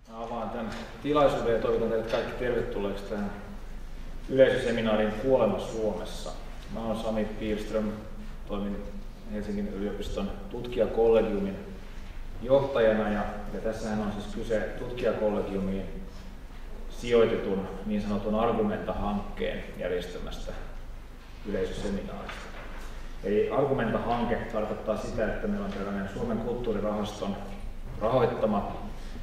Avaan tämän tilaisuuden ja toivotan teidät kaikki tervetulleeksi tähän yleisöseminaarin Kuolema Suomessa. Mä olen Sami Pihlström, toimin Helsingin yliopiston tutkijakollegiumin johtajana ja tässähän on siis kyse tutkijakollegiumiin sijoitetun niin sanotun Argumenta-hankkeen järjestämästä yleisöseminaarista. Eli Argumenta-hanke tarkoittaa sitä, että meillä on tällainen Suomen kulttuurirahaston rahoittama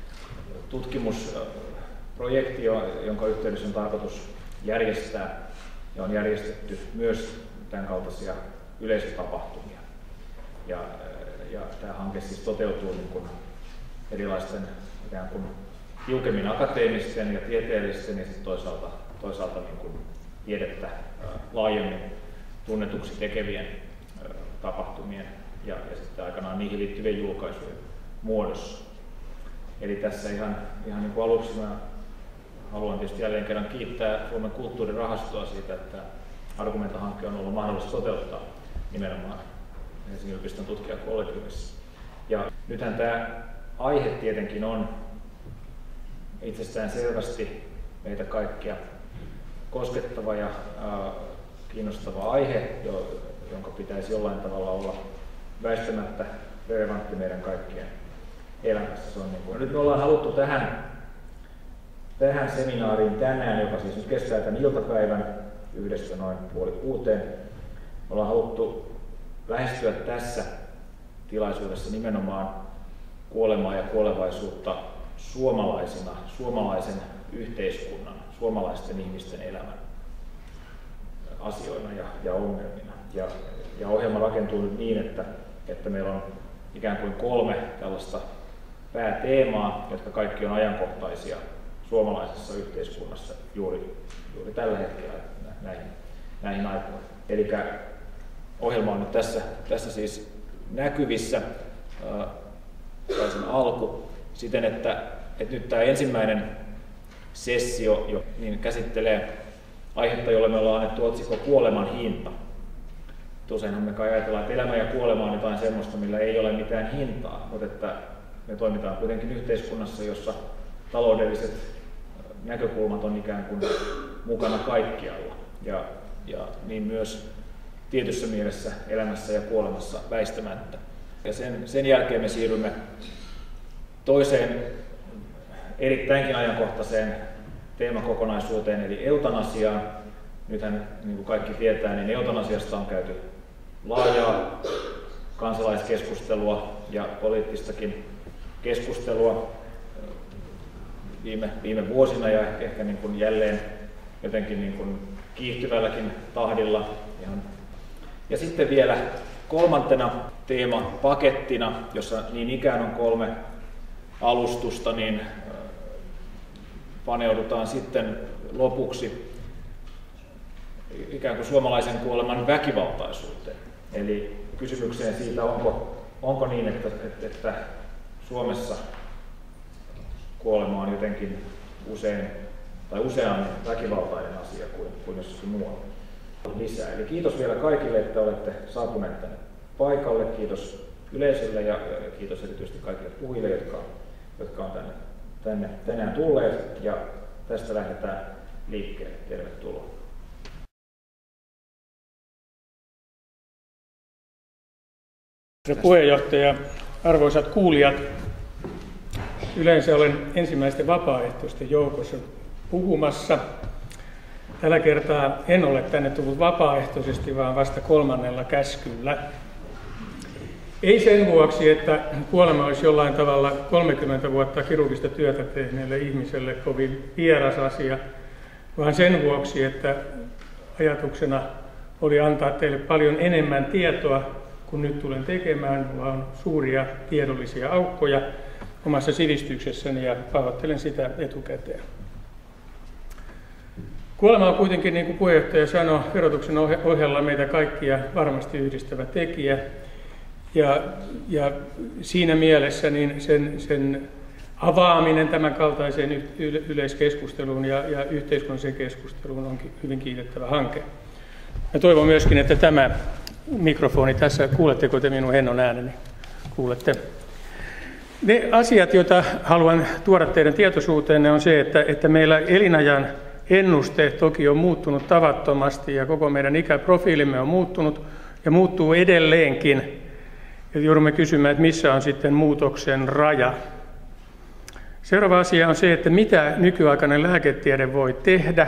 tutkimusprojekti, jonka yhteydessä on tarkoitus järjestää ja on järjestetty myös tämän kaltaisia yleisötapahtumia. Ja tämä hanke siis toteutuu niin kuin erilaisten ikään kuin tiukemmin akateemisten ja tieteellisten ja sitten toisaalta niin kuin tiedettä laajemmin tunnetuksi tekevien tapahtumien ja sitten aikanaan niihin liittyvien julkaisujen muodossa. Eli tässä ihan niin kuin aluksi mä haluan tietysti jälleen kerran kiittää Suomen kulttuurirahastoa siitä, että Argumenta-hanke on ollut mahdollista toteuttaa nimenomaan Helsingin yliopiston tutkijakollegiumissa. Ja nythän tämä aihe tietenkin on itsestään selvästi meitä kaikkia koskettava ja kiinnostava aihe, jonka pitäisi jollain tavalla olla väistämättä relevantti meidän kaikkien elämässä. Se on niin kuin. Nyt me ollaan haluttu tähän seminaariin tänään, joka siis nyt kestää tämän iltapäivän yhdessä noin 5:30. Me ollaan haluttu lähestyä tässä tilaisuudessa nimenomaan kuolemaa ja kuolevaisuutta suomalaisina, suomalaisen yhteiskunnan, suomalaisten ihmisten elämän asioina ja ongelmina. Ja ohjelma rakentuu nyt niin, että meillä on ikään kuin 3 tällaista pääteemaa, jotka kaikki on ajankohtaisia suomalaisessa yhteiskunnassa juuri tällä hetkellä näihin aikoihin. Eli ohjelma on nyt tässä siis näkyvissä, tai sen alku, siten että nyt tämä ensimmäinen sessio niin käsittelee aihetta, jolle me ollaan annettu otsikko Kuoleman hinta. Useinhan me kai ajatellaan, että elämä ja kuolema on jotain semmoista, millä ei ole mitään hintaa, mutta että me toimitaan kuitenkin yhteiskunnassa, jossa taloudelliset näkökulmat on ikään kuin mukana kaikkialla. Ja niin myös tietyssä mielessä elämässä ja kuolemassa väistämättä. Ja sen jälkeen me siirrymme toiseen erittäinkin ajankohtaiseen teemakokonaisuuteen, eli eutanasiaan. Nythän, niin kuin kaikki tietää, niin eutanasiasta on käyty laajaa kansalaiskeskustelua ja poliittistakin keskustelua viime vuosina ja ehkä niin kuin jälleen jotenkin niin kuin kiihtyvälläkin tahdilla. Ja sitten vielä kolmantena teemapakettina, jossa niin ikään on 3 alustusta, niin paneudutaan sitten lopuksi ikään kuin suomalaisen kuoleman väkivaltaisuuteen. Eli kysymykseen siitä, onko niin, että Suomessa kuolema on jotenkin useammin väkivaltainen asia kuin jossakin muualla lisää. Eli kiitos vielä kaikille, että olette saapuneet tänne paikalle. Kiitos yleisölle ja kiitos erityisesti kaikille puhujille, jotka on tänne tänään tulleet. Ja tästä lähdetään liikkeelle. Tervetuloa. Herra puheenjohtaja, arvoisat kuulijat, yleensä olen ensimmäisten vapaaehtoisten joukossa puhumassa. Tällä kertaa en ole tänne tullut vapaaehtoisesti, vaan vasta 3. käskyllä. Ei sen vuoksi, että kuolema olisi jollain tavalla 30 vuotta kirurgista työtä tehneelle ihmiselle kovin vieras asia, vaan sen vuoksi, että ajatuksena oli antaa teille paljon enemmän tietoa, kun nyt tulen tekemään. Minulla on suuria tiedollisia aukkoja omassa sivistyksessäni ja pahoittelen sitä etukäteen. Kuolema on kuitenkin, niin kuin puheenjohtaja sanoi, verotuksen ohella meitä kaikkia varmasti yhdistävä tekijä. Ja siinä mielessä niin sen avaaminen tämän kaltaiseen yleiskeskusteluun ja yhteiskunnalliseen keskusteluun on hyvin kiitettävä hanke. Ja toivon myöskin, että tämä mikrofoni tässä, kuuletteko te minun hennon ääneni? Kuulette. Ne asiat, joita haluan tuoda teidän tietoisuuteenne, on se, että meillä elinajan ennuste toki on muuttunut tavattomasti ja koko meidän ikäprofiilimme on muuttunut ja muuttuu edelleenkin. Ja joudumme kysymään, että missä on sitten muutoksen raja. Seuraava asia on se, että mitä nykyaikainen lääketiede voi tehdä.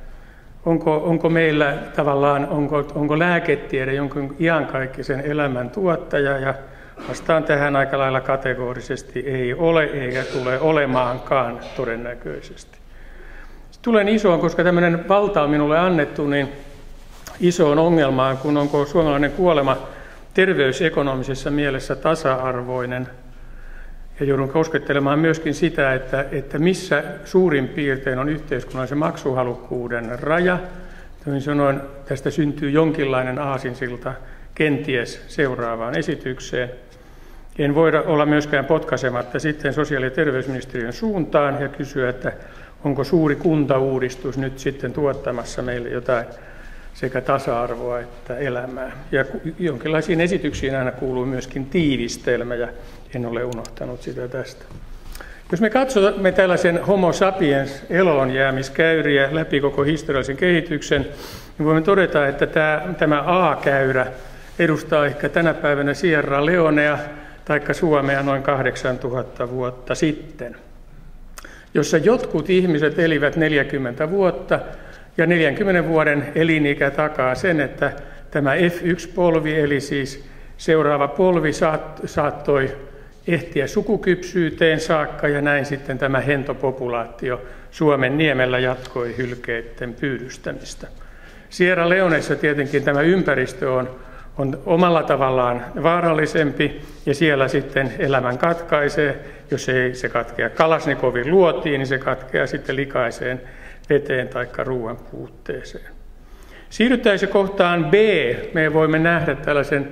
Onko meillä tavallaan, onko lääketiede jonkun iankaikkisen elämän tuottaja, ja vastaan tähän aika lailla kategorisesti ei ole eikä tule olemaankaan todennäköisesti. Tulen isoon, koska tämmöinen valta on minulle annettu, niin isoon ongelmaan, kun onko suomalainen kuolema terveysekonomisessa mielessä tasa-arvoinen. Ja joudun koskettelemaan myöskin sitä, että missä suurin piirtein on yhteiskunnallisen maksuhalukkuuden raja. Toisin sanoen tästä syntyy jonkinlainen aasinsilta kenties seuraavaan esitykseen. En voida olla myöskään potkaisematta sitten sosiaali- ja terveysministeriön suuntaan ja kysyä, että onko suuri kuntauudistus nyt sitten tuottamassa meille jotain sekä tasa-arvoa että elämää. Ja jonkinlaisiin esityksiin aina kuuluu myöskin tiivistelmä, ja en ole unohtanut sitä tästä. Jos me katsomme tällaisen homo sapiens eloonjäämiskäyriä läpi koko historiallisen kehityksen, niin voimme todeta, että tämä A-käyrä edustaa ehkä tänä päivänä Sierra Leonea tai Suomea noin 8000 vuotta sitten, jossa jotkut ihmiset elivät 40 vuotta, ja 40 vuoden elinikä takaa sen, että tämä F1-polvi, eli siis seuraava polvi, saattoi ehtiä sukukypsyyteen saakka, ja näin sitten tämä hentopopulaatio Suomen niemellä jatkoi hylkeiden pyydystämistä. Sierra Leoneessa tietenkin tämä ympäristö on omalla tavallaan vaarallisempi, ja siellä sitten elämän katkaisee. Jos ei se katkea Kalasnikovin luotiin, niin se katkeaa sitten likaiseen veteen tai ruoan puutteeseen. Siirryttäisiin kohtaan B. Me voimme nähdä tällaisen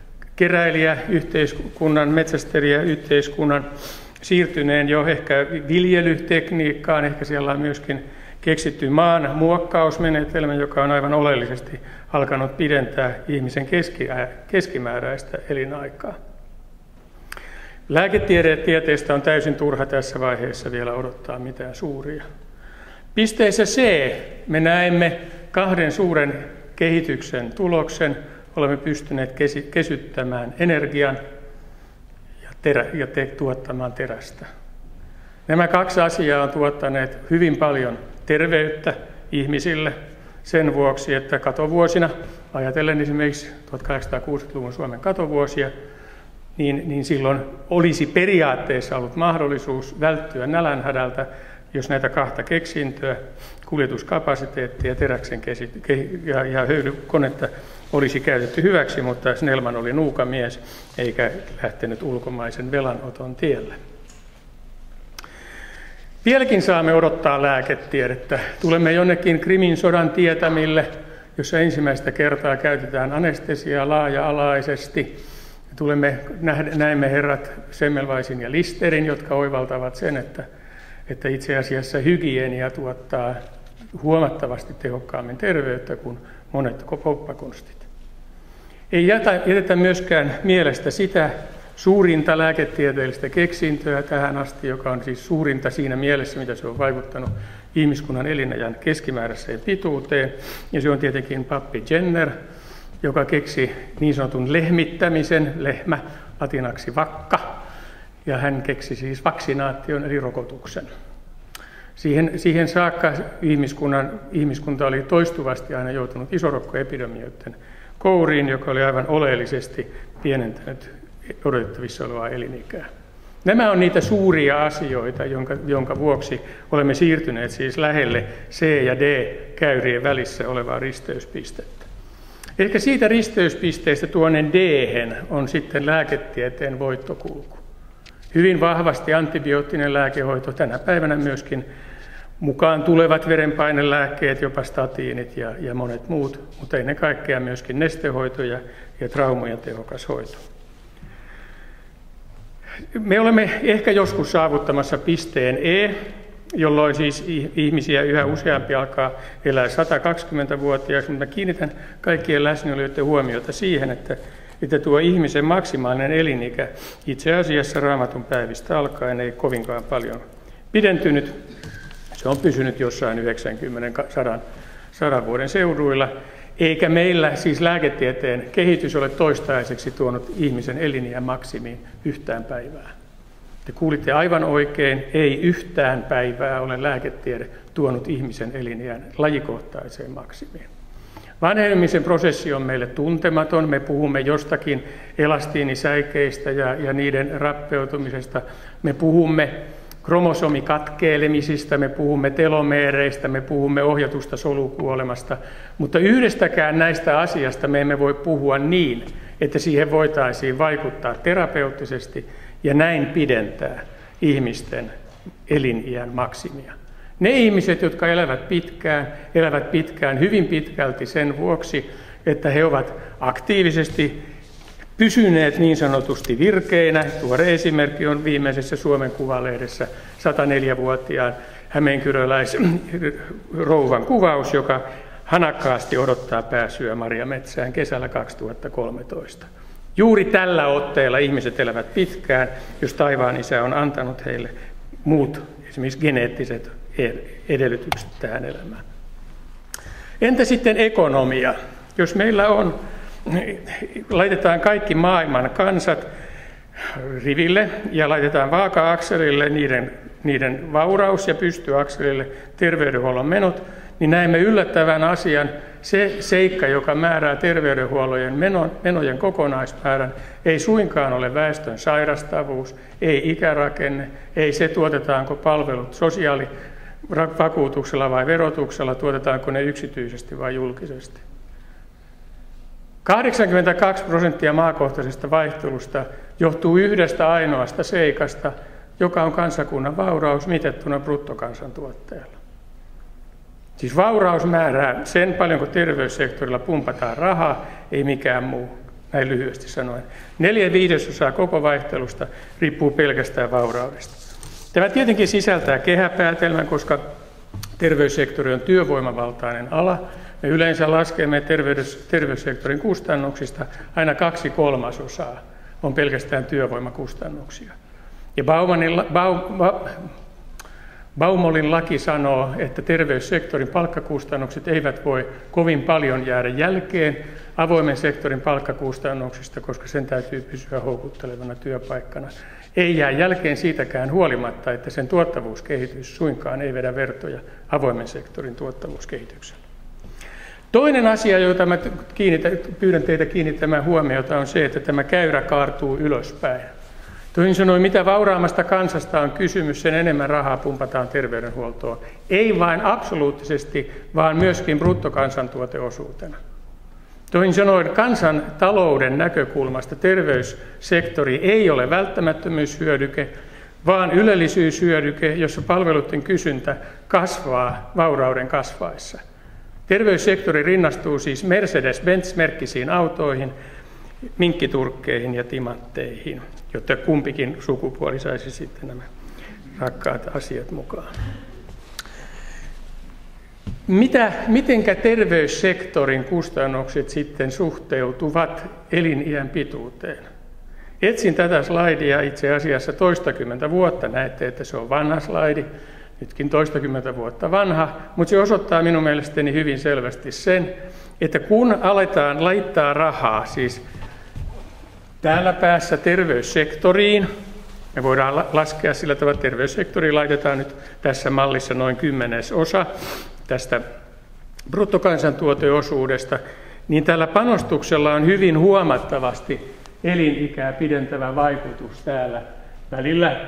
keräilijäyhteiskunnan, metsästäjäyhteiskunnan siirtyneen jo ehkä viljelytekniikkaan. Ehkä siellä on myöskin keksitty maan muokkausmenetelmä, joka on aivan oleellisesti alkanut pidentää ihmisen keskimääräistä elinaikaa. Lääketieteestä on täysin turha tässä vaiheessa vielä odottaa mitään suuria. Pisteessä C me näemme kahden suuren kehityksen tuloksen. Olemme pystyneet kesyttämään energian ja tuottamaan terästä. Nämä kaksi asiaa on tuottaneet hyvin paljon terveyttä ihmisille sen vuoksi, että katovuosina, ajatellen esimerkiksi 1860-luvun Suomen katovuosia, niin silloin olisi periaatteessa ollut mahdollisuus välttyä nälänhädältä, jos näitä kahta keksintöä, kuljetuskapasiteettia, teräksen ja höyrykonetta olisi käytetty hyväksi, mutta Snellman oli nuuka mies eikä lähtenyt ulkomaisen velanoton tielle. Vieläkin saamme odottaa lääketiedettä. Tulemme jonnekin Krimin sodan tietämille, jossa ensimmäistä kertaa käytetään anestesiaa laaja-alaisesti. Näemme herrat Semmelweisin ja Listerin, jotka oivaltavat sen, että itse asiassa hygienia tuottaa huomattavasti tehokkaammin terveyttä kuin monet poppakonstit. Ei jätetä myöskään mielestä sitä suurinta lääketieteellistä keksintöä tähän asti, joka on siis suurinta siinä mielessä, mitä se on vaikuttanut ihmiskunnan elinajan keskimääräiseen pituuteen. Ja se on tietenkin pappi Jenner, joka keksi niin sanotun lehmittämisen, lehmä latinaksi vakka, ja hän keksi siis vaksinaation eli rokotuksen. Siihen saakka ihmiskunta oli toistuvasti aina joutunut isorokkoepidemioiden kouriin, joka oli aivan oleellisesti pienentänyt odotettavissa olevaa elinikää. Nämä on niitä suuria asioita, jonka vuoksi olemme siirtyneet siis lähelle C- ja D-käyrien välissä olevaa risteyspistettä. Ehkä siitä risteyspisteestä tuonne D-hen on sitten lääketieteen voittokulku. Hyvin vahvasti antibioottinen lääkehoito, tänä päivänä myöskin mukaan tulevat verenpainelääkkeet, jopa statiinit ja monet muut, mutta ennen kaikkea myöskin nestehoito ja traumojen tehokas hoito. Me olemme ehkä joskus saavuttamassa pisteen E, jolloin siis ihmisiä yhä useampi alkaa elää 120-vuotiaaksi, mutta kiinnitän kaikkien läsnäolijoiden huomiota siihen, että että tuo ihmisen maksimaalinen elinikä itse asiassa Raamatun päivistä alkaen ei kovinkaan paljon pidentynyt. Se on pysynyt jossain 90-100 vuoden seuduilla, eikä meillä siis lääketieteen kehitys ole toistaiseksi tuonut ihmisen eliniän maksimiin yhtään päivää. Te kuulitte aivan oikein, ei yhtään päivää ole lääketiede tuonut ihmisen eliniän lajikohtaiseen maksimiin. Vanhenemisen prosessi on meille tuntematon. Me puhumme jostakin elastiinisäikeistä ja niiden rappeutumisesta. Me puhumme kromosomikatkeilemisista, me puhumme telomeereistä, me puhumme ohjatusta solukuolemasta. Mutta yhdestäkään näistä asiasta me emme voi puhua niin, että siihen voitaisiin vaikuttaa terapeuttisesti ja näin pidentää ihmisten eliniän maksimia. Ne ihmiset, jotka elävät pitkään hyvin pitkälti sen vuoksi, että he ovat aktiivisesti pysyneet niin sanotusti virkeinä. Tuore esimerkki on viimeisessä Suomen Kuvalehdessä 104-vuotiaan hämeenkyröläisrouvan kuvaus, joka hanakkaasti odottaa pääsyä Marjametsään kesällä 2013. Juuri tällä otteella ihmiset elävät pitkään, jos taivaan Isä on antanut heille muut, esimerkiksi geneettiset edellytykset tähän elämään. Entä sitten ekonomia? Jos meillä laitetaan kaikki maailman kansat riville ja laitetaan vaaka-akselille niiden vauraus ja pystyakselille terveydenhuollon menot, niin näemme yllättävän asian. Se seikka, joka määrää terveydenhuollon menojen kokonaismäärän, ei suinkaan ole väestön sairastavuus, ei ikärakenne, ei se tuotetaanko palvelut sosiaalivakuutuksella vai verotuksella, tuotetaanko ne yksityisesti vai julkisesti. 82% maakohtaisesta vaihtelusta johtuu yhdestä ainoasta seikasta, joka on kansakunnan vauraus mitattuna bruttokansantuotteella. Siis vauraus määrää sen paljonko terveyssektorilla pumpataan rahaa, ei mikään muu, näin lyhyesti sanoen. 4/5 koko vaihtelusta riippuu pelkästään vauraudesta. Tämä tietenkin sisältää kehäpäätelmän, koska terveyssektori on työvoimavaltainen ala. Me yleensä laskemme terveyssektorin kustannuksista aina 2/3 on pelkästään työvoimakustannuksia. Ja Baumolin laki sanoo, että terveyssektorin palkkakustannukset eivät voi kovin paljon jäädä jälkeen avoimen sektorin palkkakustannuksista, koska sen täytyy pysyä houkuttelevana työpaikkana. Ei jää jälkeen siitäkään huolimatta, että sen tuottavuuskehitys suinkaan ei vedä vertoja avoimen sektorin tuottavuuskehityksellä. Toinen asia, jota mä pyydän teitä kiinnittämään huomiota, on se, että tämä käyrä kaartuu ylöspäin. Toisin sanoen, mitä vauraammasta kansasta on kysymys, sen enemmän rahaa pumpataan terveydenhuoltoon. Ei vain absoluuttisesti, vaan myöskin bruttokansantuoteosuutena. Toisin sanoen, kansantalouden näkökulmasta terveyssektori ei ole välttämättömyyshyödyke, vaan ylellisyyshyödyke, jossa palveluiden kysyntä kasvaa vaurauden kasvaessa. Terveyssektori rinnastuu siis Mercedes-Benz-merkkisiin autoihin, minkkiturkkeihin ja timantteihin, jotta kumpikin sukupuoli saisi sitten nämä rakkaat asiat mukaan. Mitenkä terveyssektorin kustannukset sitten suhteutuvat eliniän pituuteen? Etsin tätä slaidia itse asiassa toistakymmentä vuotta. Näette, että se on vanha slaidi, nytkin toistakymmentä vuotta vanha, mutta se osoittaa minun mielestäni hyvin selvästi sen, että kun aletaan laittaa rahaa, siis täällä päässä terveyssektoriin, me voidaan laskea sillä tavalla, että terveyssektoriin laitetaan nyt tässä mallissa noin 10% tästä bruttokansantuoteosuudesta, niin tällä panostuksella on hyvin huomattavasti elinikää pidentävä vaikutus täällä välillä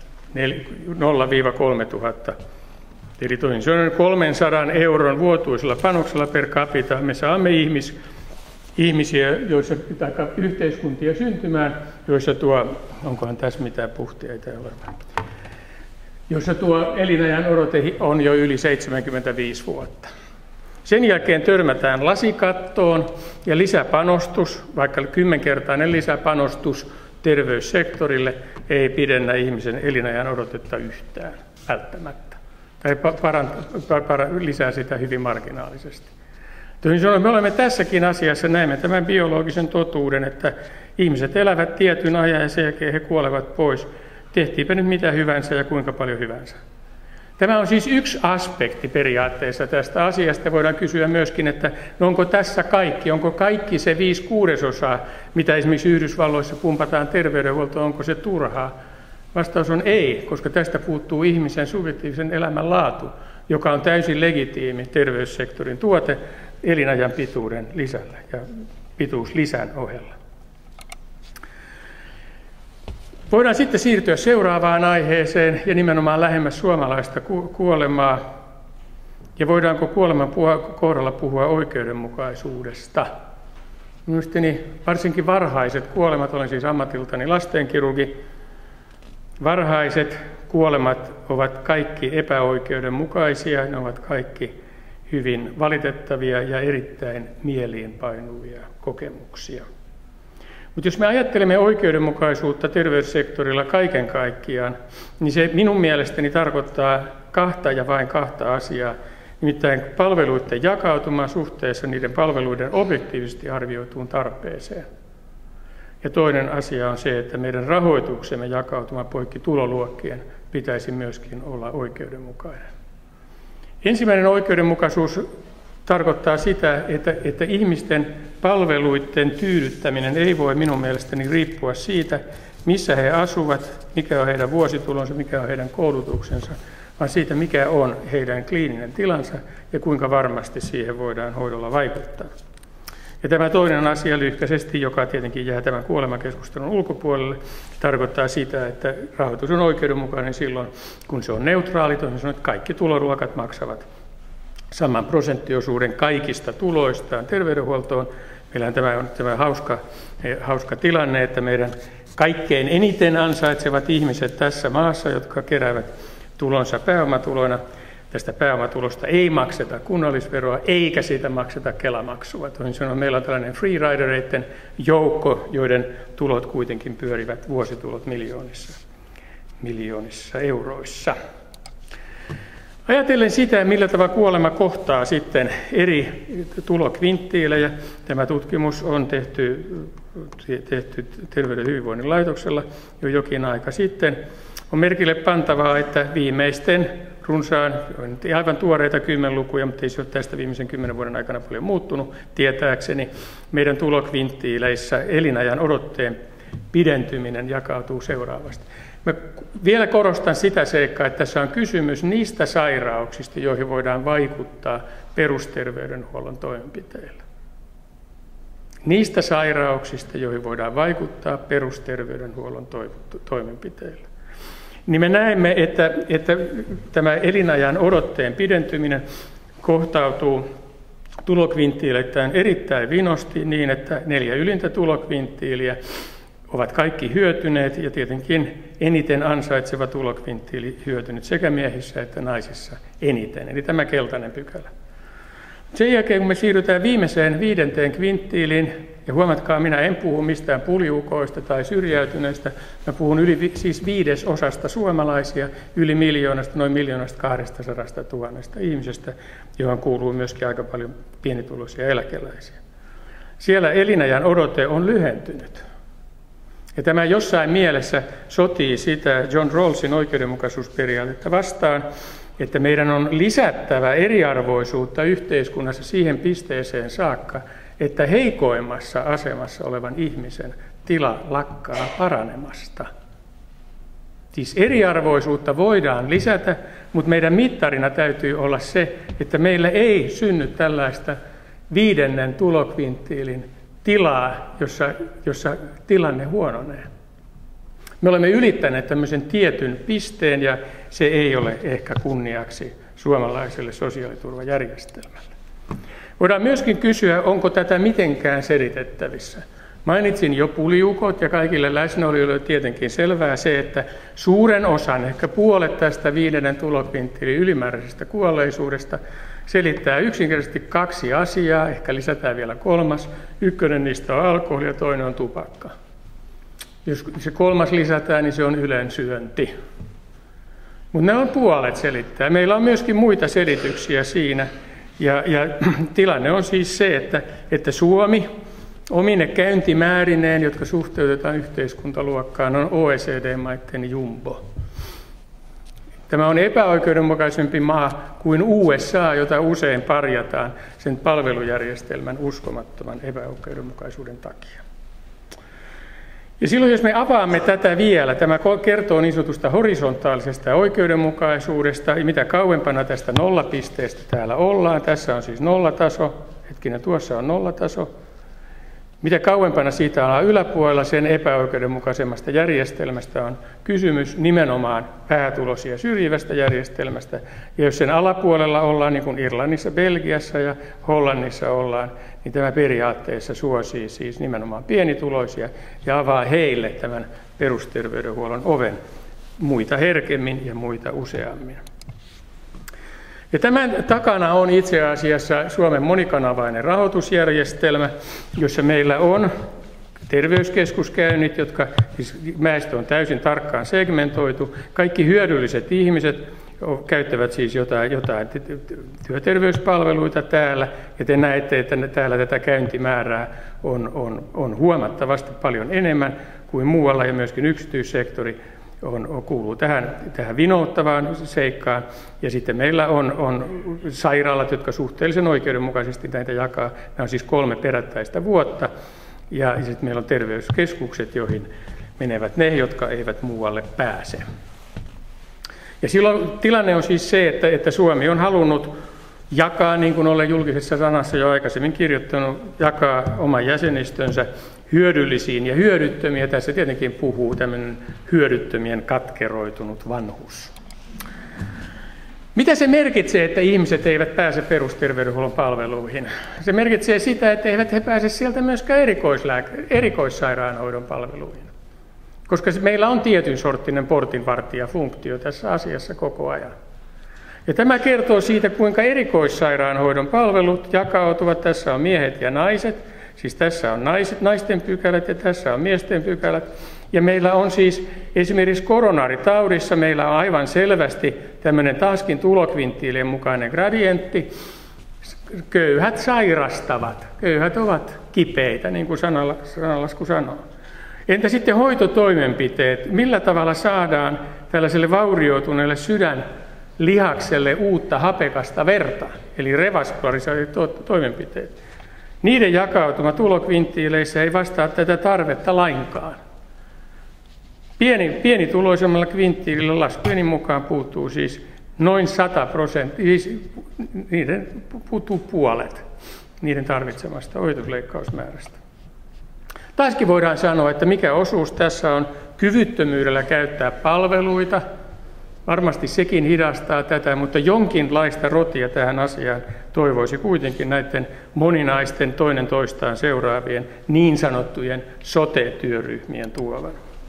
0-3000. Eli toisin sanoen 300 € vuotuisella panoksella per capita me saamme ihmisiä, tai yhteiskuntia syntymään, joissa onkohan tässä mitään puhteita ole, jossa tuo elinajan odote on jo yli 75 vuotta. Sen jälkeen törmätään lasikattoon ja lisäpanostus, vaikka 10-kertainen lisäpanostus terveyssektorille ei pidennä ihmisen elinajan odotetta yhtään välttämättä. Tai lisää sitä hyvin marginaalisesti. Toisin sanoen me olemme tässäkin asiassa, näemme tämän biologisen totuuden, että ihmiset elävät tietyn ajan ja sen jälkeen he kuolevat pois. Tehtiinpä nyt mitä hyvänsä ja kuinka paljon hyvänsä. Tämä on siis yksi aspekti periaatteessa tästä asiasta. Voidaan kysyä myöskin, että no onko tässä kaikki, onko kaikki se 5/6, mitä esimerkiksi Yhdysvalloissa pumpataan terveydenhuoltoon, onko se turhaa? Vastaus on ei, koska tästä puuttuu ihmisen subjektiivisen elämän laatu, joka on täysin legitiimi terveyssektorin tuote elinajan pituuden lisällä ja pituuslisän ohella. Voidaan sitten siirtyä seuraavaan aiheeseen ja nimenomaan lähemmäs suomalaista kuolemaa. Ja voidaanko kuoleman kohdalla puhua oikeudenmukaisuudesta? Mielestäni varsinkin varhaiset kuolemat, olen siis ammatiltani lastenkirurgi, varhaiset kuolemat ovat kaikki epäoikeudenmukaisia, ne ovat kaikki hyvin valitettavia ja erittäin mieliinpainuvia kokemuksia. Mutta jos me ajattelemme oikeudenmukaisuutta terveyssektorilla kaiken kaikkiaan, niin se minun mielestäni tarkoittaa kahta ja vain kahta asiaa. Nimittäin palveluiden jakautuma suhteessa niiden palveluiden objektiivisesti arvioituun tarpeeseen. Ja toinen asia on se, että meidän rahoituksemme jakautuma poikki tuloluokkien pitäisi myöskin olla oikeudenmukainen. Ensimmäinen oikeudenmukaisuus tarkoittaa sitä, että ihmisten palveluiden tyydyttäminen ei voi minun mielestäni riippua siitä, missä he asuvat, mikä on heidän vuositulonsa, mikä on heidän koulutuksensa, vaan siitä, mikä on heidän kliininen tilansa ja kuinka varmasti siihen voidaan hoidolla vaikuttaa. Ja tämä toinen asia lyhkäisesti, joka tietenkin jää tämän kuolemakeskustelun ulkopuolelle, tarkoittaa sitä, että rahoitus on oikeudenmukainen silloin, kun se on neutraali, toisin sanoen, että kaikki tuloluokat maksavat saman prosenttiosuuden kaikista tuloistaan terveydenhuoltoon. Meillä on tämä hauska tilanne, että meidän kaikkein eniten ansaitsevat ihmiset tässä maassa, jotka keräävät tulonsa pääomatuloina, tästä pääomatulosta ei makseta kunnallisveroa eikä siitä makseta Kela-maksua. Toisin sanoen meillä on tällainen freeridereiden joukko, joiden tulot kuitenkin pyörivät vuositulot miljoonissa euroissa. Ajatellen sitä, millä tavalla kuolema kohtaa sitten eri tulokvinttiilejä. Tämä tutkimus on tehty Terveyden ja hyvinvoinnin laitoksella jo jokin aika sitten. On merkille pantavaa, että viimeisten runsaan, aivan tuoreita 10-lukuja, mutta ei se ole tästä viimeisen 10 vuoden aikana paljon muuttunut, tietääkseni meidän tulokvinttiileissä elinajan odotteen pidentyminen jakautuu seuraavasti. Mä vielä korostan sitä seikkaa, että tässä on kysymys niistä sairauksista, joihin voidaan vaikuttaa perusterveydenhuollon toimenpiteillä. Niistä sairauksista, joihin voidaan vaikuttaa perusterveydenhuollon toimenpiteillä. Niin me näemme, että tämä elinajan odotteen pidentyminen kohtautuu tulokvinttiileittäin erittäin vinosti niin, että 4 ylintä tulokvinttiiliä ovat kaikki hyötyneet ja tietenkin eniten ansaitseva tulokvinttiili hyötynyt sekä miehissä että naisissa eniten, eli tämä keltainen pykälä. Sen jälkeen, kun me siirrytään viimeiseen 5. kvinttiiliin, ja huomatkaa, minä en puhu mistään puliukoista tai syrjäytyneistä, mä puhun siis 5% suomalaisia, yli miljoonasta, noin 1,2 miljoonaa ihmisestä, johon kuuluu myöskin aika paljon pienituloisia eläkeläisiä. Siellä elinajan odote on lyhentynyt. Ja tämä jossain mielessä sotii sitä John Rawlsin oikeudenmukaisuusperiaatetta vastaan, että meidän on lisättävä eriarvoisuutta yhteiskunnassa siihen pisteeseen saakka, että heikoimmassa asemassa olevan ihmisen tila lakkaa paranemasta. Siis eriarvoisuutta voidaan lisätä, mutta meidän mittarina täytyy olla se, että meillä ei synny tällaista 5. tulokvinttiilin tilaa, jossa tilanne huononee. Me olemme ylittäneet tämmöisen tietyn pisteen ja se ei ole ehkä kunniaksi suomalaiselle sosiaaliturvajärjestelmälle. Voidaan myöskin kysyä, onko tätä mitenkään selitettävissä. Mainitsin jo puliukot ja kaikille läsnäolijoille tietenkin selvää se, että suuren osan, ehkä puolet tästä 5. tulokvinttiilin ylimääräisestä kuolleisuudesta selittää yksinkertaisesti 2 asiaa, ehkä lisätään vielä 3. Ykkönen niistä on alkoholi ja toinen on tupakka. Jos se 3. lisätään, niin se on ylensyönti. Mutta nämä on puolet selittää. Meillä on myöskin muita selityksiä siinä. Ja tilanne on siis se, että Suomi omine käyntimäärineen, jotka suhteutetaan yhteiskuntaluokkaan, on OECD-maiden jumbo. Tämä on epäoikeudenmukaisempi maa kuin USA, jota usein parjataan sen palvelujärjestelmän uskomattoman epäoikeudenmukaisuuden takia. Ja silloin, jos me avaamme tätä vielä, tämä kertoo niin sanotusta horisontaalisesta oikeudenmukaisuudesta, ja mitä kauempana tästä nollapisteestä täällä ollaan, tässä on siis nollataso, tuossa on nollataso, mitä kauempana siitä ollaan yläpuolella, sen epäoikeudenmukaisemmasta järjestelmästä on kysymys, nimenomaan päätuloisia syrjivästä järjestelmästä. Ja jos sen alapuolella ollaan, niin kuin Irlannissa, Belgiassa ja Hollannissa ollaan, niin tämä periaatteessa suosii siis nimenomaan pienituloisia ja avaa heille tämän perusterveydenhuollon oven muita herkemmin ja muita useammin. Ja tämän takana on itse asiassa Suomen monikanavainen rahoitusjärjestelmä, jossa meillä on terveyskeskuskäynnit, jotka siis väestö on täysin tarkkaan segmentoitu. Kaikki hyödylliset ihmiset käyttävät siis jotain työterveyspalveluita täällä, ja te näette, että täällä tätä käyntimäärää on huomattavasti paljon enemmän kuin muualla, ja myöskin yksityissektori kuuluu tähän vinouttavaan seikkaan. Ja sitten meillä on sairaalat, jotka suhteellisen oikeudenmukaisesti näitä jakaa. Nämä on siis 3 perättäistä vuotta. Ja sitten meillä on terveyskeskukset, joihin menevät ne, jotka eivät muualle pääse. Ja silloin tilanne on siis se, että Suomi on halunnut jakaa, niin kuin olen julkisessa sanassa jo aikaisemmin kirjoittanut, jakaa oman jäsenistönsä hyödyllisiin ja hyödyttömiin. Ja tässä tietenkin puhuu tämmöinen hyödyttömien katkeroitunut vanhus. Mitä se merkitsee, että ihmiset eivät pääse perusterveydenhuollon palveluihin? Se merkitsee sitä, että eivät he pääse sieltä myöskään erikoissairaanhoidon palveluihin. Koska meillä on tietyn sorttinen portinvartijafunktio tässä asiassa koko ajan. Ja tämä kertoo siitä, kuinka erikoissairaanhoidon palvelut jakautuvat. Tässä on miehet ja naiset, siis tässä on naisten pykälät ja tässä on miesten pykälät. Ja meillä on siis esimerkiksi koronaritaudissa, meillä on aivan selvästi tämmöinen taaskin tulokvinttiilien mukainen gradientti. Köyhät sairastavat, köyhät ovat kipeitä, niin kuin sananlasku sanoo. Entä sitten hoitotoimenpiteet? Millä tavalla saadaan tällaiselle vaurioituneelle sydänlihakselle uutta hapekasta verta, eli revaskulaariset toimenpiteet? Niiden jakautuma tulokvinttiileissä ei vastaa tätä tarvetta lainkaan. Pienituloisemmalla kvinttiilillä laskujeni mukaan puuttuu siis noin 100%, siis niiden puuttuu puolet niiden tarvitsemasta ohitusleikkausmäärästä. Taaskin voidaan sanoa, että mikä osuus tässä on kyvyttömyydellä käyttää palveluita. Varmasti sekin hidastaa tätä, mutta jonkinlaista rotia tähän asiaan toivoisi kuitenkin näiden moninaisten toinen toistaan seuraavien niin sanottujen sote-työryhmien tuovan.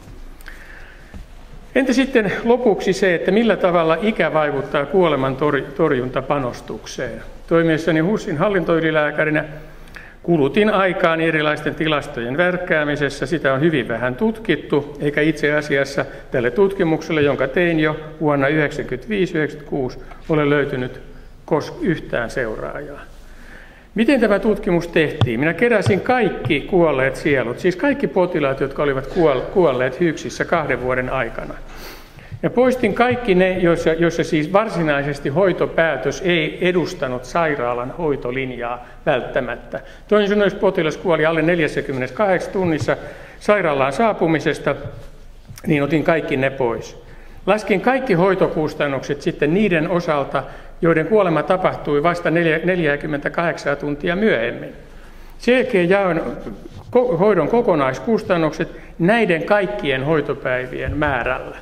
Entä sitten lopuksi se, että millä tavalla ikä vaikuttaa kuoleman torjuntapanostukseen? Toimiessani HUSin hallintoylilääkärinä kulutin aikaan erilaisten tilastojen värkkäämisessä. Sitä on hyvin vähän tutkittu, eikä itse asiassa tälle tutkimukselle, jonka tein jo vuonna 1995-1996, ole löytynyt yhtään seuraajaa. Miten tämä tutkimus tehtiin? Minä keräsin kaikki kuolleet sielut, siis kaikki potilaat, jotka olivat kuolleet HYKSissä 2 vuoden aikana. Ja poistin kaikki ne, joissa siis varsinaisesti hoitopäätös ei edustanut sairaalan hoitolinjaa välttämättä. Toisin sanoen, jos potilas kuoli alle 48 tunnissa sairaalaan saapumisesta, niin otin kaikki ne pois. Laskin kaikki hoitokustannukset sitten niiden osalta, joiden kuolema tapahtui vasta 48 tuntia myöhemmin. Sen jälkeen jaoin hoidon kokonaiskustannukset näiden kaikkien hoitopäivien määrällä.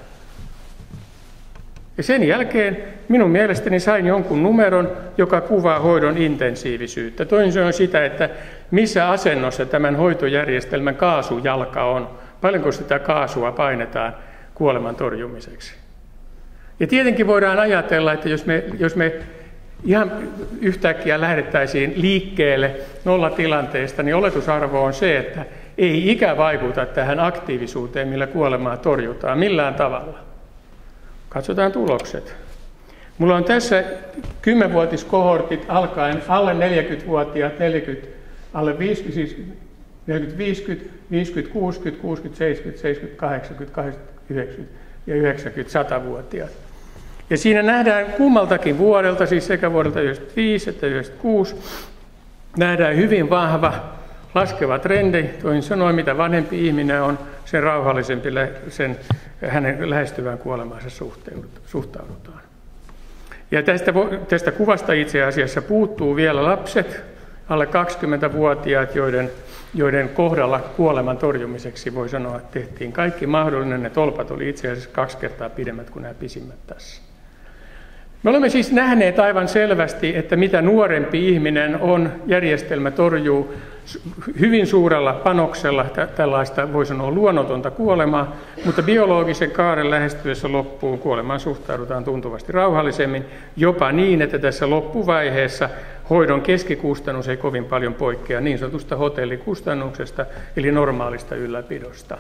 Ja sen jälkeen minun mielestäni sain jonkun numeron, joka kuvaa hoidon intensiivisyyttä. Toisin sanoen sitä, että missä asennossa tämän hoitojärjestelmän kaasujalka on, paljonko sitä kaasua painetaan kuoleman torjumiseksi. Ja tietenkin voidaan ajatella, että jos me ihan yhtäkkiä lähdettäisiin liikkeelle nollatilanteesta, niin oletusarvo on se, että ei ikä vaikuta tähän aktiivisuuteen, millä kuolemaa torjutaan millään tavalla. Katsotaan tulokset. Mulla on tässä 10-vuotiskohortit alkaen alle 40-vuotiaat, alle 50, siis 40, 50, 50, 60, 60, 70, 70, 80, 80, 90 ja 90, 100-vuotiaat. Ja siinä nähdään kummaltakin vuodelta, siis sekä vuodelta 1995 että 1996, nähdään hyvin vahva laskeva trendi. Toisin sanoen, mitä vanhempi ihminen on, sen rauhallisempi sen hänen lähestyvään kuolemaansa suhtaudutaan. Ja tästä kuvasta itse asiassa puuttuu vielä lapset, alle 20-vuotiaat, joiden kohdalla kuoleman torjumiseksi voi sanoa, että tehtiin kaikki mahdollinen. Ne tolpat oli itse asiassa 2 kertaa pidemmät kuin nämä pisimmät tässä. Me olemme siis nähneet aivan selvästi, että mitä nuorempi ihminen on, järjestelmä torjuu hyvin suurella panoksella tällaista, voi sanoa, luonnotonta kuolemaa, mutta biologisen kaaren lähestyessä loppuun kuolemaan suhtaudutaan tuntuvasti rauhallisemmin, jopa niin, että tässä loppuvaiheessa hoidon keskikustannus ei kovin paljon poikkea niin sanotusta hotellikustannuksesta, eli normaalista ylläpidosta.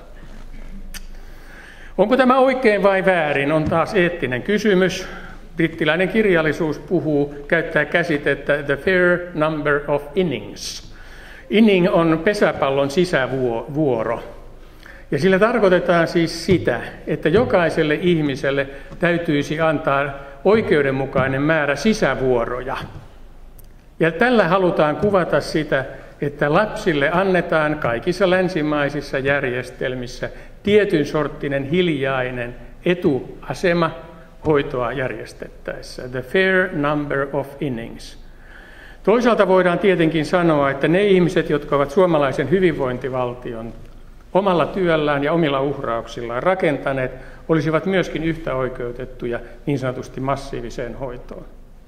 Onko tämä oikein vai väärin, on taas eettinen kysymys. Brittiläinen kirjallisuus käyttää käsitettä the fair number of innings. Inning on pesäpallon sisävuoro. Ja sillä tarkoitetaan siis sitä, että jokaiselle ihmiselle täytyisi antaa oikeudenmukainen määrä sisävuoroja. Ja tällä halutaan kuvata sitä, että lapsille annetaan kaikissa länsimaisissa järjestelmissä tietyn sorttinen hiljainen etuasema hoitoa järjestettäessä. The fair number of innings. Toisaalta voidaan tietenkin sanoa, että ne ihmiset, jotka ovat suomalaisen hyvinvointivaltion omalla työllään ja omilla uhrauksillaan rakentaneet, olisivat myöskin yhtä oikeutettuja niin sanotusti massiiviseen hoitoon.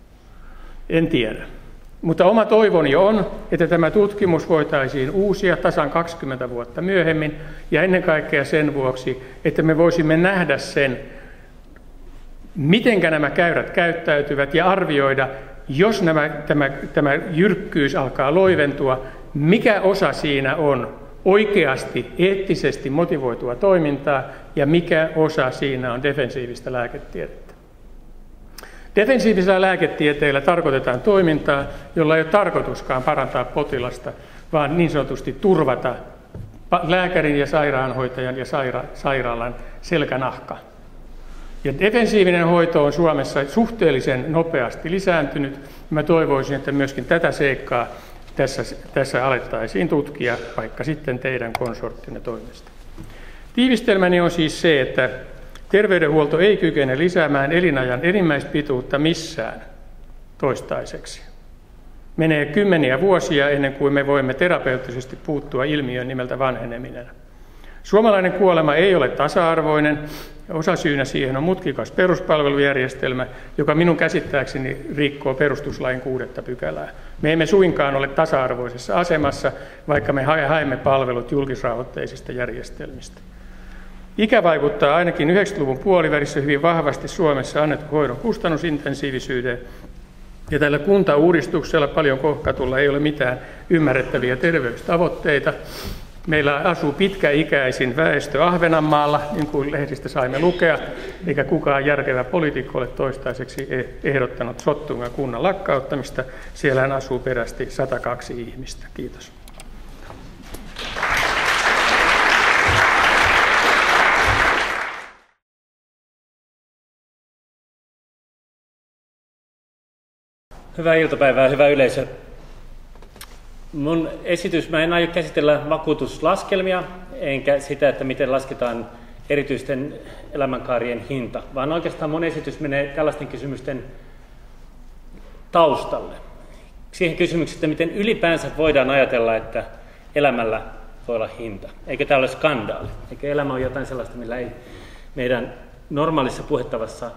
En tiedä. Mutta oma toivoni on, että tämä tutkimus voitaisiin uusia tasan 20 vuotta myöhemmin, ja ennen kaikkea sen vuoksi, että me voisimme nähdä sen, miten nämä käyrät käyttäytyvät ja arvioida, jos tämä jyrkkyys alkaa loiventua, mikä osa siinä on oikeasti eettisesti motivoitua toimintaa ja mikä osa siinä on defensiivistä lääketiedettä. Defensiivisellä lääketieteellä tarkoitetaan toimintaa, jolla ei ole tarkoituskaan parantaa potilasta, vaan niin sanotusti turvata lääkärin ja sairaanhoitajan ja sairaalan selkänahka. Ja defensiivinen hoito on Suomessa suhteellisen nopeasti lisääntynyt. Mä toivoisin, että myöskin tätä seikkaa tässä alettaisiin tutkia, vaikka sitten teidän konsorttinne toimesta. Tiivistelmäni on siis se, että terveydenhuolto ei kykene lisäämään elinajan enimmäispituutta missään toistaiseksi. Menee kymmeniä vuosia ennen kuin me voimme terapeuttisesti puuttua ilmiöön nimeltä vanheneminen. Suomalainen kuolema ei ole tasa-arvoinen. Osasyynä siihen on mutkikas peruspalvelujärjestelmä, joka minun käsittääkseni rikkoo perustuslain 6. pykälää. Me emme suinkaan ole tasa-arvoisessa asemassa, vaikka me haemme palvelut julkisrahoitteisista järjestelmistä. Ikä vaikuttaa ainakin 90-luvun puolivälissä hyvin vahvasti Suomessa annetun hoidon kustannusintensiivisyyteen, ja tällä kuntauudistuksella paljon kohkatulla ei ole mitään ymmärrettäviä terveystavoitteita. Meillä asuu pitkäikäisin väestö Ahvenanmaalla, niin kuin lehdistä saimme lukea, eikä kukaan järkevä poliitikko ole toistaiseksi ehdottanut Sottungan kunnan lakkauttamista. Siellähän asuu perästi 102 ihmistä. Kiitos. Hyvää iltapäivää, hyvä yleisö. Mun esitys, mä en aio käsitellä vakuutuslaskelmia, enkä sitä, että miten lasketaan erityisten elämänkaarien hinta, vaan oikeastaan mun esitys menee tällaisten kysymysten taustalle. Siihen kysymykseen, että miten ylipäänsä voidaan ajatella, että elämällä voi olla hinta. Eikö tämä ole skandaali? Eikö elämä ole jotain sellaista, millä ei meidän normaalissa puhettavassa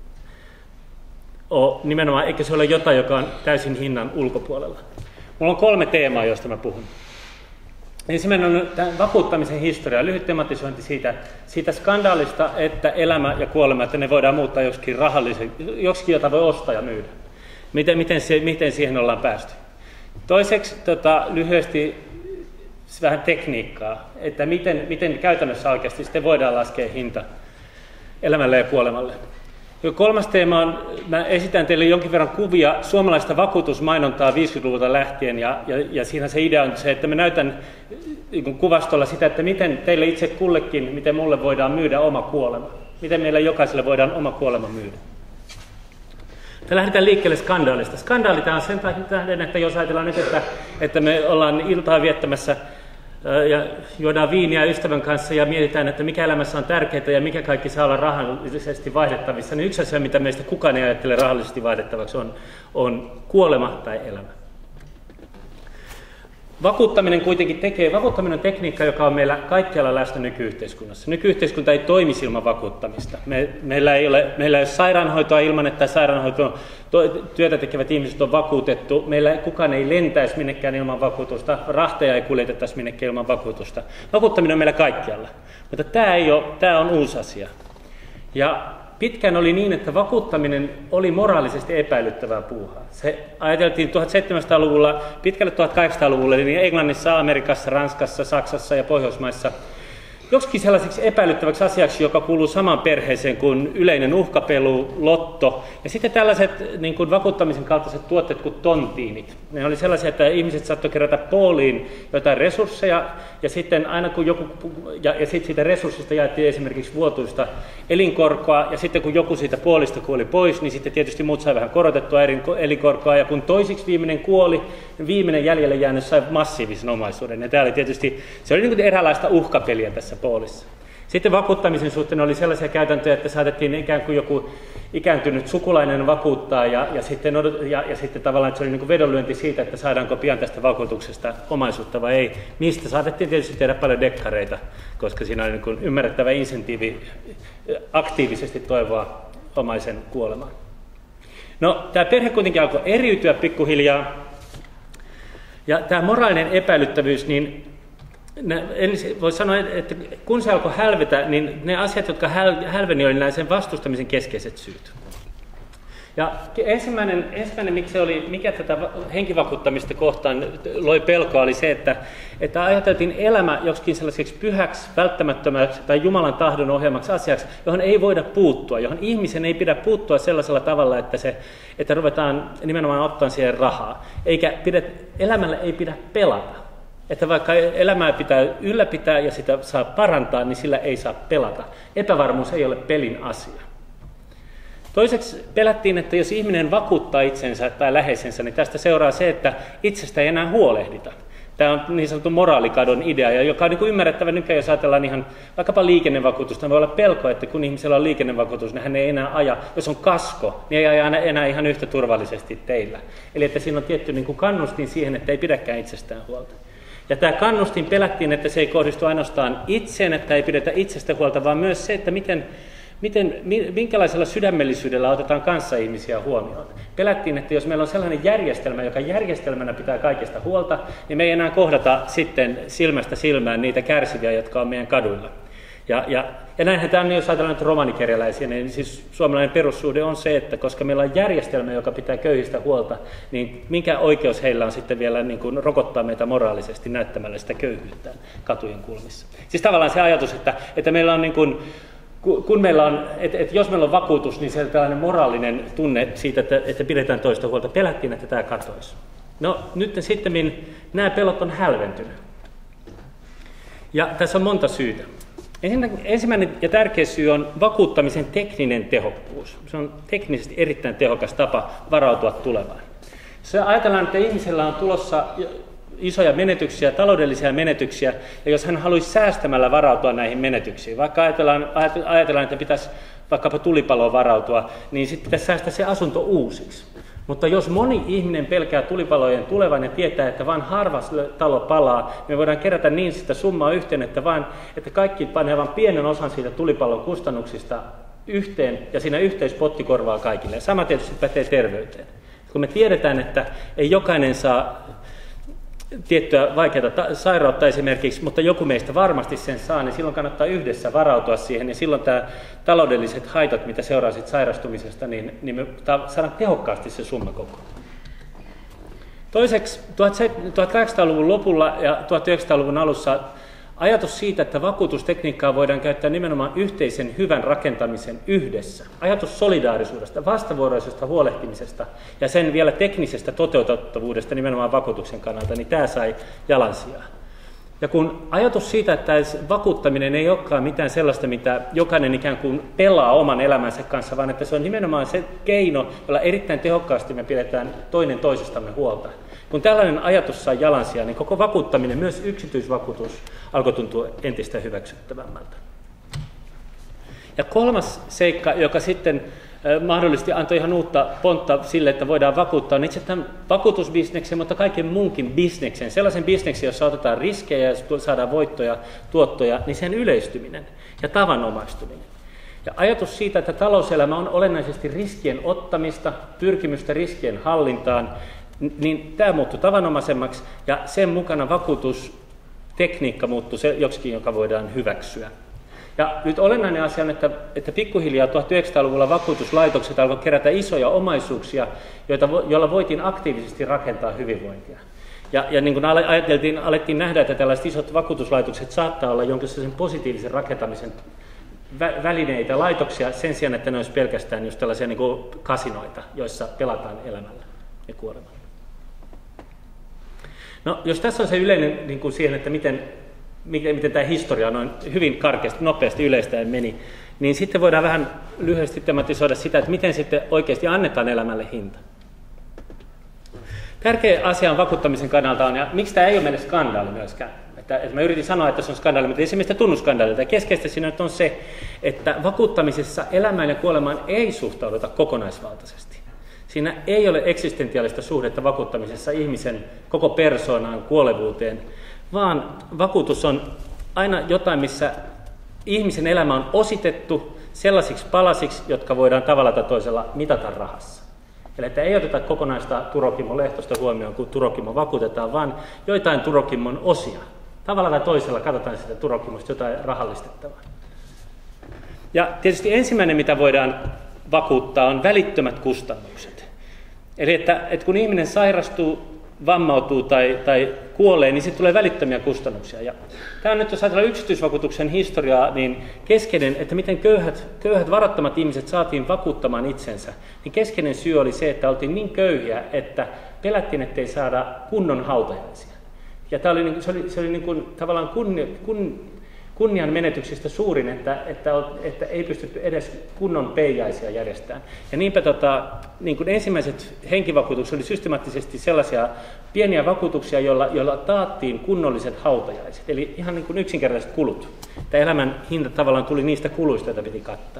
ole nimenomaan, eikö se ole jotain, joka on täysin hinnan ulkopuolella? Mulla on 3 teemaa, joista mä puhun. Ensimmäinen on tämän vakuuttamisen historia, lyhyt tematisointi siitä skandaalista, että elämä ja kuolema, että ne voidaan muuttaa joksikin jota voi ostaa ja myydä. Miten siihen ollaan päästy. Toiseksi lyhyesti vähän tekniikkaa, että miten käytännössä oikeasti sitten voidaan laskea hinta elämälle ja kuolemalle. Kolmas teema on, mä esitän teille jonkin verran kuvia suomalaista vakuutusmainontaa 50-luvulta lähtien, ja siinä se idea on se, että mä näytän kuvastolla sitä, että miten teille itse kullekin, miten mulle voidaan myydä oma kuolema. Miten meillä jokaiselle voidaan oma kuolema myydä. Lähdetään liikkeelle skandaalista. Skandaali tämä on sen tähden, että jos ajatellaan nyt, että me ollaan iltaa viettämässä ja juodaan viiniä ystävän kanssa ja mietitään, että mikä elämässä on tärkeää ja mikä kaikki saa olla rahallisesti vaihdettavissa, niin yksi asia, mitä meistä kukaan ei ajattele rahallisesti vaihdettavaksi, on kuolema tai elämä. Vakuuttaminen on tekniikka, joka on meillä kaikkialla läsnä nykyyhteiskunnassa. Nykyyhteiskunta ei toimi ilman vakuuttamista. Meillä ei ole sairaanhoitoa ilman, että sairaanhoitotyötä tekevät ihmiset on vakuutettu. Kukaan ei lentäisi minnekään ilman vakuutusta, rahteja ei kuljetettaisi minnekään ilman vakuutusta. Vakuuttaminen on meillä kaikkialla, mutta tämä on uusi asia. Ja pitkään oli niin, että vakuuttaminen oli moraalisesti epäilyttävää puuhaa. Se ajateltiin 1700-luvulla, pitkälle 1800-luvulla, niin Englannissa, Amerikassa, Ranskassa, Saksassa ja Pohjoismaissa joksikin sellaiseksi epäilyttäväksi asiaksi, joka kuuluu samaan perheeseen kuin yleinen uhkapelu, lotto ja sitten tällaiset niin kuin vakuuttamisen kaltaiset tuotteet kuin tontiinit. Ne oli sellaisia, että ihmiset saattoi kerätä pooliin jotain resursseja ja sitten aina kun ja sitten siitä resurssista jaettiin esimerkiksi vuotuista elinkorkoa ja sitten kun joku siitä poolista kuoli pois, niin sitten tietysti muut sai vähän korotettua elinkorkoa ja kun toisiksi viimeinen kuoli, niin viimeinen jäljelle jäänyt sai massiivisen omaisuuden. Ja tämä oli tietysti, se oli niin kuin eräänlaista uhkapeliä tässä poolissa. Sitten vakuuttamisen suhteen oli sellaisia käytäntöjä, että saatettiin ikään kuin joku ikääntynyt sukulainen vakuuttaa ja sitten tavallaan että se oli niin kuin vedonlyönti siitä, että saadaanko pian tästä vakuutuksesta omaisuutta vai ei. Niistä saatettiin tietysti tehdä paljon dekkareita, koska siinä oli niin kuin ymmärrettävä insentiivi aktiivisesti toivoa omaisen kuolemaan. No, tämä perhe kuitenkin alkoi eriytyä pikkuhiljaa ja tämä moraalinen epäilyttävyys, niin voisi sanoa, että kun se alkoi hälvetä, niin ne asiat, jotka hälveni, oli nämä sen vastustamisen keskeiset syyt. Ja ensimmäinen mikä tätä henkivakuuttamista kohtaan loi pelkoa, oli se, että ajateltiin elämä joksikin sellaiseksi pyhäksi, välttämättömäksi tai Jumalan tahdon ohjaamaksi asiaksi, johon ei voida puuttua, johon ihmisen ei pidä puuttua sellaisella tavalla, että ruvetaan nimenomaan ottamaan siihen rahaa. Elämällä ei pidä pelata. Että vaikka elämää pitää ylläpitää ja sitä saa parantaa, niin sillä ei saa pelata. Epävarmuus ei ole pelin asia. Toiseksi pelättiin, että jos ihminen vakuuttaa itsensä tai läheisensä, niin tästä seuraa se, että itsestä ei enää huolehdita. Tämä on niin sanottu moraalikadon idea, joka on niin kuin ymmärrettävä nykyään, jos ajatellaan ihan vaikkapa liikennevakuutusta. Voi olla pelko, että kun ihmisellä on liikennevakuutus, niin hän ei enää aja. Jos on kasko, niin ei aja enää ihan yhtä turvallisesti teillä. Eli että siinä on tietty niin kuin kannustin siihen, että ei pidäkään itsestään huolta. Ja tämä kannustin pelättiin, että se ei kohdistu ainoastaan itseen, että ei pidetä itsestä huolta, vaan myös se, että minkälaisella sydämellisyydellä otetaan kanssaihmisiä huomioon. Pelättiin, että jos meillä on sellainen järjestelmä, joka järjestelmänä pitää kaikesta huolta, niin me ei enää kohdata sitten silmästä silmään niitä kärsiviä, jotka on meidän kaduilla. Ja näinhän tämä on, jos ajatellaan nyt romanikerjäläisiä, niin siis suomalainen perussuhde on se, että koska meillä on järjestelmä, joka pitää köyhistä huolta, niin minkä oikeus heillä on sitten vielä niin kuin rokottaa meitä moraalisesti näyttämällä sitä köyhyyttä katujen kulmissa. Siis tavallaan se ajatus, että meillä on niin kuin, kun meillä on, että jos meillä on vakuutus, niin se on tällainen moraalinen tunne siitä, että pidetään toista huolta. Pelättiin, että tämä katoisi. No nyt sitten nämä pelot on hälventynyt. Ja tässä on monta syytä. Ensimmäinen ja tärkeä syy on vakuuttamisen tekninen tehokkuus. Se on teknisesti erittäin tehokas tapa varautua tulevaan. Se ajatellaan, että ihmisellä on tulossa isoja menetyksiä, taloudellisia menetyksiä, ja jos hän haluaisi säästämällä varautua näihin menetyksiin, vaikka ajatellaan että pitäisi vaikkapa tulipaloon varautua, niin sitten pitäisi säästää se asunto uusiksi. Mutta jos moni ihminen pelkää tulipalojen tulevan ja tietää, että vain harva talo palaa, me voidaan kerätä niin sitä summaa yhteen, että kaikki panee vain pienen osan siitä tulipalon kustannuksista yhteen, ja siinä yhteispotti korvaa kaikille. Ja sama tietysti pätee terveyteen. Kun me tiedetään, että ei jokainen saa tiettyä vaikeaa sairautta esimerkiksi, mutta joku meistä varmasti sen saa, niin silloin kannattaa yhdessä varautua siihen, ja silloin tämä taloudelliset haitat, mitä seuraa siitä sairastumisesta, niin me saadaan tehokkaasti se summa koko. Toiseksi 1800-luvun lopulla ja 1900-luvun alussa Ajatus siitä, että vakuutustekniikkaa voidaan käyttää nimenomaan yhteisen hyvän rakentamisen yhdessä. Ajatus solidaarisuudesta, vastavuoroisesta huolehtimisesta ja sen vielä teknisestä toteutettavuudesta nimenomaan vakuutuksen kannalta, niin tämä sai jalansijaa. Ja kun ajatus siitä, että vakuuttaminen ei olekaan mitään sellaista, mitä jokainen ikään kuin pelaa oman elämänsä kanssa, vaan että se on nimenomaan se keino, jolla erittäin tehokkaasti me pidetään toinen toisestamme huolta. Kun tällainen ajatus sai jalansijaa, niin koko vakuuttaminen, myös yksityisvakuutus, alkoi tuntua entistä hyväksyttävämmältä. Ja kolmas seikka, joka sitten mahdollisesti antoi ihan uutta pontta sille, että voidaan vakuuttaa, on itse tämän vakuutusbisneksen, mutta kaiken muunkin bisneksen. Sellaisen bisneksen, jossa otetaan riskejä ja saadaan voittoja, tuottoja, niin sen yleistyminen ja tavanomaistuminen. Ja ajatus siitä, että talouselämä on olennaisesti riskien ottamista, pyrkimystä riskien hallintaan, niin tämä muuttui tavanomaisemmaksi ja sen mukana vakuutustekniikka muuttui joksikin, joka voidaan hyväksyä. Ja nyt olennainen asia on, että pikkuhiljaa 1900-luvulla vakuutuslaitokset alkoivat kerätä isoja omaisuuksia, joilla voitiin aktiivisesti rakentaa hyvinvointia. Ja niin kuin alettiin nähdä, että tällaiset isot vakuutuslaitokset saattaa olla jonkinlaisen positiivisen rakentamisen välineitä, laitoksia, sen sijaan, että ne olisi pelkästään just tällaisia niin kuin kasinoita, joissa pelataan elämällä ja kuolemalla. No, jos tässä on se yleinen niin kuin siihen, että miten tämä historia noin hyvin karkeasti, nopeasti yleistäen meni, niin sitten voidaan vähän lyhyesti tematisoida sitä, että miten sitten oikeasti annetaan elämälle hinta. Tärkeä asia on vakuuttamisen kannalta on, ja miksi tämä ei ole meille skandaali myöskään. Että mä yritin sanoa, että se on skandaali, mutta ei se mistä tunnu skandaalilta. Keskeistä siinä nyt on se, että vakuuttamisessa elämään ja kuolemaan ei suhtauduta kokonaisvaltaisesti. Siinä ei ole eksistentiaalista suhdetta vakuuttamisessa ihmisen koko persoonaan, kuolevuuteen, vaan vakuutus on aina jotain, missä ihmisen elämä on ositettu sellaisiksi palasiksi, jotka voidaan tavalla tai toisella mitata rahassa. Eli että ei oteta kokonaista Turokimon lehtosta huomioon, kun Turokimo vakuutetaan, vaan joitain Turokimon osia. Tavalla tai toisella katsotaan sitä Turokimosta jotain rahallistettavaa. Ja tietysti ensimmäinen, mitä voidaan vakuuttaa, on välittömät kustannukset. Eli että kun ihminen sairastuu, vammautuu tai kuolee, niin sitten tulee välittömiä kustannuksia. Ja tämä on nyt, jos ajatellaan yksityisvakuutuksen historiaa, niin keskeinen, että miten köyhät varattomat ihmiset saatiin vakuuttamaan itsensä, niin keskeinen syy oli se, että oltiin niin köyhiä, että pelättiin, ettei saada kunnon hautajaisia. Ja tämä oli, se oli niin kuin tavallaan kunnian menetyksistä suurin, että ei pystytty edes kunnon peijaisia järjestämään. Ja niinpä niin kuin ensimmäiset henkivakuutukset oli systemaattisesti sellaisia pieniä vakuutuksia, joilla taattiin kunnolliset hautajaiset, eli ihan niin kuin yksinkertaiset kulut. Tämä elämän hinta tavallaan tuli niistä kuluista, joita piti kattaa.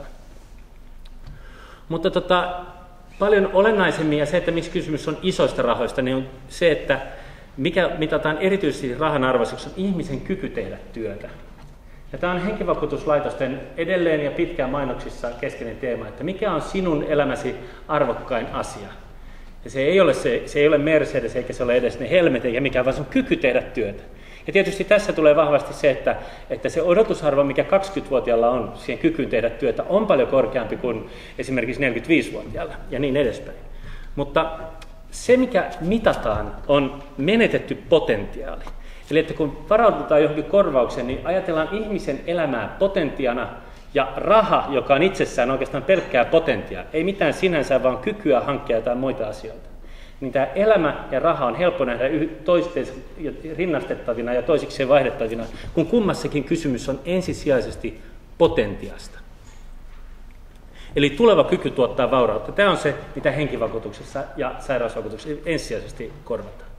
Mutta paljon olennaisemmin ja se, että miksi kysymys on isoista rahoista, niin on se, että mikä mitataan erityisesti rahan arvoiseksi, on ihmisen kyky tehdä työtä. Ja tämä on henkivakuutuslaitosten edelleen ja pitkään mainoksissa keskeinen teema, että mikä on sinun elämäsi arvokkain asia. Ja se ei ole Mercedes eikä se ole edes ne helmet eikä mikään, vaan se on kyky tehdä työtä. Ja tietysti tässä tulee vahvasti se, että se odotusarvo, mikä 20-vuotiaalla on siihen kykyyn tehdä työtä, on paljon korkeampi kuin esimerkiksi 45-vuotiaalla ja niin edespäin. Mutta se, mikä mitataan, on menetetty potentiaali. Eli että kun varaudutaan johonkin korvaukseen, niin ajatellaan ihmisen elämää potentiana ja raha, joka on itsessään oikeastaan pelkkää potentiaa, ei mitään sinänsä, vaan kykyä hankkia jotain muita asioita. Niin tämä elämä ja raha on helppo nähdä toistensa rinnastettavina ja toisikseen vaihdettavina, kun kummassakin kysymys on ensisijaisesti potentiasta. Eli tuleva kyky tuottaa vaurautta. Tämä on se, mitä henkivakuutuksessa ja sairausvakuutuksessa ensisijaisesti korvataan.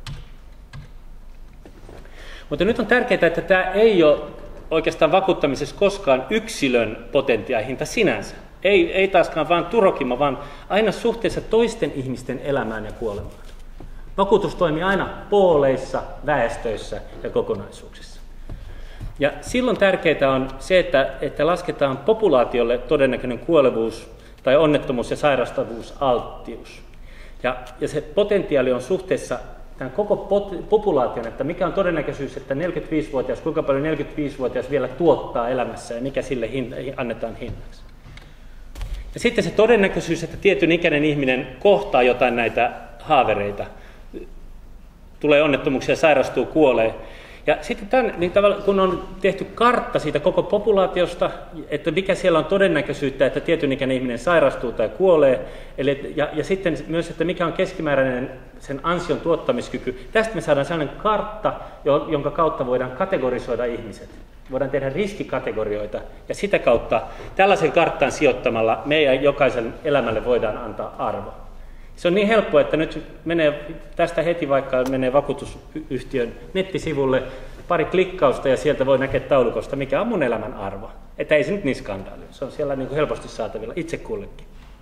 Mutta nyt on tärkeää, että tämä ei ole oikeastaan vakuuttamisessa koskaan yksilön potentiahinta sinänsä. Ei taaskaan vaan Turokimo, vaan aina suhteessa toisten ihmisten elämään ja kuolemaan. Vakuutus toimii aina pooleissa, väestöissä ja kokonaisuuksissa. Ja silloin tärkeää on se, että lasketaan populaatiolle todennäköinen kuolevuus tai onnettomuus ja sairastavuusalttius. Ja se potentiaali on suhteessa tämän koko populaation, että mikä on todennäköisyys, että 45-vuotias, kuinka paljon 45-vuotias vielä tuottaa elämässä ja mikä sille annetaan hinnaksi. Ja sitten se todennäköisyys, että tietyn ikäinen ihminen kohtaa jotain näitä haavereita, tulee onnettomuuksia, sairastuu, kuolee. Ja sitten kun on tehty kartta siitä koko populaatiosta, että mikä siellä on todennäköisyyttä, että tietyn ikäinen ihminen sairastuu tai kuolee, ja sitten myös, että mikä on keskimääräinen sen ansion tuottamiskyky, tästä me saadaan sellainen kartta, jonka kautta voidaan kategorisoida ihmiset. Voidaan tehdä riskikategorioita, ja sitä kautta tällaisen karttaan sijoittamalla meidän jokaisen elämälle voidaan antaa arvo. Se on niin helppoa, että nyt menee tästä heti vaikka menee vakuutusyhtiön nettisivulle pari klikkausta ja sieltä voi näkeä taulukosta, mikä on mun elämän arvo. Että ei se nyt niin skandaali. Se on siellä niin kuin helposti saatavilla itse kullekin.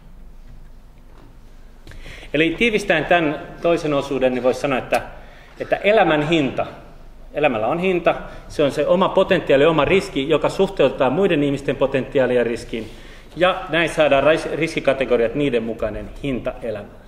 Eli tiivistäen tämän toisen osuuden, niin voisi sanoa, että elämän hinta, elämällä on hinta, se on se oma potentiaali, oma riski, joka suhteutetaan muiden ihmisten potentiaalia riskiin, ja näin saadaan riskikategoriat niiden mukainen hinta elämälle.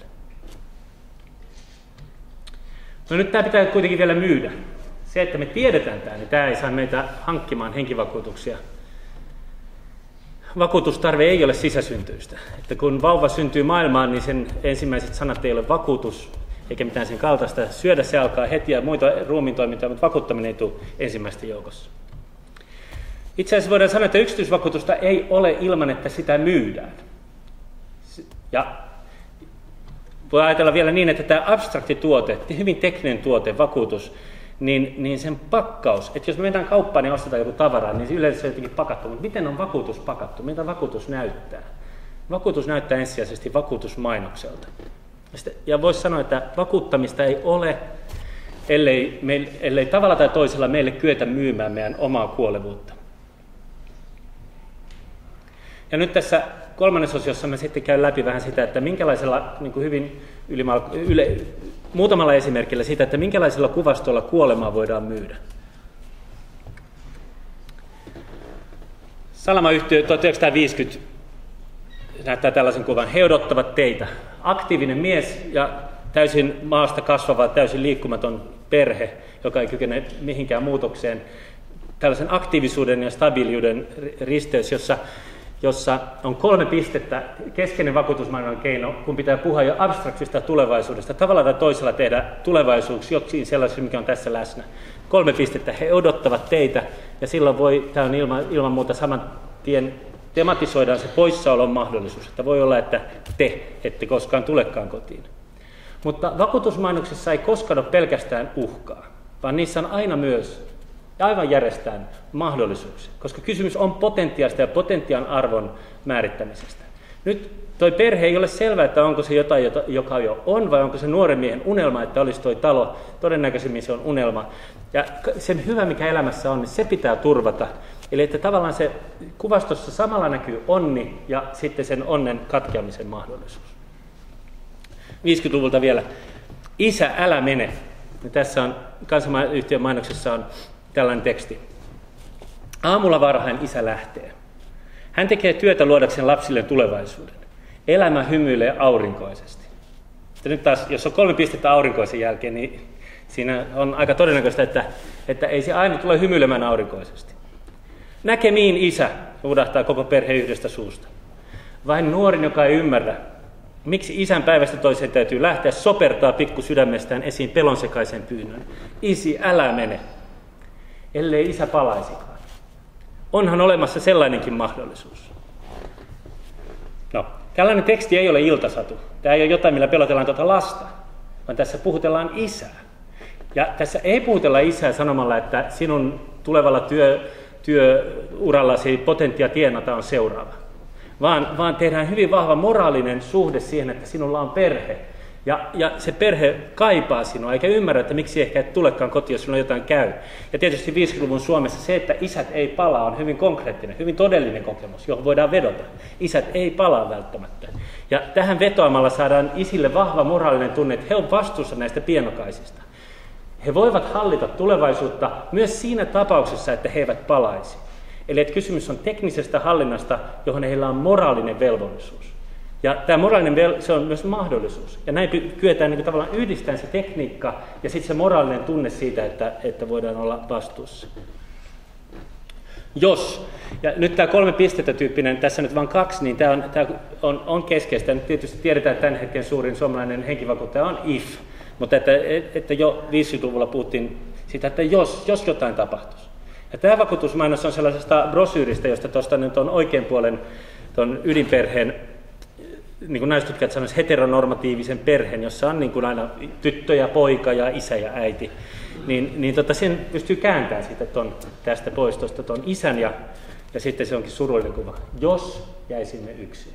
No nyt tämä pitää kuitenkin vielä myydä. Se, että me tiedetään tämä, niin tämä ei saa meitä hankkimaan henkivakuutuksia. Vakuutustarve ei ole sisäsyntyistä. Että kun vauva syntyy maailmaan, niin sen ensimmäiset sanat ei ole vakuutus, eikä mitään sen kaltaista. Syödä se alkaa heti ja muita ruumiintoimintoja, mutta vakuuttaminen ei tule ensimmäistä joukossa. Itse asiassa voidaan sanoa, että yksityisvakuutusta ei ole ilman, että sitä myydään. Ja voi ajatella vielä niin, että tämä abstrakti tuote, hyvin tekninen tuote, vakuutus, niin sen pakkaus, että jos me mennään kauppaan ja ostetaan joku tavaraa, niin yleensä se on jotenkin pakattu, mutta miten on vakuutus pakattu? Miltä vakuutus näyttää? Vakuutus näyttää ensisijaisesti vakuutusmainokselta. Ja voisi sanoa, että vakuuttamista ei ole, ellei tavalla tai toisella meille kyetä myymään meidän omaa kuolevuutta. Ja nyt tässä kolmannessa osiossa mä sitten käyn läpi vähän sitä, että minkälaisella, niin kuin hyvin muutamalla esimerkillä siitä, että minkälaisella kuvastolla kuolemaa voidaan myydä. Salama-yhtiö 1950 näyttää tällaisen kuvan. He odottavat teitä. Aktiivinen mies ja täysin maasta kasvava, täysin liikkumaton perhe, joka ei kykene mihinkään muutokseen. Tällaisen aktiivisuuden ja stabiiliuden risteys, jossa on 3 pistettä, keskeinen vakuutusmainonnan keino, kun pitää puhua jo abstraktista tulevaisuudesta, tavalla tai toisella tehdä tulevaisuuksi joksiin sellaisen, mikä on tässä läsnä. 3 pistettä, he odottavat teitä, ja silloin tämä on ilman muuta saman tien tematisoidaan se poissaolon mahdollisuus, että voi olla, että te ette koskaan tulekaan kotiin. Mutta vakuutusmainoksissa ei koskaan ole pelkästään uhkaa, vaan niissä on aina myös ja aivan järjestään mahdollisuuksia, koska kysymys on potentiaalista ja potentiaan arvon määrittämisestä. Nyt toi perhe ei ole selvää, että onko se jotain, joka jo on, vai onko se nuoren miehen unelma, että olisi toi talo. Todennäköisemmin se on unelma. Ja sen hyvä, mikä elämässä on, niin se pitää turvata. Eli että tavallaan se kuvastossa samalla näkyy onni ja sitten sen onnen katkeamisen mahdollisuus. 50-luvulta vielä. Isä, älä mene. Ja tässä on Kansamayhtiön mainoksessa on tällainen teksti. Aamulla varhain isä lähtee. Hän tekee työtä luodakseen lapsille tulevaisuuden. Elämä hymyilee aurinkoisesti. Ja nyt taas, jos on 3 pistettä aurinkoisen jälkeen, niin siinä on aika todennäköistä, että ei se aina tule hymyilemään aurinkoisesti. Näkemiin isä, huudahtaa koko perhe yhdestä suusta. Vain nuorin, joka ei ymmärrä, miksi isän päivästä toiseen täytyy lähteä, sopertaa pikku sydämestään esiin pelonsekaisen pyynnön. Isi, älä mene, ellei isä palaisikaan. Onhan olemassa sellainenkin mahdollisuus. No, tällainen teksti ei ole iltasatu. Tämä ei ole jotain, millä pelotellaan tuota lasta, vaan tässä puhutellaan isää. Ja tässä ei puhutella isää sanomalla, että sinun tulevalla työurallasi potentiaa tienata on seuraava. Vaan tehdään hyvin vahva moraalinen suhde siihen, että sinulla on perhe. Ja se perhe kaipaa sinua, eikä ymmärrä, että miksi ehkä et tulekaan kotiin, jos sinulla jotain käy. Ja tietysti 50-luvun Suomessa se, että isät ei palaa, on hyvin konkreettinen, hyvin todellinen kokemus, johon voidaan vedota. Isät ei palaa välttämättä. Ja tähän vetoamalla saadaan isille vahva moraalinen tunne, että he ovat vastuussa näistä pienokaisista. He voivat hallita tulevaisuutta myös siinä tapauksessa, että he eivät palaisi. Eli että kysymys on teknisestä hallinnasta, johon heillä on moraalinen velvollisuus. Ja tämä moraalinen se on myös mahdollisuus. Ja näin kyetään niin tavallaan yhdistämään se tekniikka ja sitten se moraalinen tunne siitä, että voidaan olla vastuussa. Jos, ja nyt tämä 3 pistettä tyyppinen, tässä nyt vain 2, niin tämä on keskeistä. Nyt tietysti tiedetään, että tämän hetken suurin suomalainen henkivakuuttaja on IF. Mutta että jo 50-luvulla puhuttiin Sitä, että jos jotain tapahtuisi. Ja tämä vakuutusmainos on sellaisesta brosyyristä, josta tuosta nyt on oikein puolen tuon ydinperheen, niin kuin naistutkijat sanoisivat, heteronormatiivisen perheen, jossa on niin kuin aina tyttö ja poika ja isä ja äiti. Sen pystyy kääntämään siitä tästä pois tuon isän ja sitten se onkin surullinen kuva. Jos jäisimme yksin.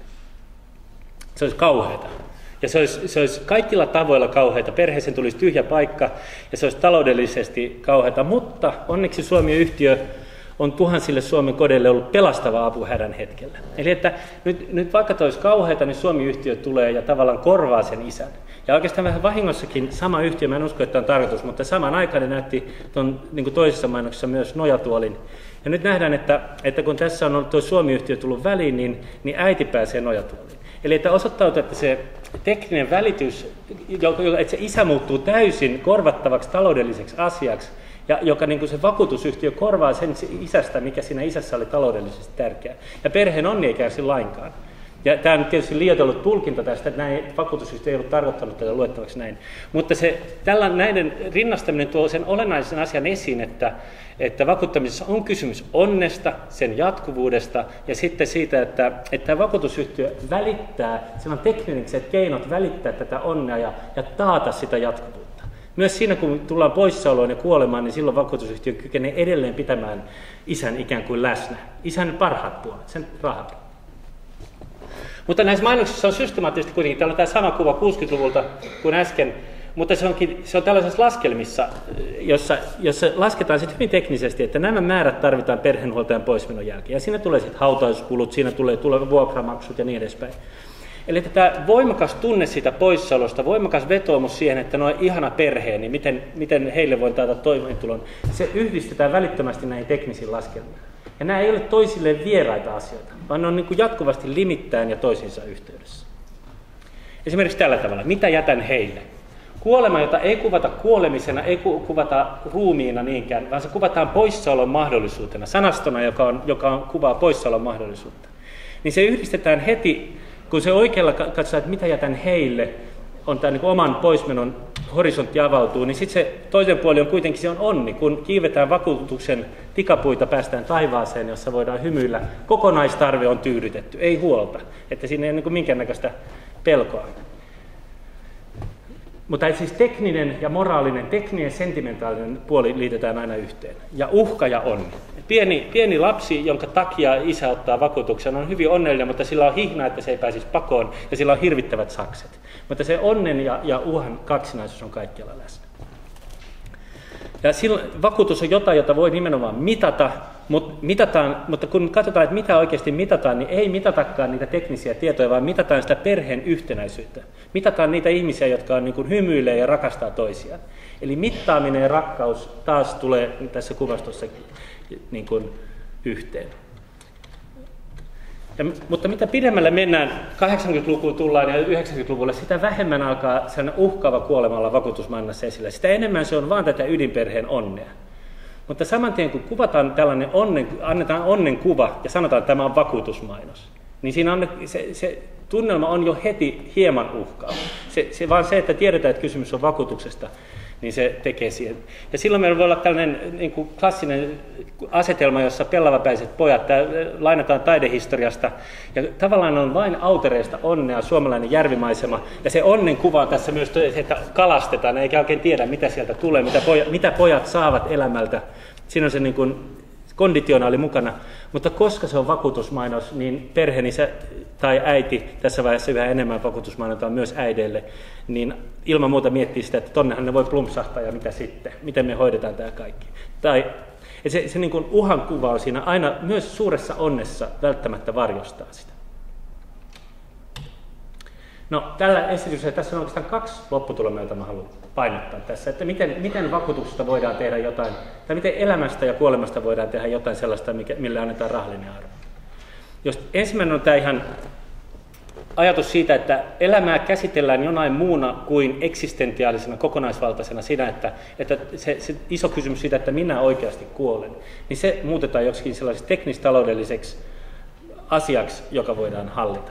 Se olisi kauheata. Ja se olisi kaikilla tavoilla kauheata. Perheeseen tulisi tyhjä paikka ja se olisi taloudellisesti kauheata. Mutta onneksi Suomi-yhtiö on tuhansille Suomen kodeille ollut pelastava apu hädän hetkellä. Eli että nyt vaikka toi olisi kauheata, niin Suomi-yhtiö tulee ja tavallaan korvaa sen isän. Ja oikeastaan vähän vahingossakin sama yhtiö, mä en usko, että on tarkoitus, mutta samaan aikaan ne näytti tuon niin kuin toisessa mainoksessa myös nojatuolin. Ja nyt nähdään, että kun tässä on ollut tuo Suomi-yhtiö tullut väliin, niin äiti pääsee nojatuoliin. Eli että osoittautuu, että se tekninen välitys, että se isä muuttuu täysin korvattavaksi taloudelliseksi asiaksi, ja joka niin kuin se vakuutusyhtiö korvaa sen isästä, mikä siinä isässä oli taloudellisesti tärkeää. Ja perheen onni ei kärsi lainkaan. Ja tämä on tietysti liioitellut tulkinta tästä, että vakuutusyhtiö ei ollut tarkoittanut tätä luettavaksi näin. Mutta näiden rinnastaminen tuo sen olennaisen asian esiin, että vakuuttamisessa on kysymys onnesta, sen jatkuvuudesta ja sitten siitä, että vakuutusyhtiö välittää, sillä on tekniset keinot välittää tätä onnea ja taata sitä jatkuvuutta. Myös siinä, kun tullaan poissaoloon ja kuolemaan, niin silloin vakuutusyhtiö kykenee edelleen pitämään isän ikään kuin läsnä. Isän parhaat puolet, sen rahat. Mutta näissä mainoksissa on systemaattisesti kuitenkin, täällä on tämä sama kuva 60-luvulta kuin äsken, mutta se on tällaisessa laskelmissa, jossa lasketaan sitten hyvin teknisesti, että nämä määrät tarvitaan perheenhuoltajan poismenon jälkeen. Ja siinä tulee sitten hautauskulut, siinä tulee vuokramaksut ja niin edespäin. Eli tämä voimakas tunne siitä poissaolosta, voimakas vetoomus siihen, että no ihana perheen, niin miten heille voi taata toimeentulon, se yhdistetään välittömästi näihin teknisiin laskelmiin. Ja nämä ei ole toisilleen vieraita asioita, vaan ne on niin kuin jatkuvasti limittäin ja toisiinsa yhteydessä. Esimerkiksi tällä tavalla, mitä jätän heille? Kuolema, jota ei kuvata kuolemisena, ei kuvata ruumiina niinkään, vaan se kuvataan poissaolon mahdollisuutena, sanastona, joka kuvaa poissaolon mahdollisuutta. Niin se yhdistetään heti, kun se oikealla katsotaan, että mitä jätän heille, on tämä niin oman poismenon horisontti avautuu, niin sitten se toisen puoli on kuitenkin se on onni. Kun kiivetään vakuutuksen tikapuita, päästään taivaaseen, jossa voidaan hymyillä. Kokonaistarve on tyydytetty, ei huolta. Että siinä ei ole niin minkäännäköistä pelkoa. Mutta siis tekninen ja moraalinen, tekninen sentimentaalinen puoli liitetään aina yhteen. Ja uhka ja onni. Pieni lapsi, jonka takia isä ottaa vakuutuksen, on hyvin onnellinen, mutta sillä on hihna, että se ei pääsisi pakoon, ja sillä on hirvittävät sakset. Mutta se onnen ja uhan kaksinaisuus on kaikkialla läsnä. Ja silloin vakuutus on jotain, jota voi nimenomaan mitata, mutta kun katsotaan, että mitä oikeasti mitataan, niin ei mitatakaan niitä teknisiä tietoja, vaan mitataan sitä perheen yhtenäisyyttä. Mitataan niitä ihmisiä, jotka on niin kuin hymyilee ja rakastaa toisiaan. Eli mittaaminen ja rakkaus taas tulee tässä kuvastossa niin kuin yhteen. Mutta mitä pidemmälle mennään, 80-lukuun tullaan ja 90-luvulle, sitä vähemmän alkaa sen uhkaava kuolemalla vakuutusmainonnassa esille. Sitä enemmän se on vaan tätä ydinperheen onnea. Mutta saman tien kun kuvataan tällainen annetaan onnen kuva ja sanotaan, että tämä on vakuutusmainos, niin siinä on, se tunnelma on jo heti hieman uhkaava. Vaan se, että tiedetään, että kysymys on vakuutuksesta, niin se tekee siihen. Ja silloin meillä voi olla tällainen niin kuin klassinen asetelma, jossa pellavapäiset pojat, lainataan taidehistoriasta, ja tavallaan on vain autereista onnea, suomalainen järvimaisema, ja se onnen kuva on tässä myös, että kalastetaan, eikä oikein tiedä, mitä sieltä tulee, mitä pojat saavat elämältä. Siinä on se niin kuin konditionaali mukana, mutta koska se on vakuutusmainos, niin perheenisä tai äiti, tässä vaiheessa yhä enemmän vakuutusmainontaa myös äideille, niin ilman muuta miettii sitä, että tonnehan ne voi plumpsahtaa ja mitä sitten, miten me hoidetaan tämä kaikki. Tai se niin kuin uhan kuva on siinä aina myös suuressa onnessa välttämättä varjostaa sitä. No tällä esityksellä tässä on oikeastaan 2 lopputulemaa, joita mä haluan painottaa tässä, että miten vakuutuksesta voidaan tehdä jotain, tai miten elämästä ja kuolemasta voidaan tehdä jotain sellaista, mille annetaan rahallinen arvo. Jos ensimmäinen on tämä ihan ajatus siitä, että elämää käsitellään jonain muuna kuin eksistentiaalisena, kokonaisvaltaisena siinä, että se iso kysymys siitä, että minä oikeasti kuolen, niin se muutetaan joksikin sellaiseksi teknistaloudelliseksi asiaksi, joka voidaan hallita.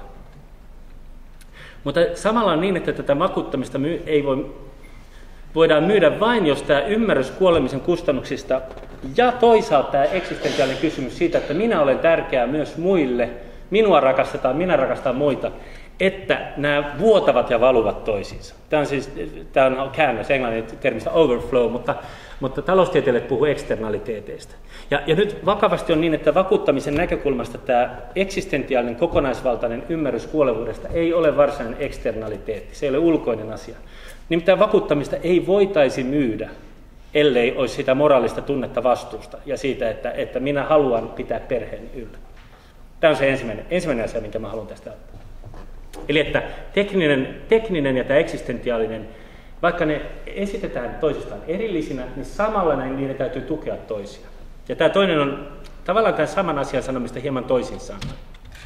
voidaan myydä vain, jos tämä ymmärrys kuolemisen kustannuksista ja toisaalta tämä eksistentiaalinen kysymys siitä, että minä olen tärkeä myös muille, minua rakastetaan, minä rakastan muita, että nämä vuotavat ja valuvat toisiinsa. Tämä on käännös englannin termistä overflow, mutta taloustieteilijät puhuu eksternaliteeteista. Ja nyt vakavasti on niin, että vakuuttamisen näkökulmasta tämä eksistentiaalinen kokonaisvaltainen ymmärrys kuolevuudesta ei ole varsinainen eksternaliteetti, se ei ole ulkoinen asia. Nimittäin vakuuttamista ei voitaisi myydä, ellei olisi sitä moraalista tunnetta vastuusta ja siitä, että minä haluan pitää perheeni yllä. Tämä on se ensimmäinen asia, minkä mä haluan tästä ottaa. Eli että tekninen ja tämä eksistentiaalinen, vaikka ne esitetään toisistaan erillisinä, niin samalla niiden täytyy tukea toisia. Ja tämä toinen on tavallaan tämän saman asian sanomista hieman toisin sanoen.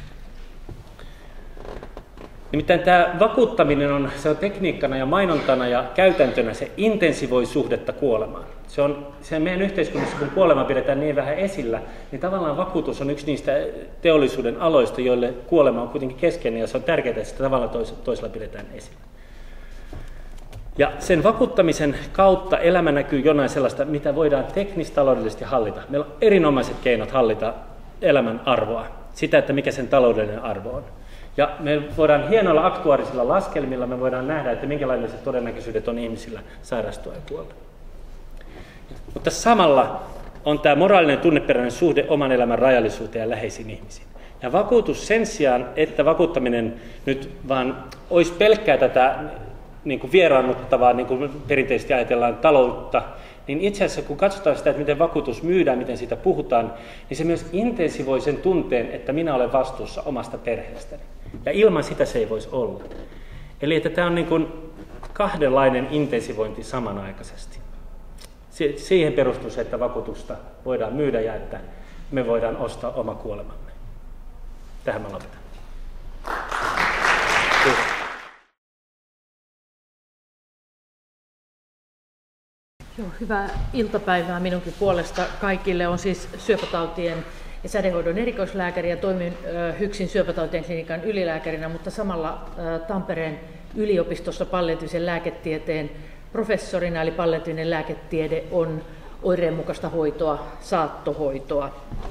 Nimittäin tämä vakuuttaminen se on tekniikkana ja mainontana ja käytäntönä, se intensivoi suhdetta kuolemaan. Se meidän yhteiskunnassa, kun kuolema pidetään niin vähän esillä, niin tavallaan vakuutus on yksi niistä teollisuuden aloista, joille kuolema on kuitenkin keskeinen ja se on tärkeää, että sitä tavallaan toisella pidetään esillä. Ja sen vakuuttamisen kautta elämä näkyy jonain sellaista, mitä voidaan teknistaloudellisesti hallita. Meillä on erinomaiset keinot hallita elämän arvoa, sitä, että mikä sen taloudellinen arvo on. Ja me voidaan hienoilla aktuaarisilla laskelmilla, me voidaan nähdä, että minkälaiset todennäköisyydet on ihmisillä sairastua ja kuolla. Mutta samalla on tämä moraalinen tunneperäinen suhde oman elämän rajallisuuteen ja läheisiin ihmisiin. Ja vakuutus sen sijaan, että vakuuttaminen nyt vaan olisi pelkkää tätä niin kuin vieraannuttavaa, niin kuin perinteisesti ajatellaan taloutta, niin itse asiassa kun katsotaan sitä, että miten vakuutus myydään, miten siitä puhutaan, niin se myös intensivoi sen tunteen, että minä olen vastuussa omasta perheestäni. Ja ilman sitä se ei voisi olla. Eli että tämä on niin kuin kahdenlainen intensivointi samanaikaisesti. Siihen perustuu se, että vakuutusta voidaan myydä ja että me voidaan ostaa oma kuolemamme. Tähän mä lopetan. Kiitos. Joo, hyvää iltapäivää minunkin puolesta kaikille. On siis syöpätautien ja sädehoidon erikoislääkäri ja toimin HYKSin syöpätautien klinikan ylilääkärinä, mutta samalla Tampereen yliopistossa palliatiivisen lääketieteen professorina, eli palliatiivinen lääketiede on oireenmukaista hoitoa, saattohoitoa.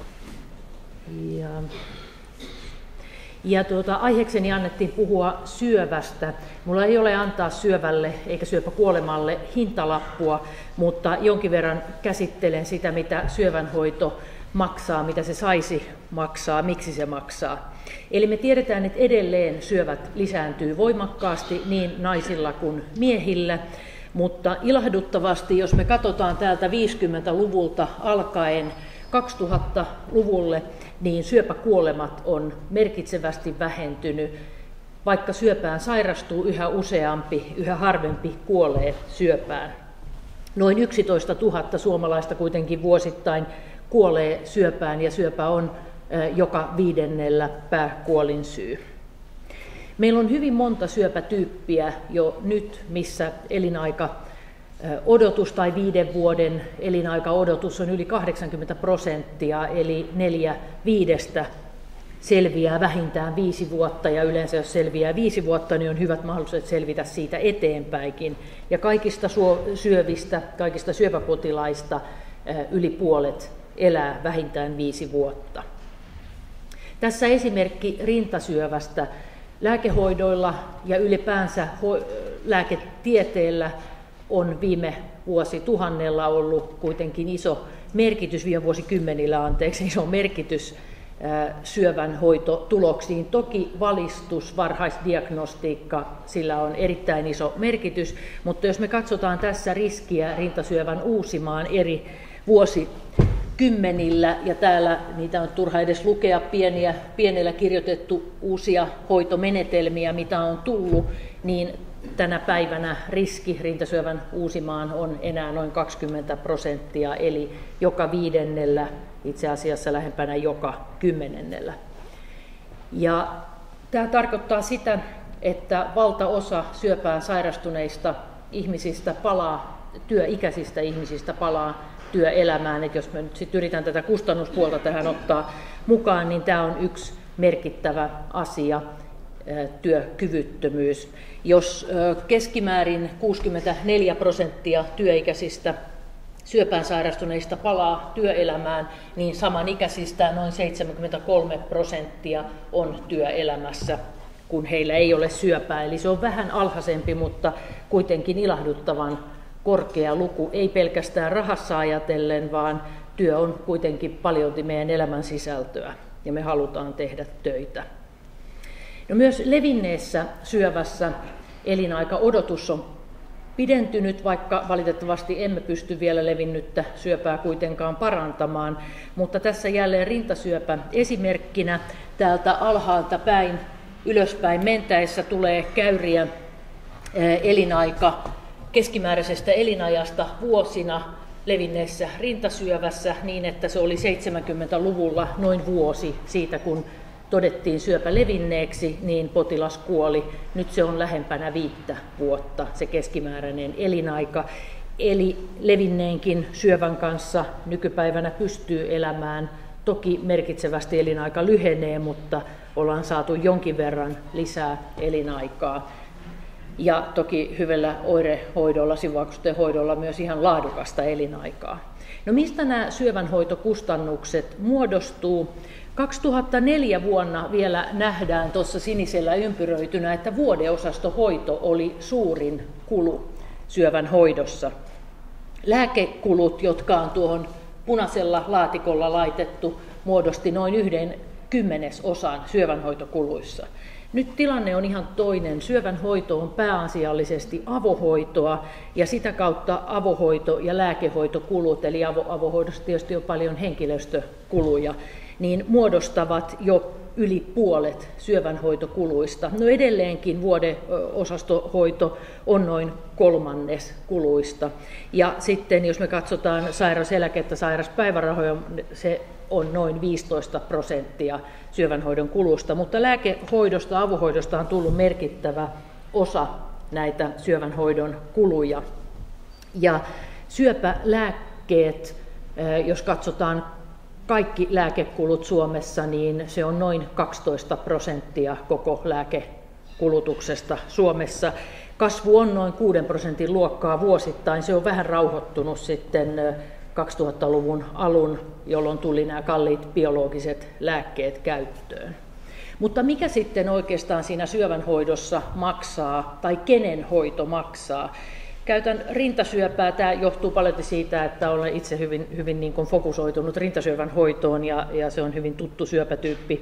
Ja aiheekseni annettiin puhua syövästä. Mulla ei ole antaa syövälle eikä syöpäkuolemalle hintalappua, mutta jonkin verran käsittelen sitä, mitä syövänhoito maksaa, mitä se saisi maksaa, miksi se maksaa. Eli me tiedetään, että edelleen syövät lisääntyy voimakkaasti niin naisilla kuin miehillä, mutta ilahduttavasti, jos me katsotaan täältä 50-luvulta alkaen 2000-luvulle, niin syöpäkuolemat on merkitsevästi vähentynyt. Vaikka syöpään sairastuu, yhä useampi, yhä harvempi kuolee syöpään. Noin 11 000 suomalaista kuitenkin vuosittain kuolee syöpään ja syöpä on joka 5. pääkuolinsyy. Meillä on hyvin monta syöpätyyppiä jo nyt, missä elinaika odotus tai 5 vuoden elinaikaodotus on yli 80%, eli 4/5 selviää vähintään 5 vuotta, ja yleensä jos selviää 5 vuotta, niin on hyvät mahdollisuudet selvitä siitä eteenpäinkin. Ja kaikista syövistä, kaikista syöpäpotilaista yli puolet elää vähintään 5 vuotta. Tässä esimerkki rintasyövästä. Lääkehoidoilla ja ylipäänsä lääketieteellä on viime vuosituhannella ollut kuitenkin iso merkitys, viime vuosikymmenillä iso merkitys syövän hoitotuloksiin. Toki valistus, varhaisdiagnostiikka, sillä on erittäin iso merkitys, mutta jos me katsotaan tässä riskiä rintasyövän uusimaan eri vuosikymmenillä, ja täällä niitä on turha edes lukea, pienellä kirjoitettu uusia hoitomenetelmiä, mitä on tullut, niin tänä päivänä riski rintasyövän uusimaan on enää noin 20%, eli joka 5., itse asiassa lähempänä joka 10. Ja tämä tarkoittaa sitä, että valtaosa syöpään sairastuneista ihmisistä työikäisistä ihmisistä palaa työelämään. Et jos mä nyt sit yritän tätä kustannuspuolta tähän ottaa mukaan, niin tämä on yksi merkittävä asia. työkyvyttömyys. Jos keskimäärin 64% työikäisistä syöpään sairastuneista palaa työelämään, niin samanikäisistä noin 73% on työelämässä, kun heillä ei ole syöpää. Eli se on vähän alhaisempi, mutta kuitenkin ilahduttavan korkea luku, ei pelkästään rahassa ajatellen, vaan työ on kuitenkin paljolti meidän elämän sisältöä ja me halutaan tehdä töitä. No myös levinneessä syövässä elinaika odotus on pidentynyt, vaikka valitettavasti emme pysty vielä levinnyttä syöpää kuitenkaan parantamaan, mutta tässä jälleen rintasyöpä esimerkkinä täältä alhaalta päin ylöspäin mentäessä tulee käyriä elinaika keskimääräisestä elinajasta vuosina levinneessä rintasyövässä niin, että se oli 70-luvulla noin vuosi siitä, kun todettiin syöpä levinneeksi, niin potilas kuoli. Nyt se on lähempänä 5 vuotta se keskimääräinen elinaika. Eli levinneenkin syövän kanssa nykypäivänä pystyy elämään. Toki merkitsevästi elinaika lyhenee, mutta ollaan saatu jonkin verran lisää elinaikaa. Ja toki hyvällä oirehoidolla, sivuvaikutusten hoidolla myös ihan laadukasta elinaikaa. No mistä nämä syövänhoitokustannukset muodostuu? 2004 vuonna vielä nähdään tuossa sinisellä ympyröitynä, että vuodeosastohoito oli suurin kulu syövän hoidossa. Lääkekulut, jotka on tuohon punaisella laatikolla laitettu, muodosti noin 1/10 syövänhoitokuluissa. Nyt tilanne on ihan toinen. Syövänhoito on pääasiallisesti avohoitoa ja sitä kautta avohoito- ja lääkehoitokulut, eli avohoidossa tietysti on paljon henkilöstökuluja, niin muodostavat jo yli puolet syövänhoitokuluista. No edelleenkin vuodeosastohoito on noin 1/3 kuluista. Ja sitten jos me katsotaan sairauseläkettä, sairauspäivärahoja, se on noin 15% syövänhoidon kulusta, mutta lääkehoidosta, avohoidosta on tullut merkittävä osa näitä syövänhoidon kuluja. Ja syöpälääkkeet, jos katsotaan kaikki lääkekulut Suomessa, niin se on noin 12% koko lääkekulutuksesta Suomessa. Kasvu on noin 6% luokkaa vuosittain. Se on vähän rauhoittunut sitten 2000-luvun alun, jolloin tuli nämä kalliit biologiset lääkkeet käyttöön. Mutta mikä sitten oikeastaan siinä syövänhoidossa maksaa, tai kenen hoito maksaa? Käytän rintasyöpää. Tämä johtuu paljon siitä, että olen itse hyvin niin kuin fokusoitunut rintasyövän hoitoon ja se on hyvin tuttu syöpätyyppi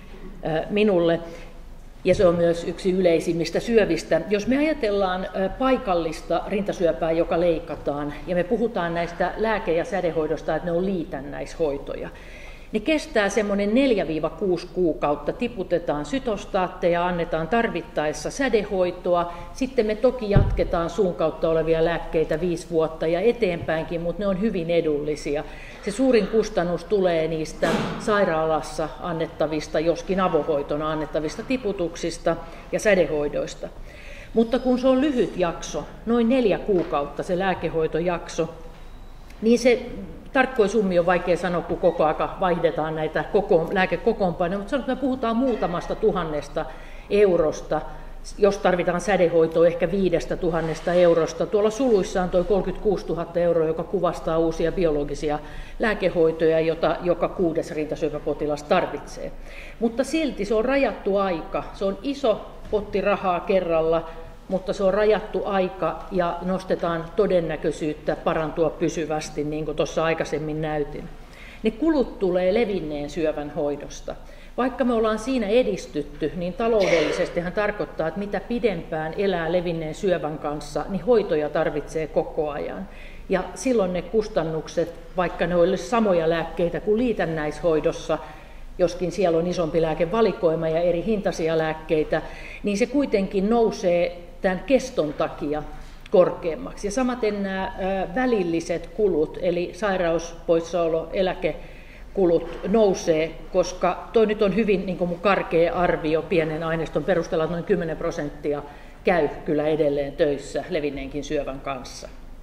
minulle. Ja se on myös yksi yleisimmistä syövistä. Jos me ajatellaan paikallista rintasyöpää, joka leikataan, ja me puhutaan näistä lääke- ja sädehoidosta, että ne on liitännäishoitoja, ne kestää semmoinen 4-6 kuukautta, tiputetaan sytostaatteja, annetaan tarvittaessa sädehoitoa, sitten me toki jatketaan suun kautta olevia lääkkeitä 5 vuotta ja eteenpäinkin, mutta ne on hyvin edullisia. Se suurin kustannus tulee niistä sairaalassa annettavista, joskin avohoitona annettavista tiputuksista ja sädehoidoista. Mutta kun se on lyhyt jakso, noin 4 kuukautta se lääkehoitojakso, niin se tarkkoin summi on vaikea sanoa, kun koko ajan vaihdetaan näitä lääkekokoonpanoja, mutta sanotaan, että me puhutaan muutamasta 1000 eurosta, jos tarvitaan sädehoitoa ehkä 5 000 eurosta. Tuolla suluissa on tuo 36 000 euroa, joka kuvastaa uusia biologisia lääkehoitoja, jota joka 6. rintasyöpäpotilas tarvitsee. Mutta silti se on rajattu aika, se on iso potti rahaa kerralla, mutta se on rajattu aika ja nostetaan todennäköisyyttä parantua pysyvästi, niin kuin tuossa aikaisemmin näytin. Ne kulut tulee levinneen syövän hoidosta. Vaikka me ollaan siinä edistytty, niin taloudellisestihan tarkoittaa, että mitä pidempään elää levinneen syövän kanssa, niin hoitoja tarvitsee koko ajan. Ja silloin ne kustannukset, vaikka ne olisi samoja lääkkeitä kuin liitännäishoidossa, joskin siellä on isompi lääkevalikoima ja eri hintaisia lääkkeitä, niin se kuitenkin nousee tämän keston takia korkeammaksi. Ja samaten nämä välilliset kulut, eli sairauspoissaolo, eläkekulut nousee, koska toi nyt on hyvin niin kuin mun karkea arvio pienen aineiston perusteella, että noin 10% käy kyllä edelleen töissä levinneenkin syövän kanssa.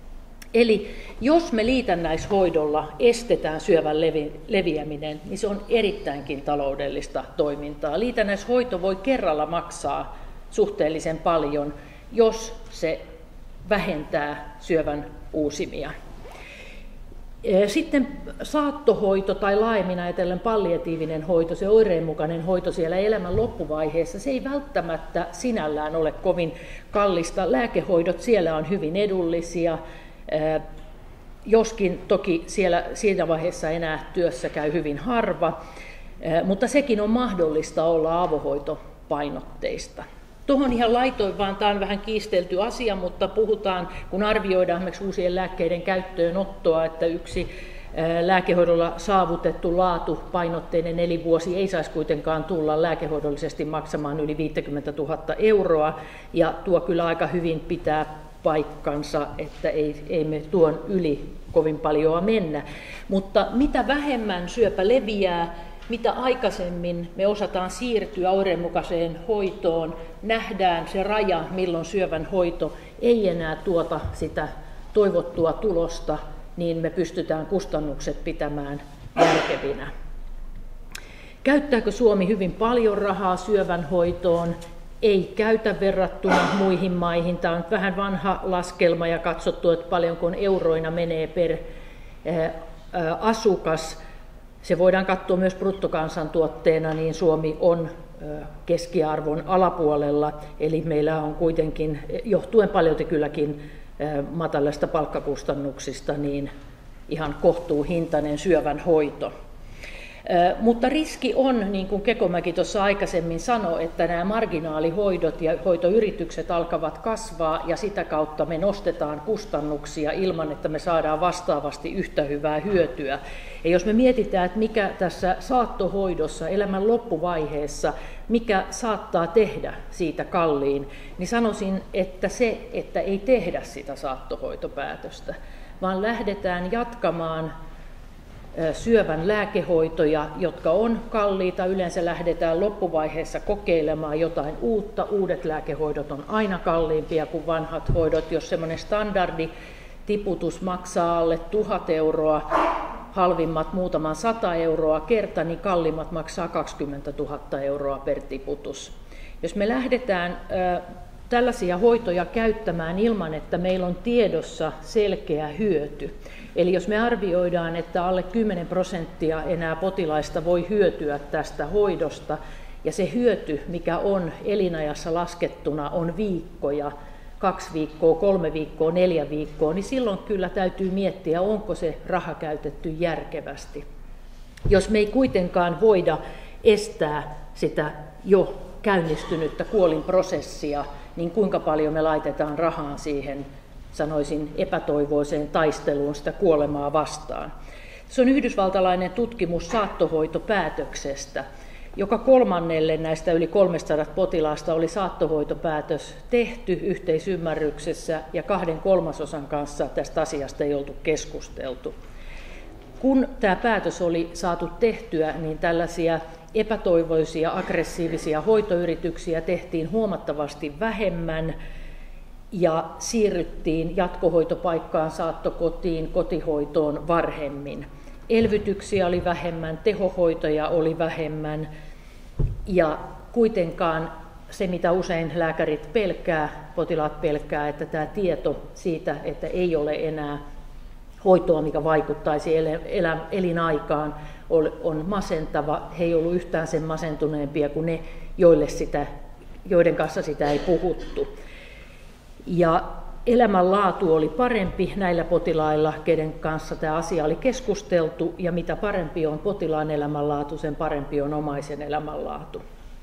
Eli jos me liitännäishoidolla estetään syövän leviäminen, niin se on erittäinkin taloudellista toimintaa. Liitännäishoito voi kerralla maksaa suhteellisen paljon, jos se vähentää syövän uusimia. Sitten saattohoito tai laajemmin ajatellen palliatiivinen hoito, se oireenmukainen hoito siellä elämän loppuvaiheessa, se ei välttämättä sinällään ole kovin kallista. Lääkehoidot siellä on hyvin edullisia, joskin toki siinä vaiheessa enää työssä käy hyvin harva, mutta sekin on mahdollista olla avohoitopainotteista. Tuohon ihan laitoin, vaan tämä on vähän kiistelty asia, mutta puhutaan, kun arvioidaan esimerkiksi uusien lääkkeiden käyttöönottoa, että yksi lääkehoidolla saavutettu laatupainotteinen elinvuosi ei saisi kuitenkaan tulla lääkehoidollisesti maksamaan yli 50 000 €, ja tuo kyllä aika hyvin pitää paikkansa, että ei me tuon yli kovin paljoa mennä. Mutta mitä vähemmän syöpä leviää, mitä aikaisemmin me osataan siirtyä oireenmukaiseen hoitoon, nähdään se raja, milloin syövän hoito ei enää tuota sitä toivottua tulosta, niin me pystytään kustannukset pitämään järkevinä. Käyttääkö Suomi hyvin paljon rahaa syövän hoitoon? Ei käytä verrattuna muihin maihin. Tämä on vähän vanha laskelma ja katsottu, että paljonko euroina menee per asukas. Se voidaan katsoa myös bruttokansantuotteena, niin Suomi on keskiarvon alapuolella, eli meillä on kuitenkin, johtuen paljolti kylläkin matalasta palkkakustannuksista, niin ihan kohtuuhintainen syövän hoito. Mutta riski on, niin kuin Kekomäki tuossa aikaisemmin sanoi, että nämä marginaalihoidot ja hoitoyritykset alkavat kasvaa ja sitä kautta me nostetaan kustannuksia ilman, että me saadaan vastaavasti yhtä hyvää hyötyä. Ja jos me mietitään, että mikä tässä saattohoidossa elämän loppuvaiheessa, mikä saattaa tehdä siitä kalliin, niin sanoisin, että se, että ei tehdä sitä saattohoitopäätöstä, vaan lähdetään jatkamaan syövän lääkehoitoja, jotka on kalliita. Yleensä lähdetään loppuvaiheessa kokeilemaan jotain uutta. Uudet lääkehoidot on aina kalliimpia kuin vanhat hoidot. Jos semmoinen standarditiputus maksaa alle 1 000 €, halvimmat muutaman 100 € kerta, niin kalliimmat maksaa 20 000 € per tiputus. Jos me lähdetään tällaisia hoitoja käyttämään ilman, että meillä on tiedossa selkeä hyöty. Eli jos me arvioidaan, että alle 10% enää potilaista voi hyötyä tästä hoidosta, ja se hyöty, mikä on elinajassa laskettuna, on viikkoja, 2 viikkoa, 3 viikkoa, 4 viikkoa, niin silloin kyllä täytyy miettiä, onko se raha käytetty järkevästi. Jos me ei kuitenkaan voida estää sitä jo käynnistynyttä kuolinprosessia, niin kuinka paljon me laitetaan rahaa siihen, sanoisin, epätoivoiseen taisteluun sitä kuolemaa vastaan. Se on yhdysvaltalainen tutkimus saattohoitopäätöksestä. Joka 3. näistä yli 300 potilaasta oli saattohoitopäätös tehty yhteisymmärryksessä ja 2/3 kanssa tästä asiasta ei oltu keskusteltu. Kun tämä päätös oli saatu tehtyä, niin tällaisia epätoivoisia, aggressiivisia hoitoyrityksiä tehtiin huomattavasti vähemmän ja siirryttiin jatkohoitopaikkaan, saattokotiin, kotihoitoon varhemmin. Elvytyksiä oli vähemmän, tehohoitoja oli vähemmän ja kuitenkaan se, mitä usein lääkärit pelkää, potilaat pelkää, että tämä tieto siitä, että ei ole enää hoitoa, mikä vaikuttaisi elinaikaan, on masentava. He ei ollut yhtään sen masentuneempia kuin ne, joiden kanssa sitä ei puhuttu. Ja elämänlaatu oli parempi näillä potilailla, kenen kanssa tämä asia oli keskusteltu, ja mitä parempi on potilaan elämänlaatu, sen parempi on omaisen elämänlaatu.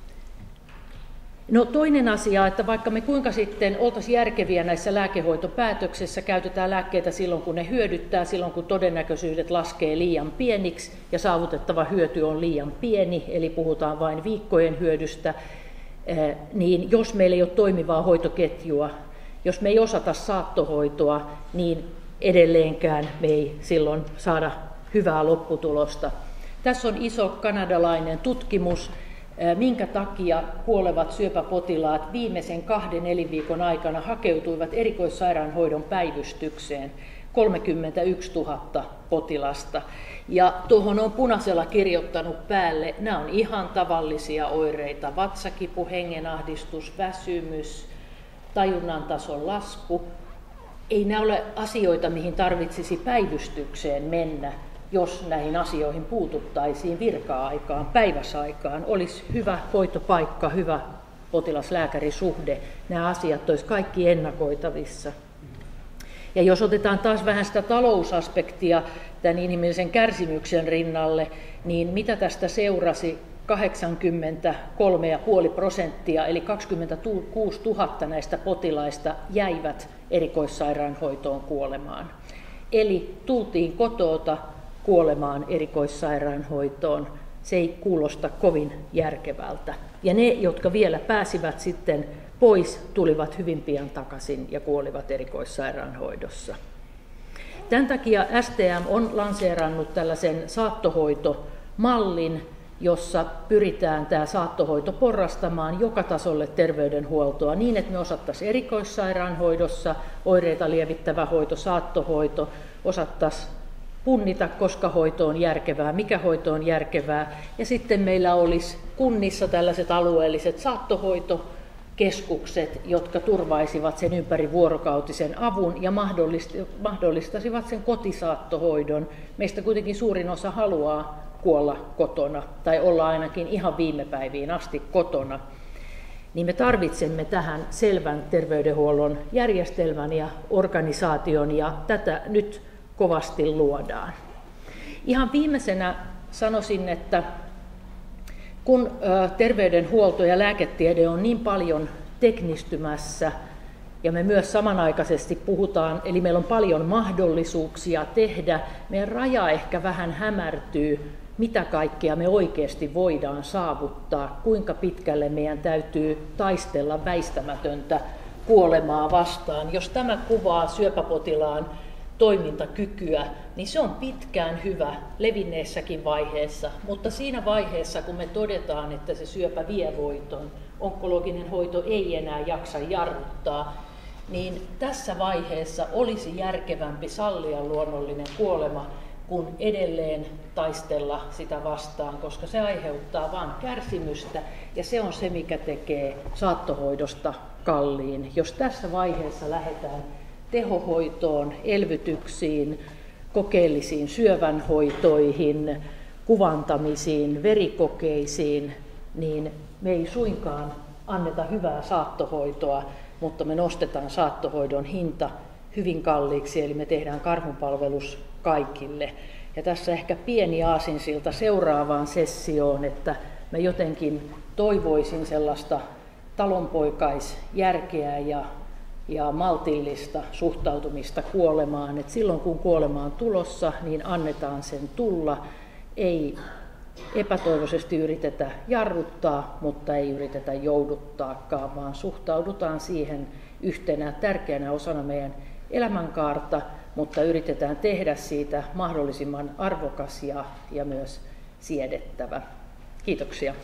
No toinen asia, että vaikka me kuinka sitten oltaisiin järkeviä näissä lääkehoitopäätöksissä, käytetään lääkkeitä silloin kun ne hyödyttää, silloin kun todennäköisyydet laskee liian pieniksi ja saavutettava hyöty on liian pieni, eli puhutaan vain viikkojen hyödystä, niin jos meillä ei ole toimivaa hoitoketjua, jos me ei osata saattohoitoa, niin edelleenkään me ei silloin saada hyvää lopputulosta. Tässä on iso kanadalainen tutkimus, minkä takia kuolevat syöpäpotilaat viimeisen 2 elinviikon aikana hakeutuivat erikoissairaanhoidon päivystykseen. 31 000 potilasta. Ja tuohon on punaisella kirjoittanut päälle, nämä on ihan tavallisia oireita, vatsakipu, hengenahdistus, väsymys, tajunnan tason lasku. Ei nämä ole asioita, mihin tarvitsisi päivystykseen mennä, jos näihin asioihin puututtaisiin virka-aikaan, päiväsaikaan. Olisi hyvä hoitopaikka, hyvä potilas-lääkärisuhde. Nämä asiat olisi kaikki ennakoitavissa. Ja jos otetaan taas vähän sitä talousaspektia tämän inhimillisen kärsimyksen rinnalle, niin mitä tästä seurasi? 83,5%, eli 26 000 näistä potilaista jäivät erikoissairaanhoitoon kuolemaan. Eli tultiin kotoota kuolemaan erikoissairaanhoitoon. Se ei kuulosta kovin järkevältä. Ja ne, jotka vielä pääsivät sitten pois, tulivat hyvin pian takaisin ja kuolivat erikoissairaanhoidossa. Tämän takia STM on lanseerannut tällaisen saattohoitomallin, jossa pyritään tämä saattohoito porrastamaan joka tasolle terveydenhuoltoa niin, että me osattaisiin erikoissairaanhoidossa oireita lievittävä hoito, saattohoito, osattaisiin punnita, koska hoito on järkevää, mikä hoito on järkevää. Ja sitten meillä olisi kunnissa tällaiset alueelliset saattohoitokeskukset, jotka turvaisivat sen ympärivuorokautisen avun ja mahdollistaisivat sen kotisaattohoidon. Meistä kuitenkin suurin osa haluaa kuolla kotona tai olla ainakin ihan viime päiviin asti kotona. Niin me tarvitsemme tähän selvän terveydenhuollon järjestelmän ja organisaation, ja tätä nyt kovasti luodaan. Ihan viimeisenä sanoisin, että kun terveydenhuolto ja lääketiede on niin paljon teknistymässä, ja me myös samanaikaisesti puhutaan, eli meillä on paljon mahdollisuuksia tehdä, meidän raja ehkä vähän hämärtyy, mitä kaikkea me oikeasti voidaan saavuttaa, kuinka pitkälle meidän täytyy taistella väistämätöntä kuolemaa vastaan. Jos tämä kuvaa syöpäpotilaan toimintakykyä, niin se on pitkään hyvä levinneessäkin vaiheessa, mutta siinä vaiheessa, kun me todetaan, että se syöpä vie voiton, onkologinen hoito ei enää jaksa jarruttaa, niin tässä vaiheessa olisi järkevämpi sallia luonnollinen kuolema, kun edelleen taistella sitä vastaan, koska se aiheuttaa vain kärsimystä, ja se on se, mikä tekee saattohoidosta kalliin. Jos tässä vaiheessa lähdetään tehohoitoon, elvytyksiin, kokeellisiin syövänhoitoihin, kuvantamisiin, verikokeisiin, niin me ei suinkaan anneta hyvää saattohoitoa, mutta me nostetaan saattohoidon hinta hyvin kalliiksi, eli me tehdään karhunpalvelus kaikille. Ja tässä ehkä pieni aasinsilta seuraavaan sessioon, että mä jotenkin toivoisin sellaista talonpoikaisjärkeä ja maltillista suhtautumista kuolemaan, että silloin kun kuolema on tulossa, niin annetaan sen tulla, ei epätoivoisesti yritetä jarruttaa, mutta ei yritetä jouduttaakaan, vaan suhtaudutaan siihen yhtenä tärkeänä osana meidän elämänkaarta, mutta yritetään tehdä siitä mahdollisimman arvokas ja myös siedettävä. Kiitoksia.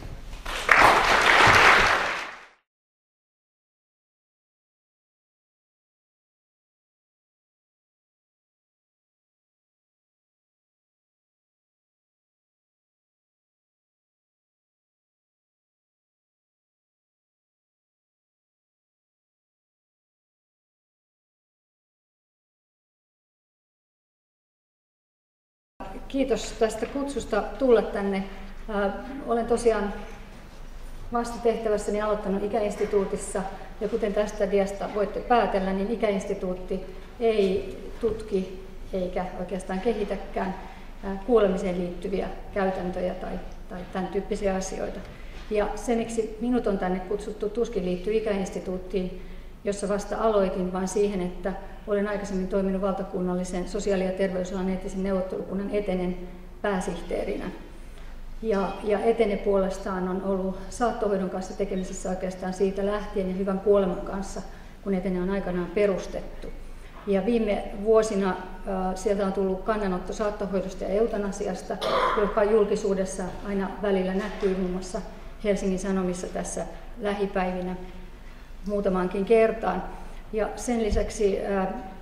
Kiitos tästä kutsusta tulla tänne. Olen tosiaan vastatehtävässäni aloittanut Ikäinstituutissa, ja kuten tästä diasta voitte päätellä, niin Ikäinstituutti ei tutki eikä oikeastaan kehitäkään kuolemiseen liittyviä käytäntöjä tai tämän tyyppisiä asioita. Ja se, miksi minut on tänne kutsuttu, tuskin liittyy Ikäinstituuttiin, jossa vasta aloitin, vaan siihen, että olen aikaisemmin toiminut valtakunnallisen sosiaali- ja terveysalan eettisen neuvottelukunnan Etenen pääsihteerinä. Ja Etene puolestaan on ollut saattohoidon kanssa tekemisissä oikeastaan siitä lähtien ja hyvän kuoleman kanssa, kun Etene on aikanaan perustettu. Ja viime vuosina sieltä on tullut kannanotto saattohoidosta ja eutanasiasta, joka julkisuudessa aina välillä näkyy muun muassa Helsingin Sanomissa tässä lähipäivinä muutamaankin kertaan. Ja sen lisäksi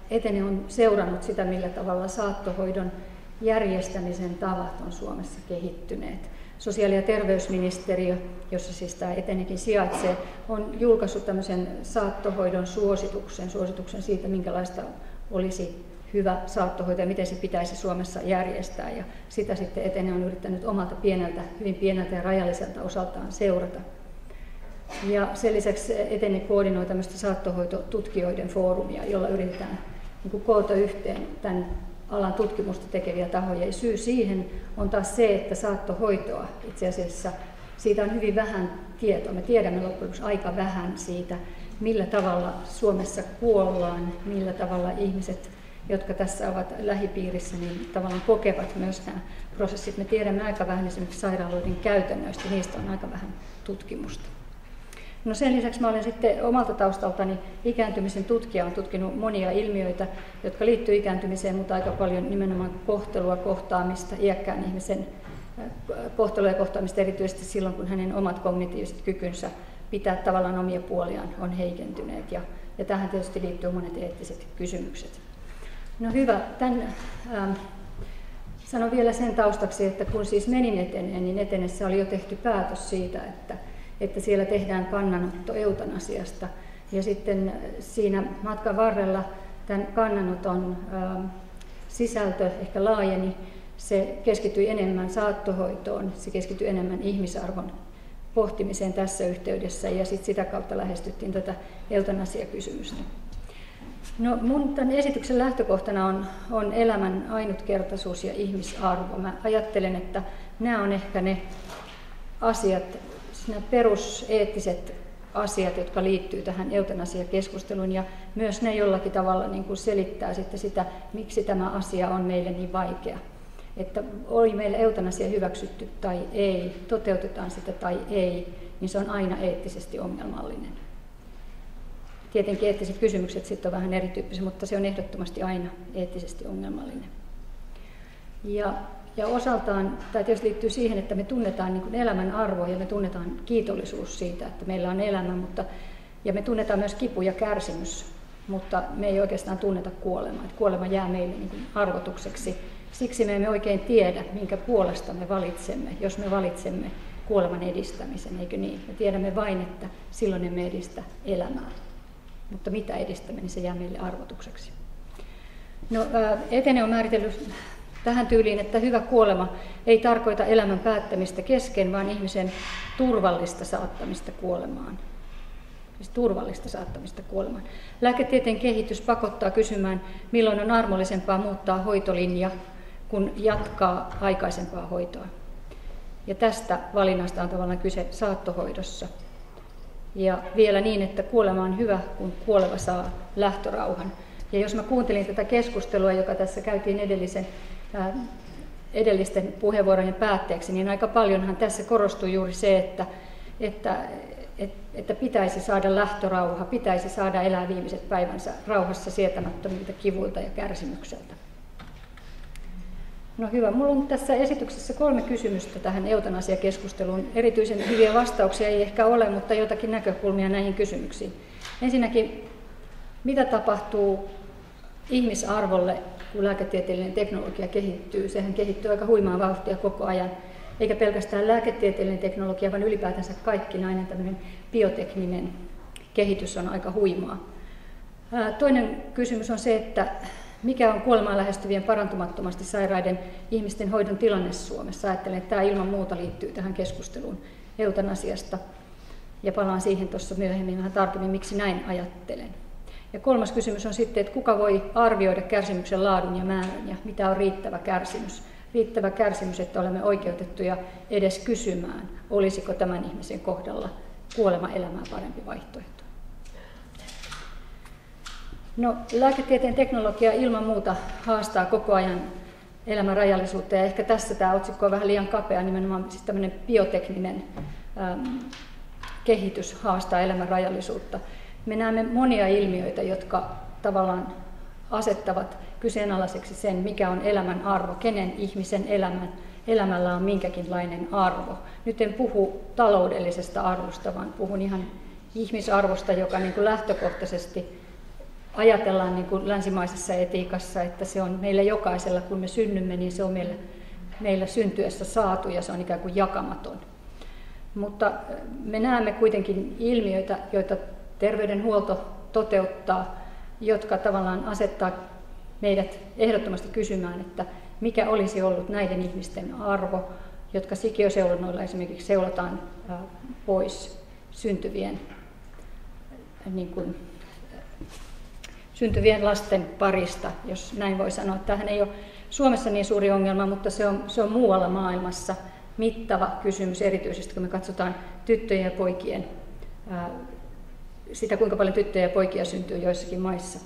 Etene on seurannut sitä, millä tavalla saattohoidon järjestämisen tavat on Suomessa kehittyneet. Sosiaali- ja terveysministeriö, jossa siis tämä Etenekin sijaitsee, on julkaissut tämmöisen saattohoidon suosituksen siitä, minkälaista olisi hyvä saattohoito ja miten se pitäisi Suomessa järjestää. Ja sitä sitten Etene on yrittänyt omalta hyvin pieneltä ja rajalliselta osaltaan seurata. Ja sen lisäksi Etene koordinoi tämmöistä saattohoitotutkijoiden foorumia, jolla yritetään koota yhteen tämän alan tutkimusta tekeviä tahoja. Ja syy siihen on taas se, että saattohoitoa itse asiassa siitä on hyvin vähän tietoa. Me tiedämme loppujen lopuksi aika vähän siitä, millä tavalla Suomessa kuollaan, millä tavalla ihmiset, jotka tässä ovat lähipiirissä, niin tavallaan kokevat myös nämä prosessit. Me tiedämme aika vähän esimerkiksi sairaaloiden käytännöistä, niistä on aika vähän tutkimusta. No sen lisäksi mä olen sitten omalta taustaltani ikääntymisen tutkija, olen tutkinut monia ilmiöitä, jotka liittyy ikääntymiseen, mutta aika paljon nimenomaan kohtelua, kohtaamista, iäkkään ihmisen kohtelua ja kohtaamista erityisesti silloin, kun hänen omat kognitiiviset kykynsä pitää tavallaan omia puoliaan on heikentyneet. Ja tähän tietysti liittyy monet eettiset kysymykset. No hyvä, sanon vielä sen taustaksi, että kun siis menin Eteneen, niin Etenessä oli jo tehty päätös siitä, että siellä tehdään kannanotto eutanasiasta. Ja sitten siinä matkan varrella tämän kannanoton sisältö ehkä laajeni. Se keskittyi enemmän saattohoitoon, se keskittyi enemmän ihmisarvon pohtimiseen tässä yhteydessä ja sitten sitä kautta lähestyttiin tätä eutanasiakysymystä. No, mun tämän esityksen lähtökohtana on elämän ainutkertaisuus ja ihmisarvo. Mä ajattelen, että nämä on ehkä ne asiat, nämä peruseettiset asiat, jotka liittyy tähän eutanasiakeskusteluun ja myös ne jollakin tavalla niin kuin selittää sitten sitä, miksi tämä asia on meille niin vaikea. Että oli meillä eutanasia hyväksytty tai ei, toteutetaan sitä tai ei, niin se on aina eettisesti ongelmallinen. Tietenkin eettiset kysymykset sitten on vähän erityyppisiä, mutta se on ehdottomasti aina eettisesti ongelmallinen. Ja osaltaan tämä tietysti liittyy siihen, että me tunnetaan niin kuin elämän arvo ja me tunnetaan kiitollisuus siitä, että meillä on elämä, ja me tunnetaan myös kipu ja kärsimys, mutta me ei oikeastaan tunneta kuolemaa. Että kuolema jää meille niin kuin arvotukseksi. Siksi me emme oikein tiedä, minkä puolesta me valitsemme, jos me valitsemme kuoleman edistämisen, eikö niin? Me tiedämme vain, että silloin emme edistä elämää. Mutta mitä edistämme, niin se jää meille arvotukseksi. No, Etene on määritellyt tähän tyyliin, että hyvä kuolema ei tarkoita elämän päättämistä kesken, vaan ihmisen turvallista saattamista kuolemaan. Siis turvallista saattamista kuolemaan. Lääketieteen kehitys pakottaa kysymään, milloin on armollisempaa muuttaa hoitolinja, kun jatkaa aikaisempaa hoitoa. Ja tästä valinnasta on tavallaan kyse saattohoidossa. Ja vielä niin, että kuolema on hyvä, kun kuoleva saa lähtörauhan. Ja jos mä kuuntelin tätä keskustelua, joka tässä käytiin edellisten puheenvuorojen päätteeksi, niin aika paljonhan tässä korostui juuri se, että pitäisi saada lähtörauha, pitäisi saada elää viimeiset päivänsä rauhassa sietämättömiltä kivuilta ja kärsimykseltä. No hyvä, minulla on tässä esityksessä 3 kysymystä tähän eutanasiakeskusteluun. Erityisen hyviä vastauksia ei ehkä ole, mutta jotakin näkökulmia näihin kysymyksiin. Ensinnäkin, mitä tapahtuu ihmisarvolle, kun lääketieteellinen teknologia kehittyy? Sehän kehittyy aika huimaa vauhtia koko ajan. Eikä pelkästään lääketieteellinen teknologia, vaan ylipäätänsä kaikkinainen tämmöinen biotekninen kehitys on aika huimaa. Toinen kysymys on se, että mikä on kuolemaan lähestyvien parantumattomasti sairaiden ihmisten hoidon tilanne Suomessa? Ajattelen, että tämä ilman muuta liittyy tähän keskusteluun eutanasiasta. Ja palaan siihen tuossa myöhemmin vähän tarkemmin, miksi näin ajattelen. Ja 3. kysymys on sitten, että kuka voi arvioida kärsimyksen laadun ja määrän ja mitä on riittävä kärsimys? Riittävä kärsimys, että olemme oikeutettuja edes kysymään, olisiko tämän ihmisen kohdalla kuolema elämää parempi vaihtoehto. No, lääketieteen teknologia ilman muuta haastaa koko ajan elämän rajallisuutta ja ehkä tässä tämä otsikko on vähän liian kapea, nimenomaan siis tämmöinen biotekninen kehitys haastaa elämän rajallisuutta. Me näemme monia ilmiöitä, jotka tavallaan asettavat kyseenalaiseksi sen, mikä on elämän arvo, kenen ihmisen elämällä on minkäkinlainen arvo. Nyt en puhu taloudellisesta arvosta, vaan puhun ihan ihmisarvosta, joka niin kuin lähtökohtaisesti ajatellaan niin kuin länsimaisessa etiikassa, että se on meillä jokaisella, kun me synnymme, niin se on meillä syntyessä saatu ja se on ikään kuin jakamaton. Mutta me näemme kuitenkin ilmiöitä, joita terveydenhuolto toteuttaa, jotka tavallaan asettaa meidät ehdottomasti kysymään, että mikä olisi ollut näiden ihmisten arvo, jotka sikiöseulonnoilla esimerkiksi seulotaan pois syntyvien lasten parista, jos näin voi sanoa. Tämähän ei ole Suomessa niin suuri ongelma, mutta se on muualla maailmassa mittava kysymys, erityisesti kun me katsotaan tyttöjen ja poikien, sitä kuinka paljon tyttöjä ja poikia syntyy joissakin maissa.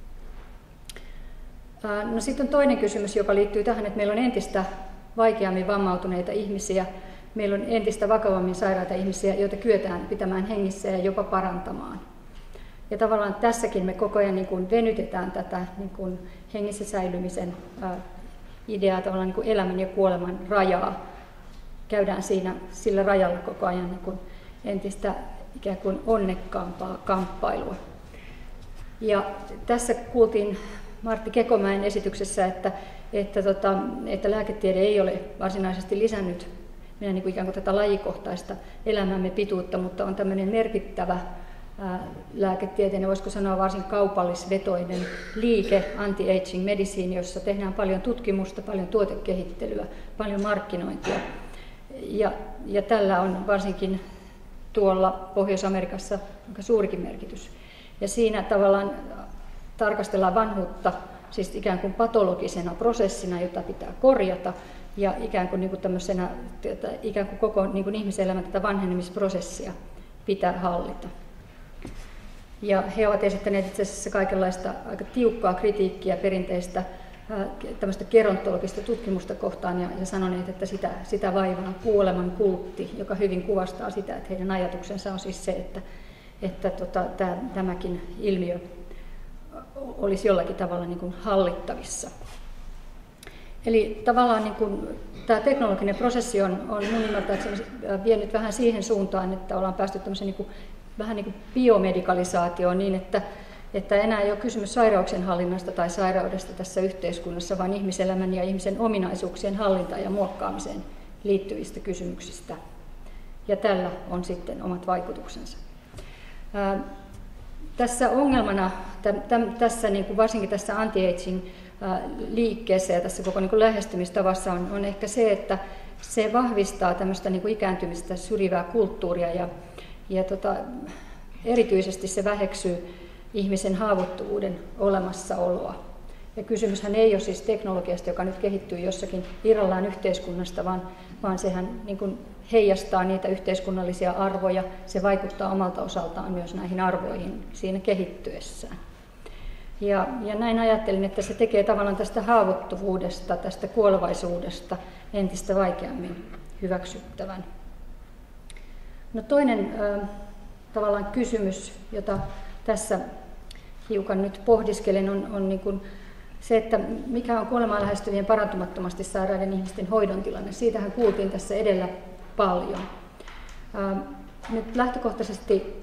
No sitten on toinen kysymys, joka liittyy tähän, että meillä on entistä vaikeammin vammautuneita ihmisiä, meillä on entistä vakavammin sairaita ihmisiä, joita kyetään pitämään hengissä ja jopa parantamaan. Ja tavallaan tässäkin me koko ajan niin kuin venytetään tätä niin kuin hengissä säilymisen ideaa, tavallaan niin kuin elämän ja kuoleman rajaa. Käydään sillä rajalla koko ajan niin kuin entistä ikään kuin onnekkaampaa kamppailua. Ja tässä kuultiin Martti Kekomäen esityksessä, että lääketiede ei ole varsinaisesti lisännyt meidän niin kuin ikään kuin tätä lajikohtaista elämämme pituutta, mutta on tämmöinen merkittävä lääketieteen, voisiko sanoa varsin kaupallisvetoinen liike, anti-aging medicine, jossa tehdään paljon tutkimusta, paljon tuotekehittelyä, paljon markkinointia. Ja tällä on varsinkin tuolla Pohjois-Amerikassa aika suurikin merkitys. Ja siinä tavallaan tarkastellaan vanhuutta siis ikään kuin patologisena prosessina, jota pitää korjata, ja ikään kuin tämmöisenä, ikään kuin koko niin kuin ihmiselämän tätä vanhenemisprosessia pitää hallita. Ja he ovat esittäneet itse asiassa kaikenlaista aika tiukkaa kritiikkiä perinteistä tämmöistä gerontologista tutkimusta kohtaan ja sanoneet, että sitä vaivaa kuoleman kultti, joka hyvin kuvastaa sitä, että heidän ajatuksensa on siis se, että tämäkin ilmiö olisi jollakin tavalla niin kuin hallittavissa. Eli tavallaan niin kuin, tämä teknologinen prosessi on mun ymmärtääkseni vienyt vähän siihen suuntaan, että ollaan päästy tämmöiseen niin kuin, vähän niin kuin biomedikalisaatioon niin, että enää ei ole kysymys sairauksien hallinnasta tai sairaudesta tässä yhteiskunnassa, vaan ihmiselämän ja ihmisen ominaisuuksien hallintaan ja muokkaamiseen liittyvistä kysymyksistä. Ja tällä on sitten omat vaikutuksensa. Tässä ongelmana, tässä, niin kuin varsinkin tässä anti-aging liikkeessä ja tässä koko niin kuin lähestymistavassa on ehkä se, että se vahvistaa tämmöistä niin kuin ikääntymistä syrjivää kulttuuria ja erityisesti se väheksyy ihmisen haavoittuvuuden olemassaoloa. Ja kysymyshän ei ole siis teknologiasta, joka nyt kehittyy jossakin irrallaan yhteiskunnasta, vaan sehän niin kuin heijastaa niitä yhteiskunnallisia arvoja, se vaikuttaa omalta osaltaan myös näihin arvoihin siinä kehittyessään. Ja näin ajattelin, että se tekee tavallaan tästä haavoittuvuudesta, tästä kuolevaisuudesta entistä vaikeammin hyväksyttävän. No toinen tavallaan kysymys, jota tässä hiukan nyt pohdiskelen, on niin kuin se, että mikä on kuolemaan lähestyvien parantumattomasti sairaiden ihmisten hoidon tilanne. Siitähän kuultiin tässä edellä paljon. Nyt lähtökohtaisesti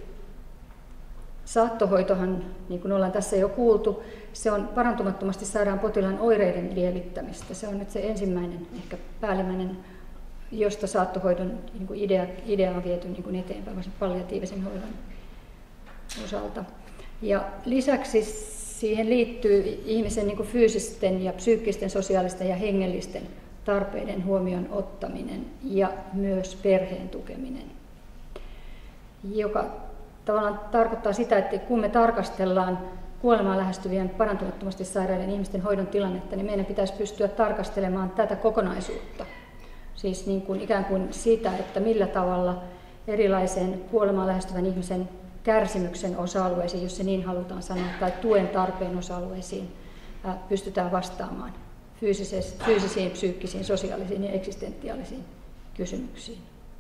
saattohoitohan, niin kuin ollaan tässä jo kuultu, se on parantumattomasti sairaan potilaan oireiden lievittämistä. Se on nyt se ensimmäinen, ehkä päällimmäinen, josta saattohoidon niin kuin idea on viety niin kuin eteenpäin palliatiivisen hoidon osalta. Ja lisäksi siihen liittyy ihmisen niin kuin fyysisten ja psyykkisten, sosiaalisten ja hengellisten tarpeiden huomioon ottaminen ja myös perheen tukeminen, joka tavallaan tarkoittaa sitä, että kun me tarkastellaan kuolemaan lähestyvien parantumattomasti sairaiden ihmisten hoidon tilannetta, niin meidän pitäisi pystyä tarkastelemaan tätä kokonaisuutta. Siis niin kuin ikään kuin sitä, että millä tavalla erilaisen kuolemaan lähestyvän ihmisen kärsimyksen osa-alueisiin, jos se niin halutaan sanoa, tai tuen tarpeen osa-alueisiin pystytään vastaamaan fyysisiin, psyykkisiin, sosiaalisiin ja eksistentiaalisiin kysymyksiin.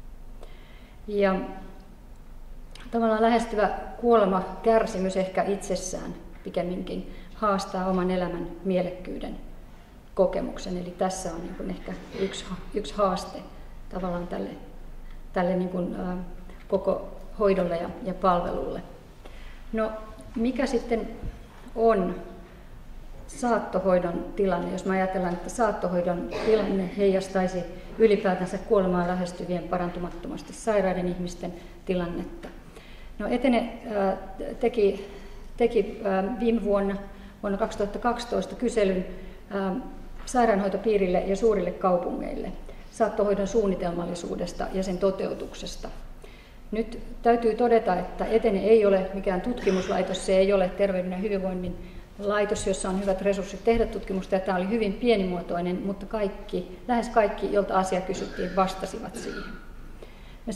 Ja tavallaan lähestyvä kuolema, kärsimys ehkä itsessään pikemminkin haastaa oman elämän mielekkyyden kokemuksen. Eli tässä on niin kuin ehkä yksi haaste tavallaan tälle niin kuin, koko hoidolle ja palvelulle. No, mikä sitten on saattohoidon tilanne, jos me ajatellaan, että saattohoidon tilanne heijastaisi ylipäätänsä kuolemaan lähestyvien parantumattomasti sairaiden ihmisten tilannetta. No Etene teki viime vuonna 2012 kyselyn sairaanhoitopiirille ja suurille kaupungeille saattohoidon suunnitelmallisuudesta ja sen toteutuksesta. Nyt täytyy todeta, että Etene ei ole mikään tutkimuslaitos, se ei ole terveyden ja hyvinvoinnin laitos, jossa on hyvät resurssit tehdä tutkimusta, ja tämä oli hyvin pienimuotoinen, mutta lähes kaikki, joilta asia kysyttiin, vastasivat siihen. Me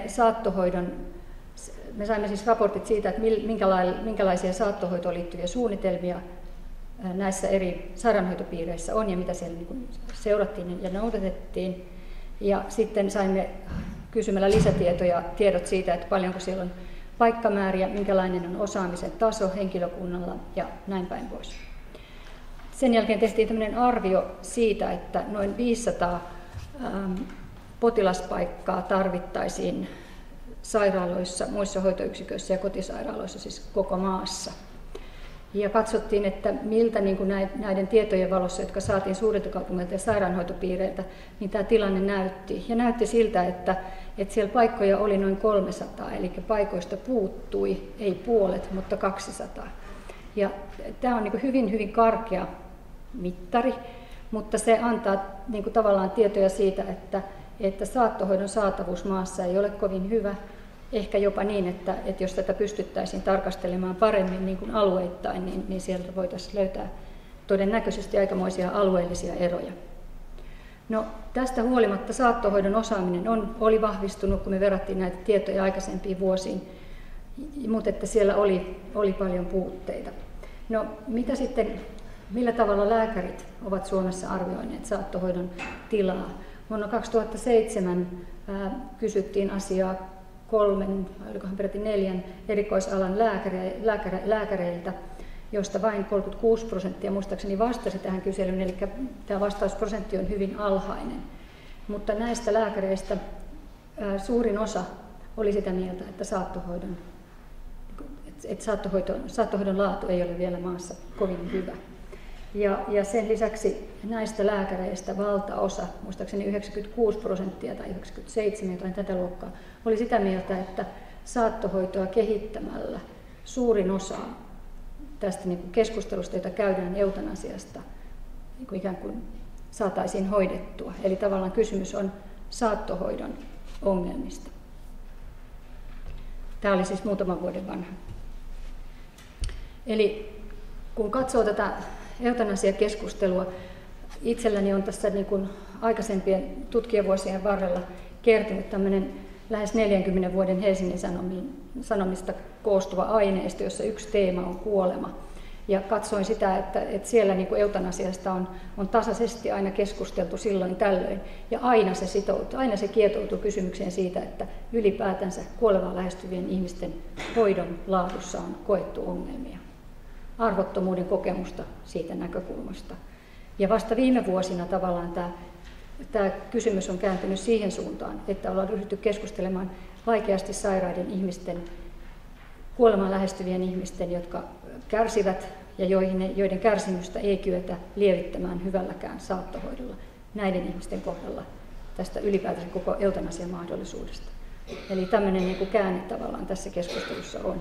saimme siis raportit siitä, että minkälaisia saattohoitoon liittyviä suunnitelmia näissä eri sairaanhoitopiireissä on ja mitä siellä seurattiin ja noudatettiin. Ja sitten saimme kysymällä tiedot siitä, että paljonko siellä on paikkamääriä, minkälainen on osaamisen taso henkilökunnalla ja näin päin pois. Sen jälkeen tehtiin tämmöinen arvio siitä, että noin 500 potilaspaikkaa tarvittaisiin sairaaloissa, muissa hoitoyksiköissä ja kotisairaaloissa, siis koko maassa. Ja katsottiin, että miltä näiden tietojen valossa, jotka saatiin suurilta kaupungeilta ja sairaanhoitopiireiltä, niin tämä tilanne näytti. Ja näytti siltä, että siellä paikkoja oli noin 300, eli paikoista puuttui, ei puolet, mutta 200. Ja tämä on hyvin, hyvin karkea mittari, mutta se antaa tavallaan tietoja siitä, että saattohoidon saatavuus maassa ei ole kovin hyvä. Ehkä jopa niin, että jos tätä pystyttäisiin tarkastelemaan paremmin niin kuin alueittain, niin sieltä voitaisiin löytää todennäköisesti aikamoisia alueellisia eroja. No, tästä huolimatta saattohoidon osaaminen oli vahvistunut, kun me verrattiin näitä tietoja aikaisempiin vuosiin, mutta että siellä oli paljon puutteita. No, millä tavalla lääkärit ovat Suomessa arvioineet saattohoidon tilaa? Vuonna 2007 kysyttiin asiaa 4 erikoisalan lääkäreiltä, joista vain 36% muistaakseni vastasi tähän kyselyyn, eli tämä vastausprosentti on hyvin alhainen. Mutta näistä lääkäreistä suurin osa oli sitä mieltä, että saattohoidon laatu ei ole vielä maassa kovin hyvä. Ja sen lisäksi näistä lääkäreistä valtaosa, muistaakseni 96% tai 97% jotain tätä luokkaa, oli sitä mieltä, että saattohoitoa kehittämällä suurin osa tästä keskustelusta, jota käydään eutanasiasta, ikään kuin saataisiin hoidettua. Eli tavallaan kysymys on saattohoidon ongelmista. Tämä oli siis muutaman vuoden vanha. Eli kun katsoo tätä eutanasiakeskustelua, itselläni on tässä aikaisempien tutkijavuosien varrella kertynyt tämmöinen lähes 40 vuoden Helsingin Sanomista koostuva aineisto, jossa yksi teema on kuolema. Ja katsoin sitä, että siellä eutanasiasta on tasaisesti aina keskusteltu silloin tällöin, ja aina se kietoutuu kysymykseen siitä, että ylipäätänsä kuolevaa lähestyvien ihmisten hoidon laadussa on koettu ongelmia. Arvottomuuden kokemusta siitä näkökulmasta. Ja vasta viime vuosina tavallaan tämä kysymys on kääntynyt siihen suuntaan, että ollaan ryhdytty keskustelemaan vaikeasti sairaiden ihmisten, kuolemaan lähestyvien ihmisten, jotka kärsivät ja joiden kärsimystä ei kyetä lievittämään hyvälläkään saattohoidolla. Näiden ihmisten kohdalla tästä ylipäätänsä koko eutanasian mahdollisuudesta. Eli tämmöinen käänne tavallaan tässä keskustelussa on.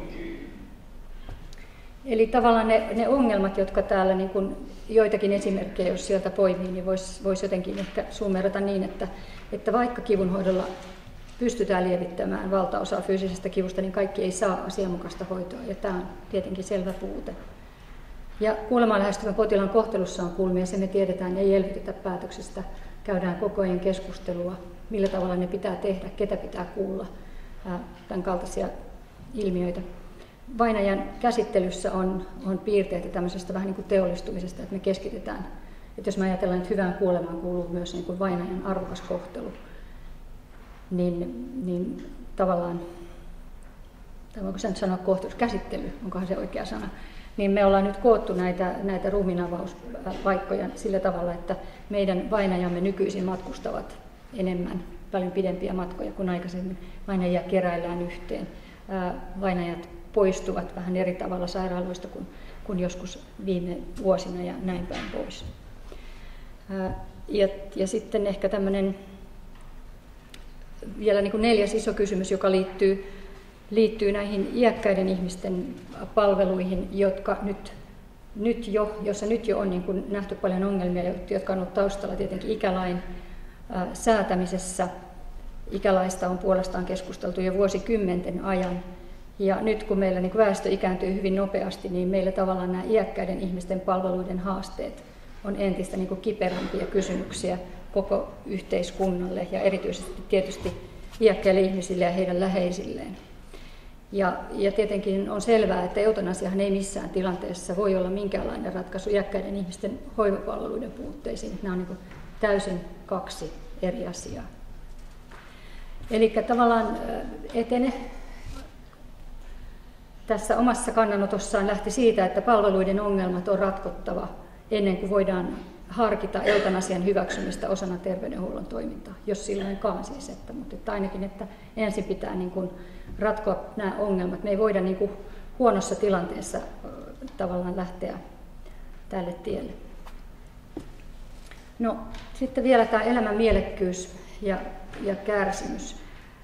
Eli tavallaan ne ongelmat, jotka täällä joitakin esimerkkejä, jos sieltä poimii, niin voisi jotenkin ehkä summerata niin, että vaikka kivunhoidolla pystytään lievittämään valtaosaa fyysisestä kivusta, niin kaikki ei saa asianmukaista hoitoa, ja tämä on tietenkin selvä puute. Ja kuolemaan lähestyvän potilaan kohtelussa on kulmia, se me tiedetään, ei elvytetä päätöksestä, käydään koko ajan keskustelua, millä tavalla ne pitää tehdä, ketä pitää kuulla, tämän kaltaisia ilmiöitä. Vainajan käsittelyssä on piirteitä tämmöisestä vähän niin kuin teollistumisesta, että me keskitetään. Että jos me ajatellaan, että hyvään kuolemaan kuuluu myös niin kuin vainajan arvokas kohtelu, niin tavallaan, tai voiko sen sanoa käsittely, onkohan se oikea sana, niin me ollaan nyt koottu näitä ruumiinavauspaikkoja sillä tavalla, että meidän vainajamme nykyisin matkustavat enemmän, paljon pidempiä matkoja kuin aikaisemmin. Vainajia keräillään yhteen. Vainajat poistuvat vähän eri tavalla sairaaloista kuin joskus viime vuosina ja näin päin pois. Ja sitten ehkä tämmöinen vielä niin kuin 4. iso kysymys, joka liittyy näihin iäkkäiden ihmisten palveluihin, jossa nyt jo on niin kuin nähty paljon ongelmia, jotka on ollut taustalla tietenkin ikälain säätämisessä. Ikälaista on puolestaan keskusteltu jo vuosikymmenten ajan. Ja nyt kun meillä niin väestö ikääntyy hyvin nopeasti, niin meillä tavallaan nämä iäkkäiden ihmisten palveluiden haasteet on entistä niin kuin kiperämpiä kysymyksiä koko yhteiskunnalle ja erityisesti tietysti iäkkäille ihmisille ja heidän läheisilleen. Ja tietenkin on selvää, että eutanasiahan ei missään tilanteessa voi olla minkäänlainen ratkaisu iäkkäiden ihmisten hoivapalveluiden puutteisiin. Nämä on niin kuin täysin 2 eri asiaa. Eli tavallaan Etene tässä omassa kannanotossaan lähti siitä, että palveluiden ongelmat on ratkottava ennen kuin voidaan harkita eutanasian hyväksymistä osana terveydenhuollon toimintaa, jos silloinkaan siis, mutta ainakin, että ensin pitää niin kuin ratkoa nämä ongelmat. Me ei voida niin kuin huonossa tilanteessa tavallaan lähteä tälle tielle. No, sitten vielä tämä elämän mielekkyys ja kärsimys.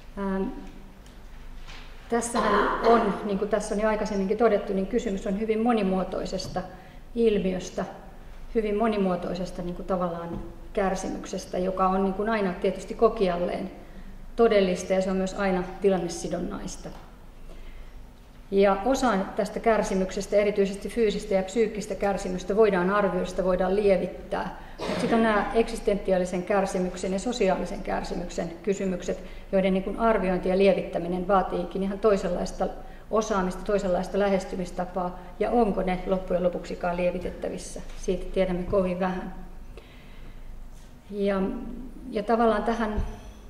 Tässähän on, niin kuin tässä on jo aikaisemminkin todettu, niin kysymys on hyvin monimuotoisesta ilmiöstä, hyvin monimuotoisesta niin kuin tavallaan kärsimyksestä, joka on niin kuin aina tietysti kokijalleen todellista ja se on myös aina tilannesidonnaista. Ja osa tästä kärsimyksestä, erityisesti fyysistä ja psyykkistä kärsimystä, voidaan arvioida, sitä voidaan lievittää. Mutta sitten on nämä eksistentiaalisen kärsimyksen ja sosiaalisen kärsimyksen kysymykset, joiden niin kuin arviointi ja lievittäminen vaatiikin ihan toisenlaista osaamista, toisenlaista lähestymistapaa, ja onko ne loppujen lopuksikaan lievitettävissä. Siitä tiedämme kovin vähän. Ja tavallaan tähän,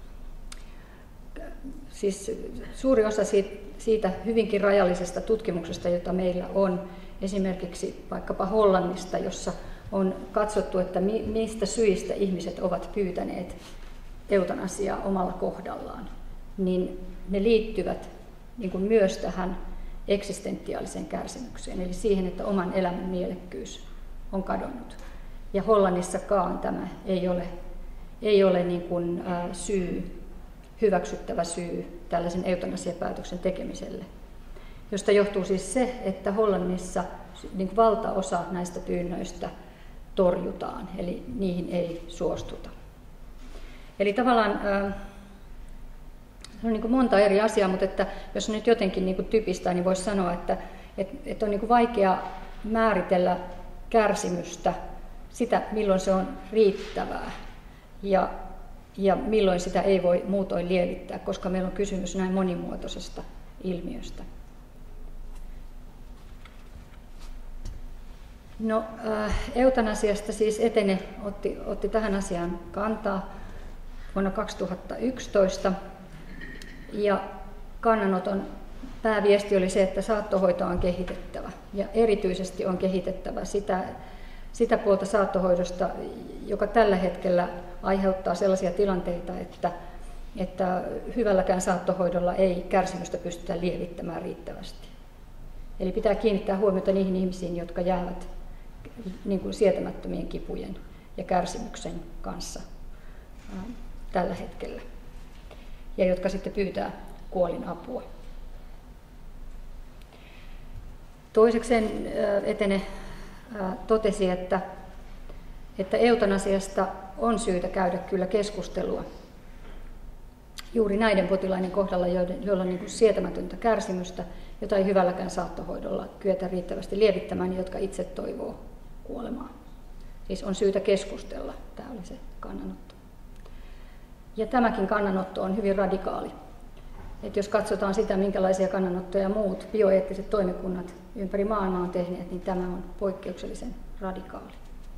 siis suuri osa siitä hyvinkin rajallisesta tutkimuksesta, jota meillä on, esimerkiksi vaikkapa Hollannista, jossa on katsottu, että mistä syistä ihmiset ovat pyytäneet eutanasiaa omalla kohdallaan, niin ne liittyvät niin kuin myös tähän eksistentiaaliseen kärsimykseen, eli siihen, että oman elämän mielekkyys on kadonnut. Ja Hollannissakaan tämä ei ole niin kuin hyväksyttävä syy tällaisen eutanasiapäätöksen tekemiselle, josta johtuu siis se, että Hollannissa niin valtaosa näistä pyynnöistä torjutaan, eli niihin ei suostuta. Eli tavallaan on niin kuin monta eri asiaa, mutta että jos nyt jotenkin niin kuin typistää, niin voisi sanoa, että on niin kuin vaikea määritellä kärsimystä, sitä milloin se on riittävää ja milloin sitä ei voi muutoin lievittää, koska meillä on kysymys näin monimuotoisesta ilmiöstä. No, eutanasiasta siis Etene otti tähän asiaan kantaa vuonna 2011 ja kannanoton pääviesti oli se, että saattohoitoa on kehitettävä ja erityisesti on kehitettävä sitä puolta saattohoidosta, joka tällä hetkellä aiheuttaa sellaisia tilanteita, että hyvälläkään saattohoidolla ei kärsimystä pystytä lievittämään riittävästi. Eli pitää kiinnittää huomiota niihin ihmisiin, jotka jäävät niin kuin sietämättömien kipujen ja kärsimyksen kanssa tällä hetkellä, ja jotka sitten pyytää kuolinapua. Toisekseen Etene totesi, että eutanasiasta on syytä käydä kyllä keskustelua juuri näiden potilaiden kohdalla, joilla on niin kuin sietämätöntä kärsimystä, jota ei hyvälläkään saattohoidolla kyetä riittävästi lievittämään, jotka itse toivoo kuolemaa. Siis on syytä keskustella, tämä oli se kannanotto. Ja tämäkin kannanotto on hyvin radikaali. Että jos katsotaan sitä, minkälaisia kannanottoja muut bioeettiset toimikunnat ympäri maailmaa on tehneet, niin tämä on poikkeuksellisen radikaali.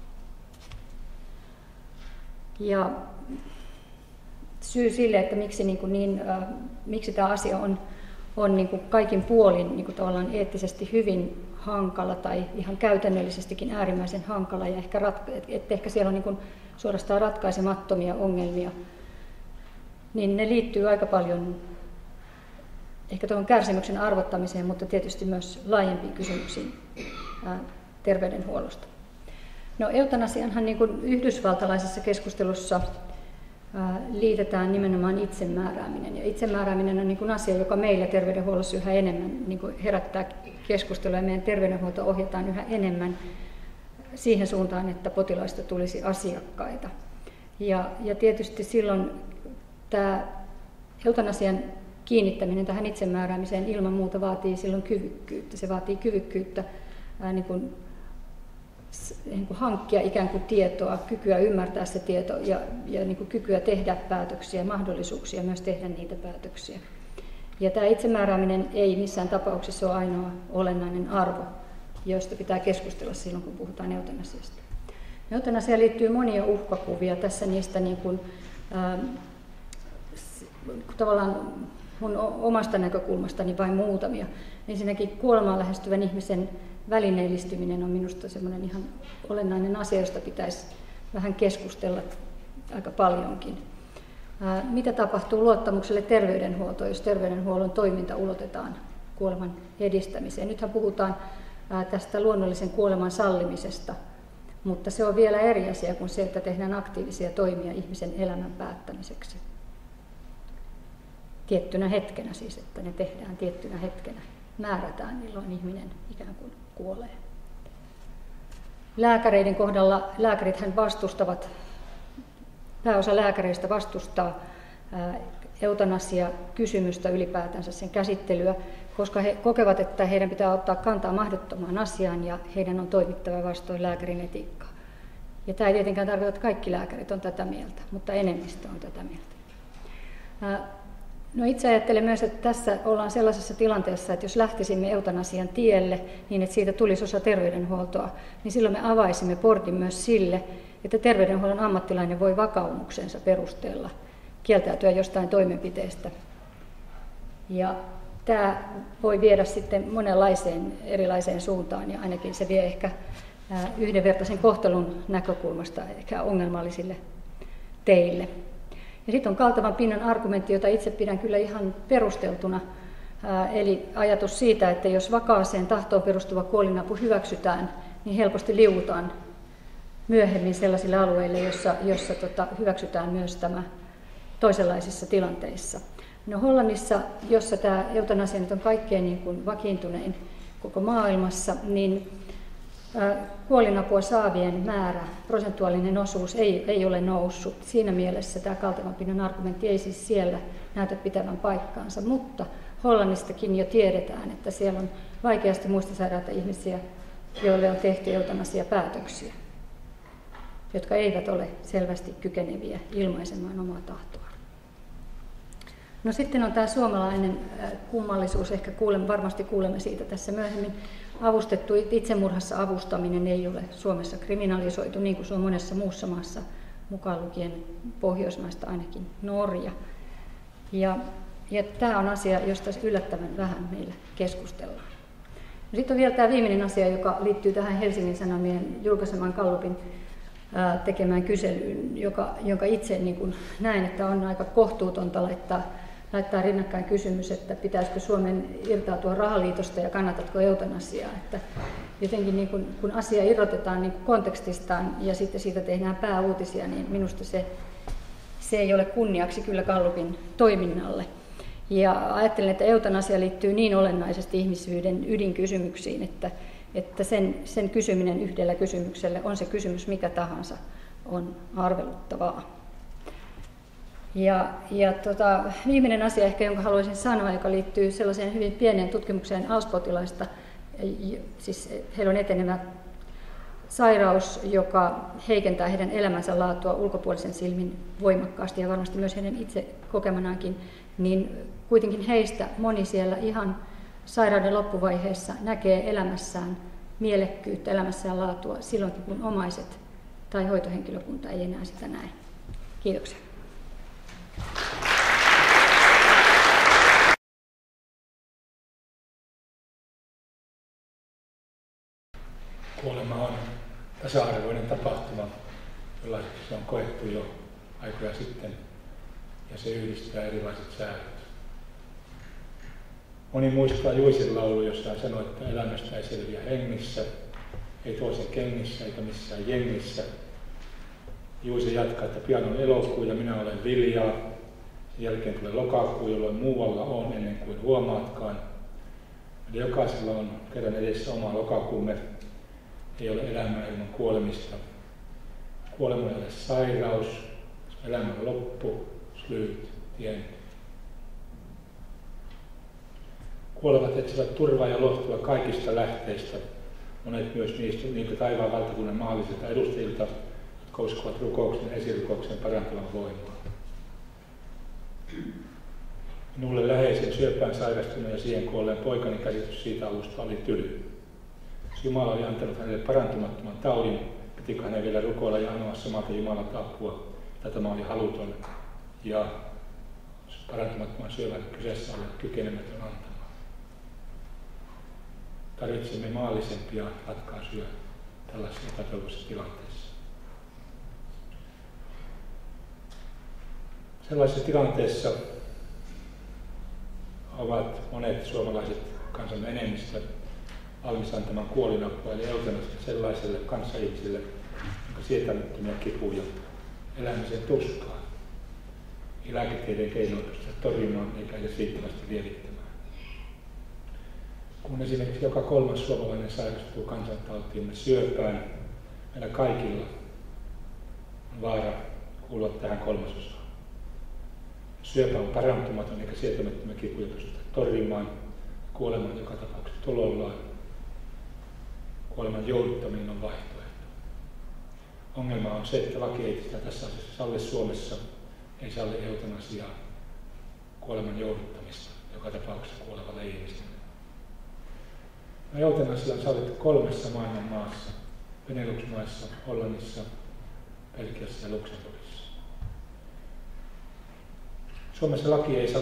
Ja syy sille, että miksi tämä asia on niin kuin kaikin puolin niin kuin tavallaan eettisesti hyvin hankala tai ihan käytännöllisestikin äärimmäisen hankala, ja ehkä siellä on niin kuin suorastaan ratkaisemattomia ongelmia, niin ne liittyy aika paljon ehkä tuohon kärsimyksen arvottamiseen, mutta tietysti myös laajempiin kysymyksiin terveydenhuollosta. No eutanasianhan niin kuin yhdysvaltalaisessa keskustelussa liitetään nimenomaan itsemäärääminen. Ja itsemäärääminen on niin kuin asia, joka meillä terveydenhuollossa yhä enemmän niin kuin herättää keskustelua, ja meidän terveydenhuolto ohjataan yhä enemmän siihen suuntaan, että potilaista tulisi asiakkaita. Ja tietysti silloin tämä eutanasian kiinnittäminen tähän itsemääräämiseen ilman muuta vaatii silloin kyvykkyyttä. Se vaatii kyvykkyyttä niin kuin hankkia ikään kuin tietoa, kykyä ymmärtää se tieto ja niin kuin kykyä tehdä päätöksiä, mahdollisuuksia myös tehdä niitä päätöksiä. Ja tämä itsemäärääminen ei missään tapauksessa ole ainoa olennainen arvo, josta pitää keskustella silloin, kun puhutaan eutanasiasta. Eutanasiaan liittyy monia uhkakuvia. Tässä niistä niin kuin, tavallaan mun omasta näkökulmastani vain muutamia. Ensinnäkin kuolemaan lähestyvän ihmisen välineellistyminen on minusta semmoinen ihan olennainen asia, josta pitäisi vähän keskustella aika paljonkin. Mitä tapahtuu luottamukselle terveydenhuoltoon, jos terveydenhuollon toiminta ulotetaan kuoleman edistämiseen? Nythän puhutaan tästä luonnollisen kuoleman sallimisesta, mutta se on vielä eri asia kuin se, että tehdään aktiivisia toimia ihmisen elämän päättämiseksi. Tiettynä hetkenä siis, että ne tehdään tiettynä hetkenä. Määrätään, milloin ihminen ikään kuin kuolee. Lääkäreiden kohdalla lääkärithän vastustavat, pääosa lääkäreistä vastustaa eutanasia-kysymystä ylipäätänsä, sen käsittelyä, koska he kokevat, että heidän pitää ottaa kantaa mahdottomaan asiaan ja heidän on toimittava vastoin lääkärin etiikkaa. Ja tämä ei tietenkään tarkoita, että kaikki lääkärit on tätä mieltä, mutta enemmistö on tätä mieltä. No itse ajattelen myös, että tässä ollaan sellaisessa tilanteessa, että jos lähtisimme eutanasian tielle niin, että siitä tulisi osa terveydenhuoltoa, niin silloin me avaisimme portin myös sille, että terveydenhuollon ammattilainen voi vakaumuksensa perusteella kieltäytyä jostain toimenpiteestä. Ja tämä voi viedä sitten monenlaiseen erilaiseen suuntaan, ja ainakin se vie ehkä yhdenvertaisen kohtelun näkökulmasta ehkä ongelmallisille teille. Ja sitten on kaltavan pinnan argumentti, jota itse pidän kyllä ihan perusteltuna, eli ajatus siitä, että jos vakaaseen tahtoon perustuva kuolinapu hyväksytään, niin helposti liuutaan myöhemmin sellaisille alueille, jossa hyväksytään myös tämä toisenlaisissa tilanteissa. No Hollannissa, jossa tämä eutanasia nyt on kaikkein niin kuin vakiintunein koko maailmassa, niin kuolinapua saavien määrä, prosentuaalinen osuus ei ole noussut. Siinä mielessä tämä kaltavan pinnan argumentti ei siis siellä näytä pitävän paikkaansa, mutta Hollannistakin jo tiedetään, että siellä on vaikeasti muistisairaita ihmisiä, joille on tehty eutanasiapäätöksiä, jotka eivät ole selvästi kykeneviä ilmaisemaan omaa tahtoa. No sitten on tämä suomalainen kummallisuus, ehkä varmasti kuulemme siitä tässä myöhemmin. Avustettu itsemurhassa avustaminen ei ole Suomessa kriminalisoitu, niin kuin se on monessa muussa maassa, mukaan lukien Pohjoismaista ainakin Norja. Ja tämä on asia, josta yllättävän vähän meillä keskustellaan. No sitten on vielä tämä viimeinen asia, joka liittyy tähän Helsingin Sanomien julkaisemaan Gallupin tekemään kyselyyn, jonka itse niin kuin näen, että on aika kohtuutonta laittaa rinnakkain kysymys, että pitäisikö Suomen irtautua rahaliitosta ja kannatatko eutanasiaa. Että jotenkin niin kun asia irrotetaan niin kontekstistaan ja sitten siitä tehdään pääuutisia, niin minusta se ei ole kunniaksi kyllä Gallupin toiminnalle. Ja ajattelen, että eutanasia liittyy niin olennaisesti ihmisyyden ydinkysymyksiin, että sen kysyminen yhdellä kysymyksellä, on se kysymys mikä tahansa, on arveluttavaa. Viimeinen asia ehkä, jonka haluaisin sanoa, joka liittyy sellaiseen hyvin pieneen tutkimukseen ALS-potilaista, siis heillä on etenevä sairaus, joka heikentää heidän elämänsä laatua ulkopuolisen silmin voimakkaasti ja varmasti myös heidän itse kokemanaankin, niin kuitenkin heistä moni siellä ihan sairauden loppuvaiheessa näkee elämässään mielekkyyttä, elämässään laatua silloinkin, kun omaiset tai hoitohenkilökunta ei enää sitä näe. Kiitoksia. Kuolema on tasa-arvoinen tapahtuma, jollaiseksi se on koettu jo aikoja sitten, ja se yhdistää erilaiset säädöt. Moni muistaa Juisin laulu, jossa hän sanoi, että elämästä ei selviä hengissä, ei toisen kengissä eikä missään jengissä. Juisi jatkaa, että pian on elokuu ja minä olen viljaa. Sen jälkeen tulee lokakuu, jolloin muualla on ennen kuin huomaatkaan. Eli jokaisella on kerran edessä oma lokakuumme. Ei ole elämää ilman kuolemista. Kuolema ei ole sairaus, elämän loppu, slut, tien. Kuolevat etsivät turvaa ja lohtua kaikista lähteistä. Monet myös niitä taivaan valtakunnan maallisilta edustajilta, jotka uskovat rukouksen ja esirukouksen parantavan voimaa. Minulle läheisen syöpään sairastuneen ja siihen kuolleen poikani käsitys siitä alusta oli tyly. Jumala oli antanut hänelle parantumattoman taudin, pitikö hänen vielä rukoilla ja anoa samalta Jumalalta apua, että tämä oli haluton ja parantumattoman syövän kyseessä oli kykenemätön antamaan. Tarvitsemme maallisempia ratkaisuja tällaisessa epätoivoisessa tilanteessa. Sellaisessa tilanteessa ovat monet suomalaiset kansan enemmistö valmis antamaan kuolinapua eli eutanasiaa sellaiselle kanssaihmisille, jonka sietämättömiä kipuja elämisen tuskaa. Ei lääketieteen keinoin pystytä torjumaan eikä edes riittävästi lievittämään. Kun esimerkiksi joka kolmas suomalainen sairastuu kansantautiimme syöpään, meillä kaikilla on vaara kuulua tähän kolmasosaan. Syöpä on parantumaton eikä sietämättömiä kipuja pystytä torjumaan. Kuoleman joka tapauksessa tulollaan. Kuoleman jouduttaminen on vaihtoehto. Ongelma on se, että laki ei sitä tässä asiassa salli Suomessa, ei salli eutanasiaa, kuoleman jouduttamista joka tapauksessa kuolevalle ihmiselle. Eutanasia on sallittu 3 maailman maassa, Benelux-maissa, Hollannissa, Belgiassa ja Luxemburgissa. Suomessa laki ei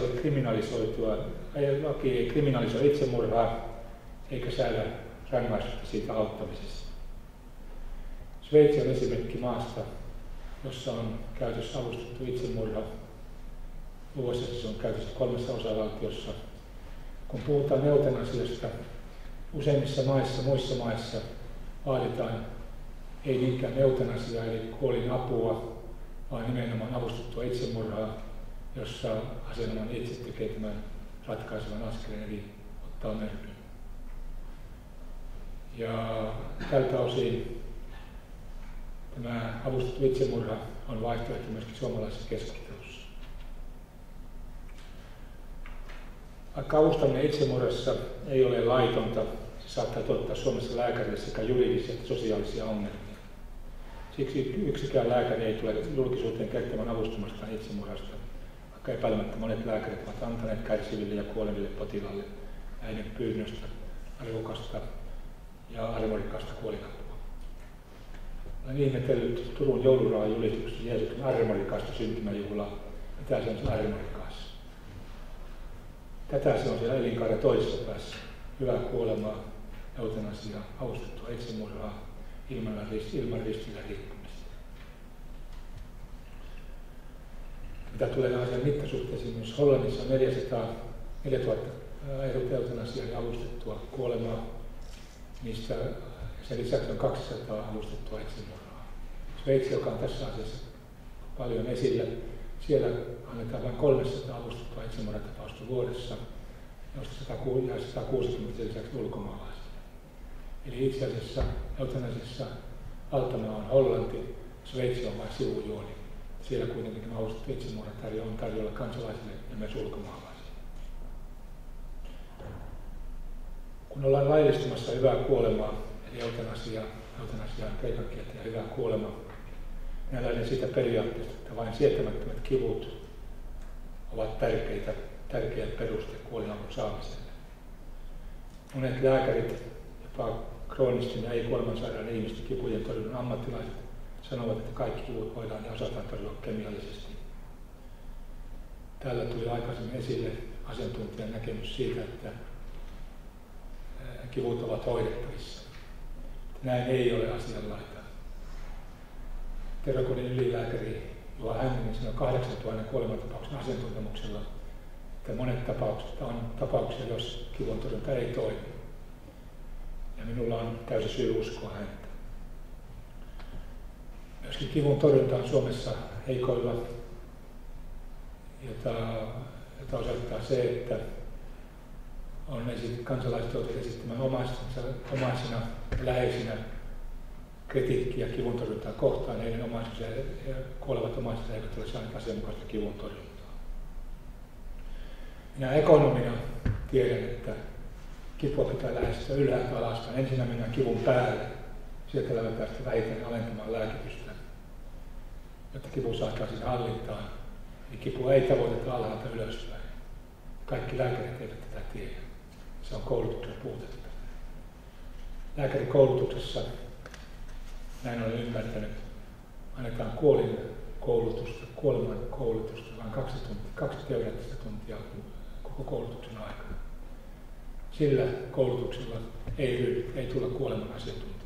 kriminalisoi itsemurhaa eikä säädä rangaistusta siitä auttamisesta. Sveitsi on esimerkki maasta, jossa on käytössä avustettu itsemurha. USA:ssa se on käytössä 3 osavaltiossa. Kun puhutaan eutanasiasta, useimmissa muissa maissa vaaditaan ei niinkään eutanasiaa eli kuolinapua, vaan nimenomaan avustettua itsemurhaa, jossa asianomainen itse tekee tämän ratkaisevan askeleen eli ottaa mörkyn. Ja tältä osin tämä avustettu itsemurha on vaihtoehto myöskin suomalaisessa keskustelussa. Vaikka avustaminen itsemurhassa ei ole laitonta, se saattaa tuottaa Suomessa lääkärille sekä juridisia että sosiaalisia ongelmia. Siksi yksikään lääkäri ei tule julkisuuteen kertomaan avustamastaan itsemurhasta, vaikka epäilemättä monet lääkärit ovat antaneet kärsiville ja kuoleville potilaille näiden pyynnöstä arvokasta ja armorikasta kuolinapua. Olen ihmetellyt Turun joulurauhan julistuksessa Jeesuksen armorikasta syntymäjuhlaa, mitä se on se armorikas. Tätä se on siellä elinkaaren toisessa päässä. Hyvää kuolemaa, eutanasiaa, avustettua itsemurhaa, ilman ristillä riippumista. Mitä tulee asian mittasuhteisiin, myös Hollannissa on 4000 eutanasiaa ja avustettua kuolemaa. Niistä sen lisäksi on 200 avustettua itsemurhaa. Sveitsi, joka on tässä asiassa paljon esillä, siellä annetaan vain 300 avustettua itsemurhatapausta vuodessa, josta 160 lisäksi ulkomaalaisille. Eli itse asiassa eutanasiassa valtamaa on Hollanti, Sveitsi on vain sivujuoni. Siellä kuitenkin avustettu itsemurha on tarjolla kansalaisille ja myös ulkomaalaisille. Kun ollaan laillistamassa hyvää kuolemaa, eli eutanasiaa on kreikan kieltä ja hyvää kuolemaa, minä lähden siitä periaatteesta, että vain sietämättömät kivut ovat tärkeä peruste kuolinavun saamiselle. Monet lääkärit, jopa kroonisten ja ei-kuolemansairaiden ihmisten kipujen torjunnan ammattilaiset sanovat, että kaikki kivut voidaan ja osataan torjua kemiallisesti. Täällä tuli aikaisemmin esille asiantuntijan näkemys siitä, että kivut ovat hoidettavissa. Näin ei ole asianlaita. Terveydenhuollon ylilääkäri Juha Hänninen sanoi 8000 kuolemantapauksen asiantuntemuksella, että monet tapaukset on tapauksia, jos kivuntorjunta ei toimi. Ja minulla on täysi syy uskoa häntä. Myöskin kivun torjunta on Suomessa heikoilla, jota osoittaa se, että on kansalaiset joutuneet esittämään omaisina ja läheisinä kritiikkiä kivun torjuntaa kohtaan. Heidän omaisensa ja kuolevat omaisensa eivät ole saaneet asianmukaista kivun torjuntaa. Minä ekonomina tiedän, että kipua pitää lähestyä ylhäältä alastaan. Ensinnä mennään kivun päälle. Sieltä päästä vähiten alentamaan lääkitystä, jotta kipu saataisiin hallintaan. Eli kipua ei tavoiteta alhaalta ylöspäin. Kaikki lääkärit eivät tätä tiedä. Se on koulutuksen puutetta. Lääkärikoulutuksessa, näin olen ymmärtänyt, annetaan kuoleman koulutusta vain 2 teoreettista tuntia koko koulutuksen aikana. Sillä koulutuksella ei tulla kuoleman asiantuntijoiksi.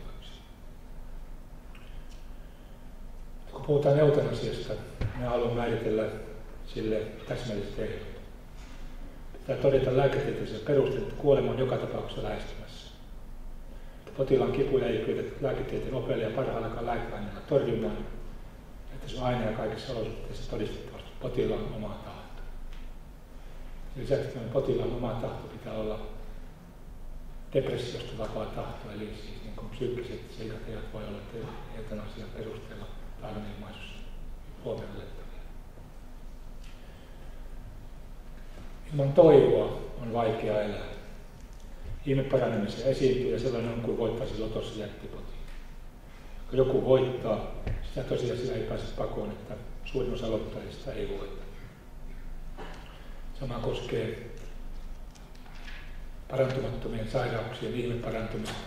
Kun puhutaan eutanasiasta, minä haluan määritellä sille täsmälliset ehdot. Pitää todeta lääketieteellisellä perusteella, että kuolema on joka tapauksessa lähestymässä. Potilaan kipuja ei kyetä lääketieteen opeille ja parhaillakaan lääkeaineilla torjumaan, että se on aina ja kaikissa olosuhteissa todistettavasti potilaan oma tahto. Lisäksi potilaan oma tahto pitää olla depressiosta vapaa tahto, eli siis niin kuin psyykkiset seikat eivät voi olla eutanasian perusteella tahdonilmaisussa huomioitettavia. Ilman toivoa on vaikea elää. Ihmeparanemisia esiintyy ja sellainen on kuin voittaisi lotossa jättipotin. Kun joku voittaa, sitä tosiasiaa ei pääse pakoon, että suurin osa lottajista ei voita. Sama koskee parantumattomien sairauksien ihmeparantumista.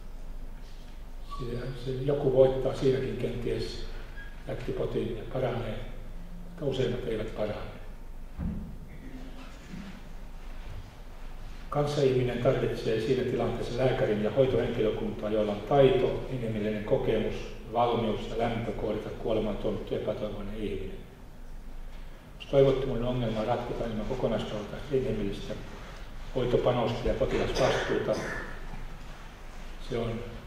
Joku voittaa siinäkin kenties jättipotin ja paranee, mutta useimmat eivät parane. Kanssaihminen tarvitsee siinä tilanteessa lääkärin ja hoitohenkilökuntaa, joilla on taito, inhimillinen kokemus, valmius ja lämpö kohdata kuolemaan tuomittu epätoivoinen ihminen. Jos toivottomuuden ongelmaa ratkotaan ilman kokonaisvaltaista inhimillistä hoitopanosta ja potilasvastuuta, se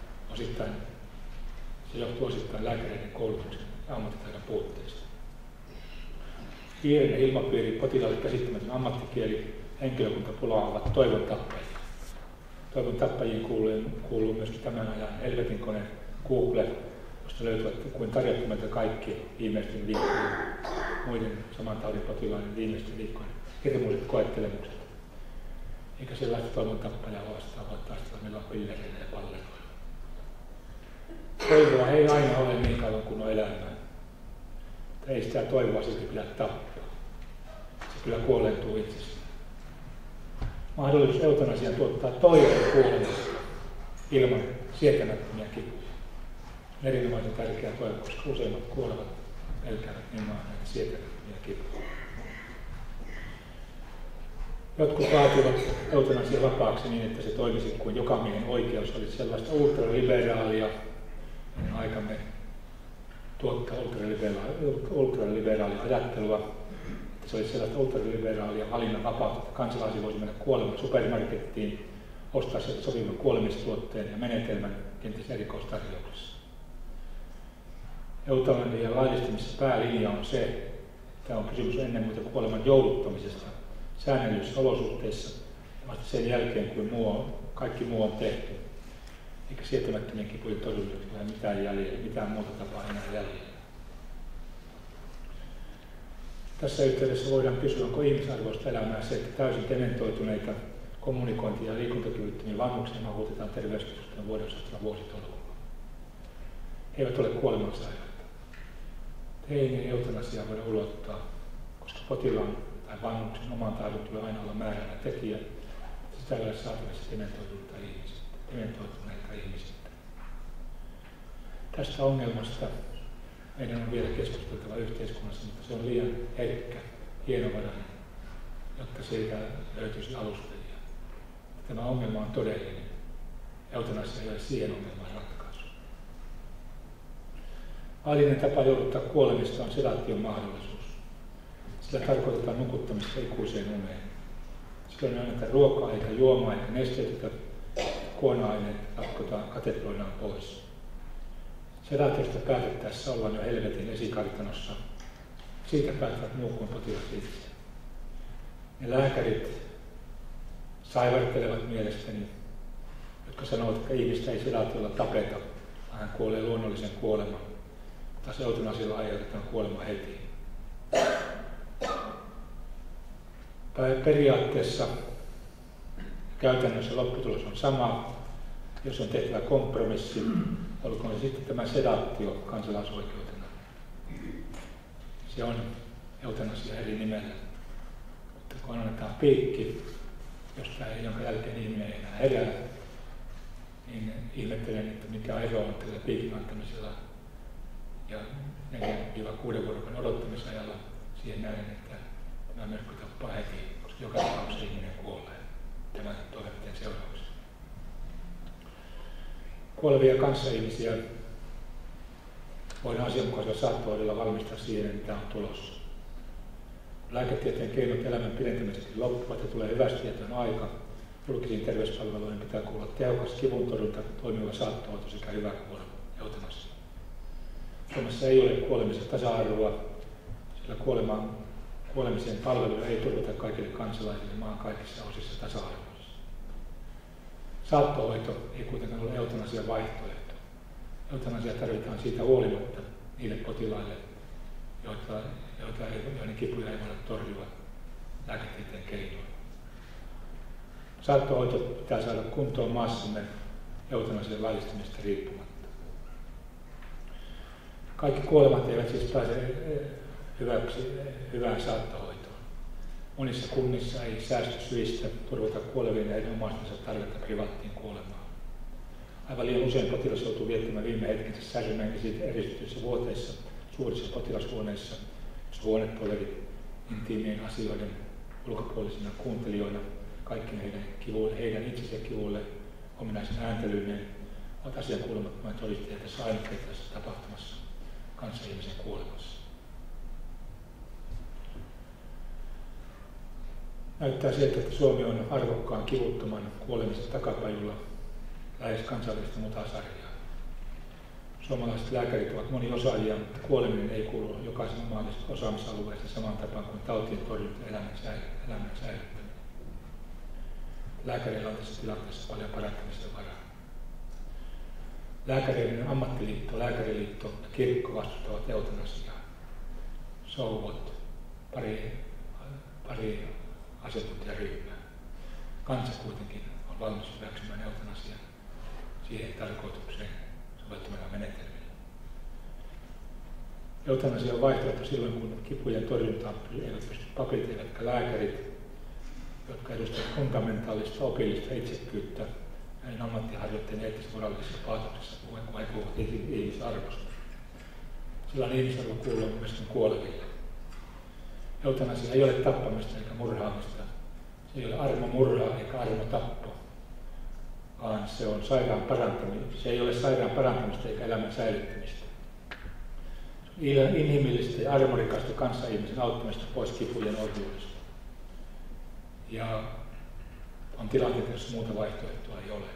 johtuu osittain lääkäreiden koulutuksen ja ammattitaidon puutteista. Kiireinen ilmapiiri, potilaalle käsittämätön ammattikieli, henkilökuntapulaa ovat toivon tappajia. Toivon tappajiin kuuluu myöskin tämän ajan Helvetin kone Google, josta löytyvät kuin tarjottomalta kaikki viimeisten viikkojen muiden saman taudin potilaiden viimeisten viikkojen hirmuiset koettelemukset. Eikä sellaista toivon tappajaa vastaan voi taistella, meillä on pillereillä ja palleroilla. Toivoa ei aina ole niin kauan kuin on elämää. Ei sitä toivoa silti pidä tappaa. Se kyllä kuoleentuu itsestään. Mahdollisuus eutanasiaan tuottaa toivon kuolemasta ilman sietämättömiä kipuja. On erinomaisen tärkeä toivo, koska useimmat kuolevat pelkäävät nimenomaan näitä sietämättömiä kipuja. Jotkut vaativat eutanasia vapaaksi niin, että se toimisi kuin jokamiehen oikeus, olisi sellaista ultraliberaalia, aikamme tuottaa ultraliberaalia ajattelua, että se olisi sellaista ultraliberaalia valinnan vapautta, että kansalaisia voisi mennä kuolemaan supermarkettiin, ostaa sieltä sopivan kuolemistuotteen ja menetelmän kenties erikoistarjouksessa. Eutanasian laillistamisen päälinja on se, että on kysymys ennen muuta kuoleman jouduttamisesta säännellyissä olosuhteissa ja vasta sen jälkeen, kun kaikki muu on tehty. Eikä sietämättömien kipujen torjumiseksi ole mitään muuta tapaa enää jäljellä. Tässä yhteydessä voidaan kysyä, onko ihmisarvoista elämää se, että täysin dementoituneita kommunikointi- ja liikuntakyvyttömiä vanhuksia makuutetaan terveyskeskusten vuodeosastolla vuositolkulla. He eivät ole kuolemansairaita. Heihin ei eutanasiaa voida ulottaa, koska potilaan tai vanhuksen oman taidon tulee aina olla määräävä tekijä. Sitä ei ole saatavissa dementoituneita ihmisiä. Tästä ongelmasta meidän on vielä keskusteltava yhteiskunnassa, mutta se on liian herkkä, hienovarainen, jotta siitä löytyisi alustajia. Tämä ongelma on todellinen. Eutanasia ei ole siihen ongelmaan ratkaisu. Laillinen tapa jouduttaa kuolemista on sedaation mahdollisuus. Sillä tarkoitetaan nukuttamista ikuiseen uneen. Silloin ei anneta ruokaa eikä juomaa eikä nesteytetä, kuona-aineet ratkotaan katetroidaan pois. Sedaatiosta päätettäessä ollaan jo helvetin esikartanossa. Siitä päättävät muu kuin potilas itse. Ne lääkärit saivartelevat mielestäni, jotka sanovat, että ihmistä ei sedaatiolla tapeta, vaan hän kuolee luonnollisen kuoleman. Taas eutanasialla aiheutetaan kuolema heti. Periaatteessa käytännössä lopputulos on sama, jos on tehtävä kompromissi, olkoon se sitten tämä sedaatio kansalaisoikeutena. Se on eutanasia eri nimellä. Mutta kun annetaan piikki, jonka jälkeen ihminen ei enää herää, niin ihmettelen, että mikä ero on tällä piikin antamisella ja 4-6 vuorokauden odottamisajalla siihen nähden, että tämä myrkky tappaa heti, koska joka tapauksessa ihminen kuolee tämän toimenpiteen seurauksena. Kuolevia kanssaihmisiä voidaan asianmukaisella saattohoidolla valmistaa siihen, mitä on tulossa. Kun lääketieteen keinot elämän pidentämiseksi loppuvat ja tulee hyvästietoinen aika, julkisiin terveyspalveluihin pitää kuulla tehokas kivuntorjunta, toimiva saattohoito sekä hyvä kuolema, eutanasia. Suomessa ei ole kuolemisen tasa-arvoa, sillä kuolemisen palveluja ei turvata kaikille kansalaisille maan kaikissa osissa tasa-arvoisesti. Saattohoito ei kuitenkaan ole eutanasian vaihtoehto. Eutanasia tarvitaan siitä huolimatta niille potilaille, joiden kipuja ei voida torjua lääketieteen keinoin. Saattohoito pitää saada kuntoon maassamme eutanasian laillistamista riippumatta. Kaikki kuolemat eivät siis pääse hyvään saattohoitoon. Monissa kunnissa ei säästösyistä turvata kuolevien ja heidän omaistensa tarvetta privaattiin kuolemaan. Aivan liian usein potilas joutuu viettämään viime hetkensä särmänkisiin eristetyissä vuoteissa, suurissa potilashuoneissa, jossa huonepolerit intiimien asioiden ulkopuolisina kuuntelijoina, kaikki heidän itsensä kivuille ominaisen ääntelyyneen ovat asiankuulumattomia todistajia tässä ainutkertaisessa tapahtumassa kanssaihmisen kuolemassa. Näyttää siltä, että Suomi on arvokkaan kivuttoman kuolemisen takapajulla lähes kansallista mutasarjaa. Suomalaiset lääkärit ovat moniosaajia, mutta kuoleminen ei kuulu jokaisen omaisesta osaamisalueesta samaan tapaan kuin tautien torjunta ja elämän säilyttäminen. Lääkäreillä on tässä tilanteessa paljon parantamisen varaa. Lääkäreiden ammattiliitto, lääkäriliitto ja kirkko vastustavat eutanasiaa. So what? Pari asiantuntijaryhmää. Kansa kuitenkin on valmis hyväksymään eutanasian siihen tarkoitukseen soveltamalla menetelmillä. Eutanasia on vaihtoehto silloin, kun kipujen torjuntaan eivät pysty papit eivätkä lääkärit, jotka edustavat fundamentaalista opillista itsekkyyttä näin ammattiharjoittajien eettisessä moraalisessa paatoksessa, kun he puhuvat ihmisarvosta. Silloin ihmisarvo kuuluu myöskin kuoleville. Eutanasia ei ole tappamista eikä murhaamista. Se ei ole armomurhaa eikä armotappo, vaan se on sairaan parantamista. Se ei ole sairaan parantamista eikä elämän säilyttämistä. Se on inhimillistä ja armorikasta kanssaihmisen auttamista pois kipujen orjuudesta. Ja on tilanteita, jossa muuta vaihtoehtoa ei ole.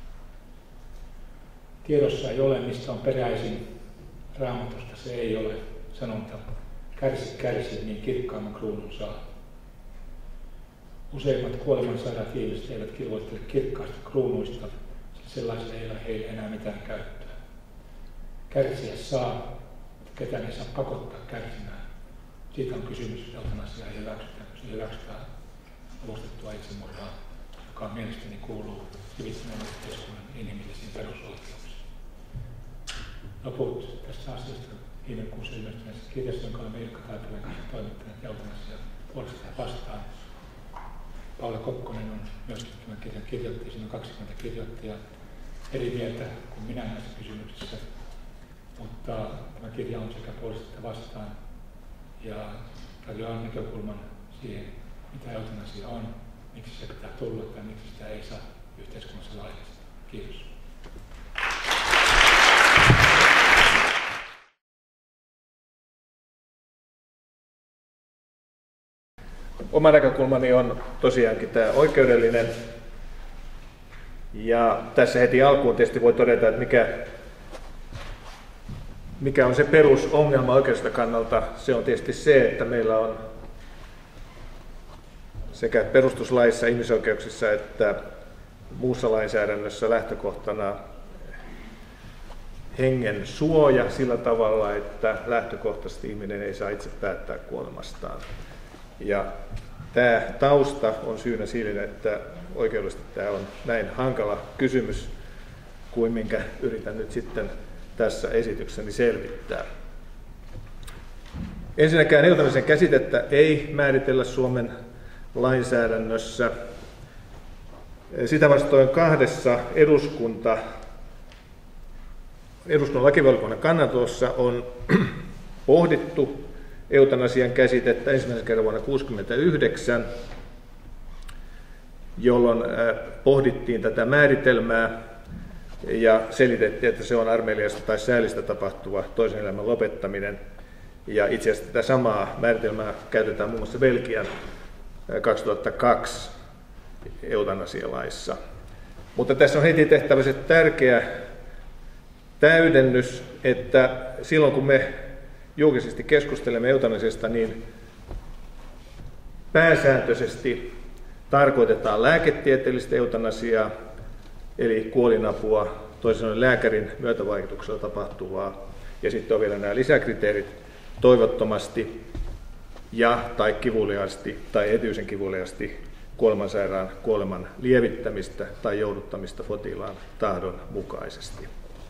Tiedossa ei ole, mistä on peräisin. Raamatusta se ei ole sanonta. Kärsi, niin kirkkaamman kruunun saa. Useimmat kuolemansairaat ihmiset eivät kilvoittele kirkkaista kruunuista, sillä sellaisille ei ole heille enää mitään käyttöä. Kärsiä saa, mutta ketään ei saa pakottaa kärsimään. Siitä on kysymys, että eutanasia ei hyväksytä, kun se hyväksytään avustettua itsemurhaa, joka mielestäni kuuluu sivistyneen yhteiskunnan inhimillisiin perusoikeuksiin. Loput tästä asiasta viime kuussa ilmestyneessä kirjassa, jonka olemme Ilkka Taipaleen kanssa toimittaneet eutanasian puolesta ja vastaan. Paula Kokkonen on myöskin tämän kirjan kirjoittaja, siinä on 20 kirjoittajaa eri mieltä kuin minä näissä kysymyksissä, mutta tämä kirja on sekä puolesta että vastaan ja tarjoaa näkökulman siihen, mitä eutanasia on, miksi se pitää tulla tai miksi sitä ei saa yhteiskunnassa laillistaa. Kiitos. Oma näkökulmani on tosiaankin tämä oikeudellinen. Ja tässä heti alkuun tietysti voi todeta, että mikä on se perusongelma oikeudelliselta kannalta. Se on tietysti se, että meillä on sekä perustuslaissa, ihmisoikeuksissa että muussa lainsäädännössä lähtökohtana hengen suoja sillä tavalla, että lähtökohtaisesti ihminen ei saa itse päättää kuolemastaan. Ja tämä tausta on syynä sille, että oikeudellisesti tämä on näin hankala kysymys kuin minkä yritän nyt sitten tässä esityksessäni selvittää. Ensinnäkään eutanasian käsitettä ei määritellä Suomen lainsäädännössä. Sitä vastoin kahdessa eduskunnan lakivaliokunnan kannanotossa on pohdittu eutanasian käsitettä ensimmäisen kerran vuonna 1969, jolloin pohdittiin tätä määritelmää ja selitettiin, että se on armeliasta tai säälistä tapahtuva toisen elämän lopettaminen. Ja itse asiassa tätä samaa määritelmää käytetään muun muassa Belgian 2002 eutanasialaissa. Mutta tässä on heti tehtävä se tärkeä täydennys, että silloin kun me julkisesti keskustelemme eutanasiasta, niin pääsääntöisesti tarkoitetaan lääketieteellistä eutanasiaa, eli kuolinapua, toisin sanoen lääkärin myötävaikutuksella tapahtuvaa, ja sitten on vielä nämä lisäkriteerit, toivottomasti ja tai kivuliaasti tai erityisen kivuliaasti kuolemansairaan kuoleman lievittämistä tai jouduttamista potilaan tahdon mukaisesti.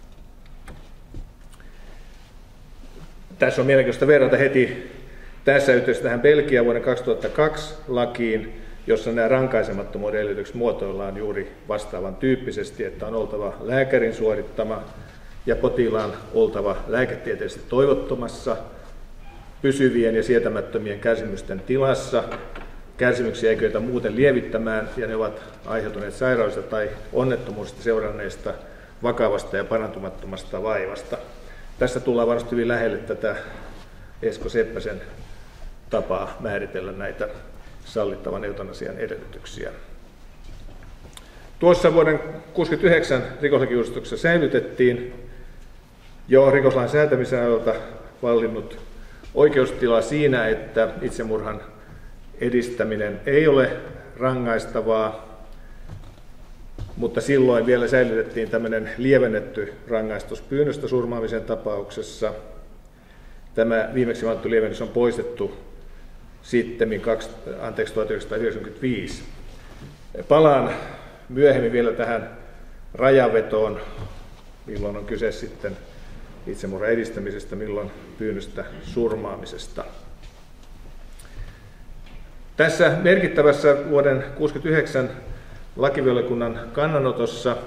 Tässä on mielenkiintoista verrata heti tässä yhteydessä tähän Belgian vuoden 2002 lakiin, jossa nämä rankaisemattomuuden edellytykset muotoillaan juuri vastaavan tyyppisesti, että on oltava lääkärin suorittama ja potilaan oltava lääketieteellisesti toivottomassa, pysyvien ja sietämättömien kärsimysten tilassa. Kärsimyksiä ei kyetä muuten lievittämään ja ne ovat aiheutuneet sairaudesta tai onnettomuudesta seuranneesta vakavasta ja parantumattomasta vaivasta. Tässä tullaan varmasti hyvin lähelle tätä Esko Seppäsen tapaa määritellä näitä sallittavan eutanasian edellytyksiä. Tuossa vuoden 1969 rikoslakiuudistuksessa säilytettiin jo rikoslain säätämisen ajalta vallinnut oikeustila siinä, että itsemurhan edistäminen ei ole rangaistavaa, mutta silloin vielä säilytettiin tämmöinen lievennetty rangaistus pyynnöstä surmaamisen tapauksessa. Tämä viimeksi mainittu lievennys on poistettu sittemmin 1995. Palaan myöhemmin vielä tähän rajanvetoon, milloin on kyse sitten itsemurhan edistämisestä, milloin pyynnöstä surmaamisesta. Tässä merkittävässä vuoden 1969 lakivaliokunnan kannanotossa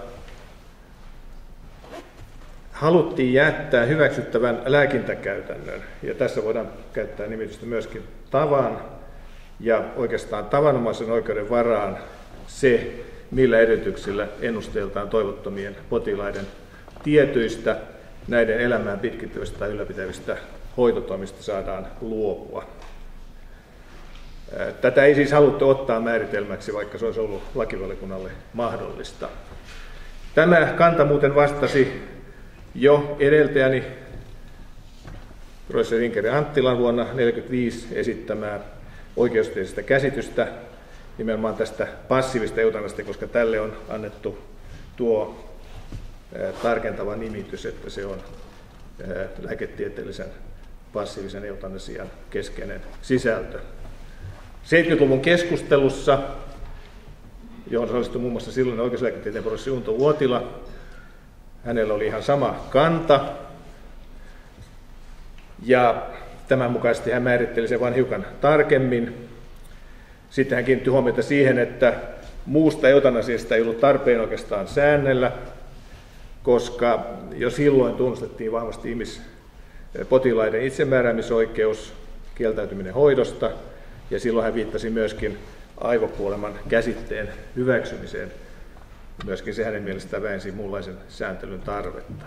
haluttiin jättää hyväksyttävän lääkintäkäytännön, ja tässä voidaan käyttää nimitystä myöskin tavan ja oikeastaan tavanomaisen oikeuden varaan se, millä edellytyksillä ennusteeltaan toivottomien potilaiden tietyistä näiden elämään pitkittyvistä tai ylläpitävistä hoitotoimista saadaan luopua. Tätä ei siis haluttu ottaa määritelmäksi, vaikka se olisi ollut lakivaliokunnalle mahdollista. Tämä kanta muuten vastasi jo edeltäjäni professori Inkeri Anttilan vuonna 1945 esittämää oikeustieteellistä käsitystä nimenomaan tästä passiivista eutanasiasta, koska tälle on annettu tuo tarkentava nimitys, että se on lääketieteellisen passiivisen eutanasian keskeinen sisältö. 70-luvun keskustelussa, johon osallistui muun muassa silloinen oikeuslääketieteen professori Unto Uotila, hänellä oli ihan sama kanta, ja tämän mukaisesti hän määritteli sen vain hiukan tarkemmin. Sitten hän kiinnitti huomiota siihen, että muusta eutanasiasta ei ollut tarpeen oikeastaan säännellä, koska jo silloin tunnustettiin vahvasti potilaiden itsemääräämisoikeus, kieltäytyminen hoidosta, ja silloin hän viittasi myöskin aivokuoleman käsitteen hyväksymiseen. Myöskin se hänen mielestään vähensi muunlaisen sääntelyn tarvetta.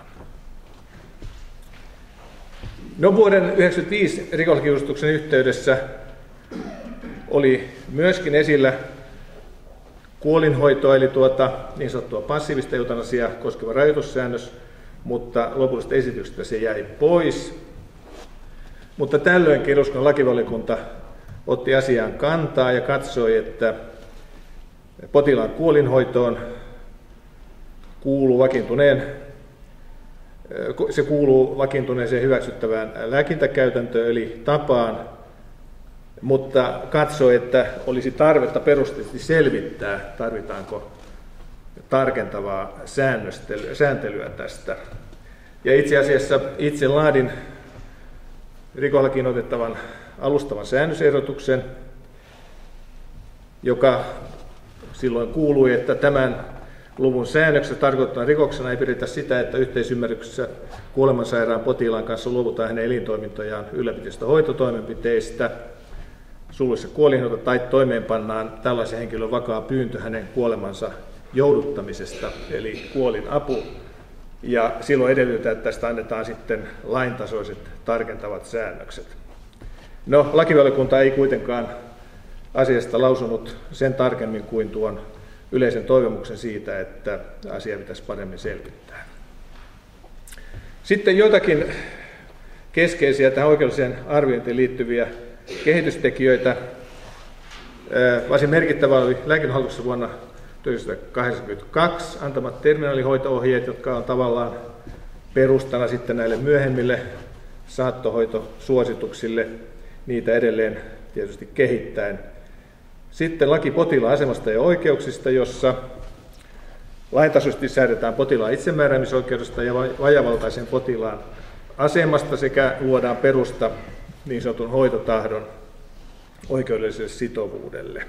No, vuoden 1995 rikoslakiuudistuksen yhteydessä oli myöskin esillä kuolinhoitoa, eli niin sanottua passiivista eutanasiaa koskeva rajoitussäännös, mutta lopullisesta esityksestä se jäi pois. Mutta tällöin eduskunnan lakivaliokunta otti asiaan kantaa ja katsoi, että potilaan kuolinhoitoon kuuluu vakiintuneeseen hyväksyttävään lääkintäkäytäntöön eli tapaan, mutta katsoi, että olisi tarvetta perusteellisesti selvittää, tarvitaanko tarkentavaa sääntelyä tästä. Ja itse asiassa itse laadin rikoslakiin otettavan alustavan säännösehdotuksen, joka silloin kuului, että tämän luvun säännöksessä tarkoittaa rikoksena ei pidetä sitä, että yhteisymmärryksessä kuolemansairaan potilaan kanssa luovutaan hänen elintoimintojaan ylläpitävistä hoitotoimenpiteistä, suluissa kuolinhoito tai toimeenpannaan tällaisen henkilön vakaa pyyntö hänen kuolemansa jouduttamisesta, eli kuolinapu. Ja silloin edellytetään, että tästä annetaan sitten laintasoiset tarkentavat säännökset. No, lakivaliokunta ei kuitenkaan asiasta lausunut sen tarkemmin kuin tuon yleisen toivomuksen siitä, että asia pitäisi paremmin selvittää. Sitten joitakin keskeisiä tähän oikeudelliseen arviointiin liittyviä kehitystekijöitä. Varsin merkittävä oli lääkintöhallituksen vuonna 1982 antamat terminaalihoito-ohjeet, jotka on tavallaan perustana sitten näille myöhemmille saattohoitosuosituksille, niitä edelleen tietysti kehittäen. Sitten laki potilaan asemasta ja oikeuksista, jossa laintasoisesti säädetään potilaan itsemääräämisoikeudesta ja vajaavaltaisen potilaan asemasta sekä luodaan perusta niin sanotun hoitotahdon oikeudelliselle sitovuudelle.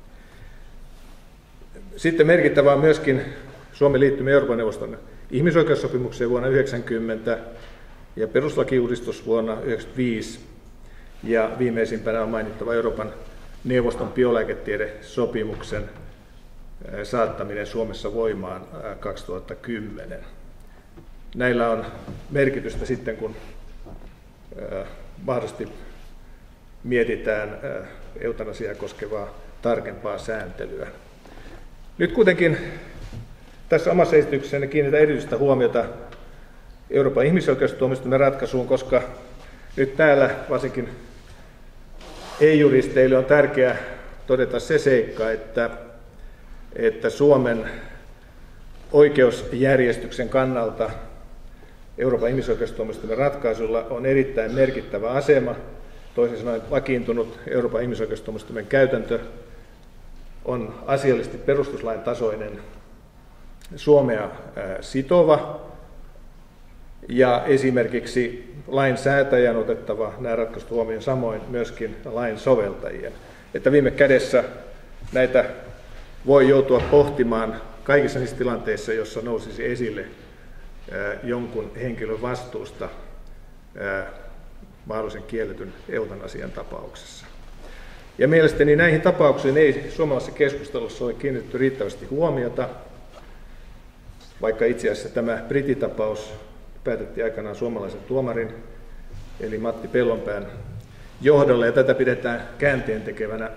Sitten merkittävää on myöskin Suomen liittyminen Euroopan neuvoston ihmisoikeussopimukseen vuonna 1990 ja perustuslakiuudistus vuonna 1995. Ja viimeisimpänä on mainittava Euroopan neuvoston biolääketiedesopimuksen saattaminen Suomessa voimaan 2010. Näillä on merkitystä sitten, kun mahdollisesti mietitään eutanasiaa koskevaa tarkempaa sääntelyä. Nyt kuitenkin tässä omassa esityksessäni kiinnitän erityistä huomiota Euroopan ihmisoikeustuomioistuimen ratkaisuun, koska nyt täällä varsinkin ei-juristeille on tärkeää todeta se seikka, että Suomen oikeusjärjestyksen kannalta Euroopan ihmisoikeustuomioistuimen ratkaisulla on erittäin merkittävä asema. Toisin sanoen vakiintunut Euroopan ihmisoikeustuomioistuimen käytäntö on asiallisesti perustuslain tasoinen, Suomea sitova ja esimerkiksi lainsäätäjän otettava nämä ratkaisut huomioon, samoin myöskin lain soveltajien. Että viime kädessä näitä voi joutua pohtimaan kaikissa niissä tilanteissa, jossa nousisi esille jonkun henkilön vastuusta mahdollisen kielletyn eutanasian tapauksessa. Ja mielestäni näihin tapauksiin ei suomalaisessa keskustelussa ole kiinnitetty riittävästi huomiota, vaikka itse asiassa tämä brititapaus päätettiin aikanaan suomalaisen tuomarin, eli Matti Pellonpään johdolla, ja tätä pidetään käänteentekevänä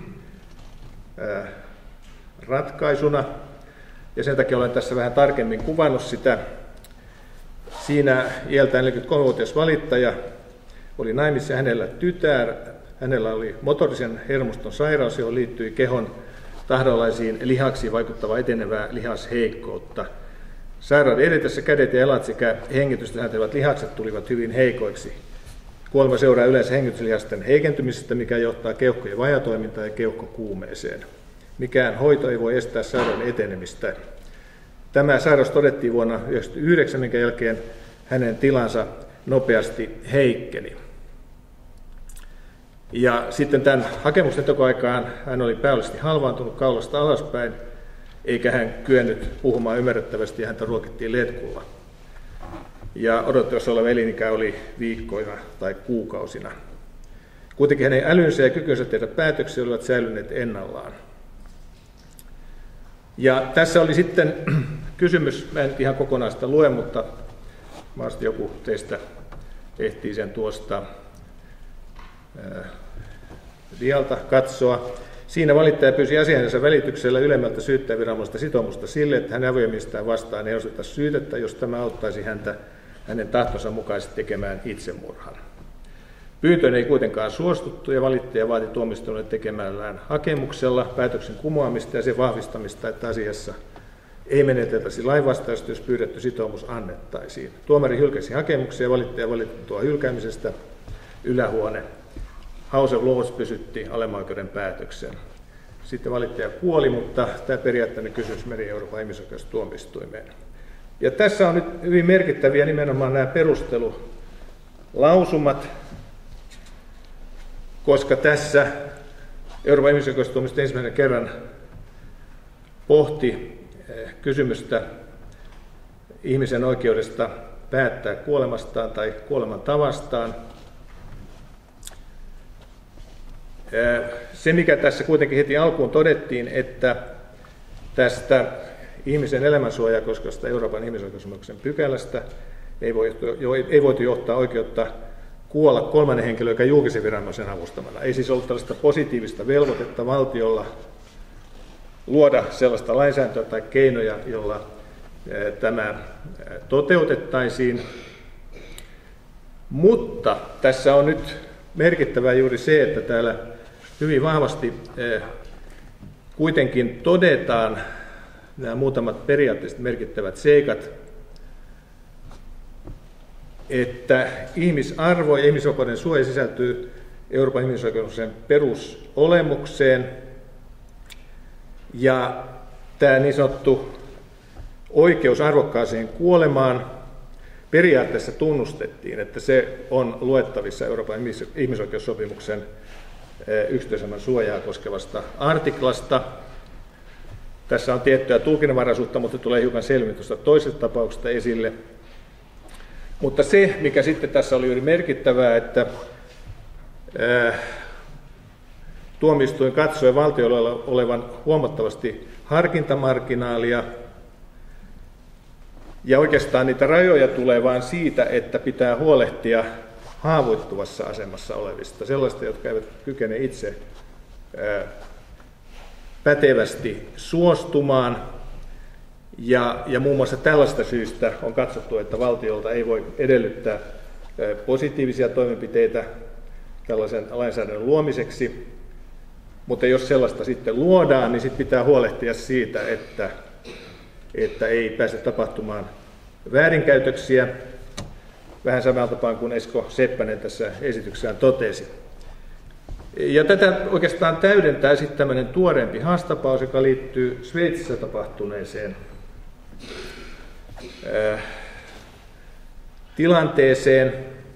ratkaisuna, ja sen takia olen tässä vähän tarkemmin kuvannut sitä. Siinä iältään 43-vuotias valittaja oli naimisissa, hänellä tytär, hänellä oli motorisen hermoston sairaus, johon liittyi kehon tahdonalaisiin lihaksiin vaikuttavaa etenevää lihasheikkoutta. Sairauden edetessä kädet ja jalat sekä hengitystä säätelevät lihakset tulivat hyvin heikoiksi. Kuolema seuraa yleensä hengityslihasten heikentymisestä, mikä johtaa keuhkojen vajatoimintaan ja keuhkokuumeeseen. Mikään hoito ei voi estää sairauden etenemistä. Tämä sairaus todettiin vuonna 1999, minkä jälkeen hänen tilansa nopeasti heikkeni. Ja sitten tämän hakemusten tekoaikaan hän oli päällisesti halvaantunut kaulasta alaspäin, eikä hän kyennyt puhumaan ymmärrettävästi ja häntä ruokittiin letkulla. Ja odotettavassa oleva elinikä oli viikkoina tai kuukausina. Kuitenkin hänen älynsä ja kykynsä tehdä päätöksiä olivat säilyneet ennallaan. Ja tässä oli sitten kysymys, mä en ihan kokonaan sitä lue, mutta mahdollisesti joku teistä ehtii sen tuosta dialta katsoa. Siinä valittaja pyysi asiansa välityksellä ylemmältä syyttäjäviranomaista sitoumusta sille, että hänen aviomiestään vastaan ei osata syytettä, jos tämä auttaisi häntä hänen tahtonsa mukaisesti tekemään itsemurhan. Pyyntöön ei kuitenkaan suostuttu ja valittaja vaati tuomioistuimelle tekemällään hakemuksella päätöksen kumoamista ja sen vahvistamista, että asiassa ei meneteltäisi lainvastaisesti, jos pyydetty sitoumus annettaisiin. Tuomari hylkäsi hakemuksia ja valittaja valittua hylkäämisestä ylähuone House of Lords pysytti alemman oikeuden päätöksen. Sitten valittaja kuoli, mutta tämä periaatteinen kysymys meni Euroopan ihmisoikeustuomioistuimeen. Ja tässä on nyt hyvin merkittäviä nimenomaan nämä perustelulausumat, koska tässä Euroopan ihmisoikeustuomioistuin ensimmäisen kerran pohti kysymystä ihmisen oikeudesta päättää kuolemastaan tai kuolemantavastaan. Se, mikä tässä kuitenkin heti alkuun todettiin, että tästä ihmisen elämänsuojaa koskevasta Euroopan ihmisoikeussopimuksen pykälästä ei voitu johtaa oikeutta kuolla kolmannen henkilön, joka julkisen viranomaisen avustamana. Ei siis ollut tällaista positiivista velvoitetta valtiolla luoda sellaista lainsäädäntöä tai keinoja, jolla tämä toteutettaisiin. Mutta tässä on nyt merkittävää juuri se, että täällä hyvin vahvasti kuitenkin todetaan nämä muutamat periaatteessa merkittävät seikat, että ihmisarvo ja ihmisvapauden suoja sisältyy Euroopan ihmisoikeuden perusolemukseen, ja tämä niin sanottu oikeus arvokkaaseen kuolemaan periaatteessa tunnustettiin, että se on luettavissa Euroopan ihmisoikeussopimuksen yksityiselämän suojaa koskevasta artiklasta. Tässä on tiettyä tulkinnanvaraisuutta, mutta tulee hiukan selvemmin tuosta toisesta tapauksesta esille. Mutta se, mikä sitten tässä oli juuri merkittävää, että tuomioistuin katsoi valtiolla olevan huomattavasti harkintamarginaalia, ja oikeastaan niitä rajoja tulee vain siitä, että pitää huolehtia haavoittuvassa asemassa olevista, sellaista, jotka eivät kykene itse pätevästi suostumaan. Ja muun muassa tällaista syystä on katsottu, että valtiolta ei voi edellyttää positiivisia toimenpiteitä tällaisen lainsäädännön luomiseksi, mutta jos sellaista sitten luodaan, niin sitten pitää huolehtia siitä, että ei pääse tapahtumaan väärinkäytöksiä, vähän samalla tapaan kuin Esko Seppänen tässä esityksessään totesi. Ja tätä oikeastaan täydentää sitten tämmöinen tuoreempi haastapaus, joka liittyy Sveitsissä tapahtuneeseen tilanteeseen.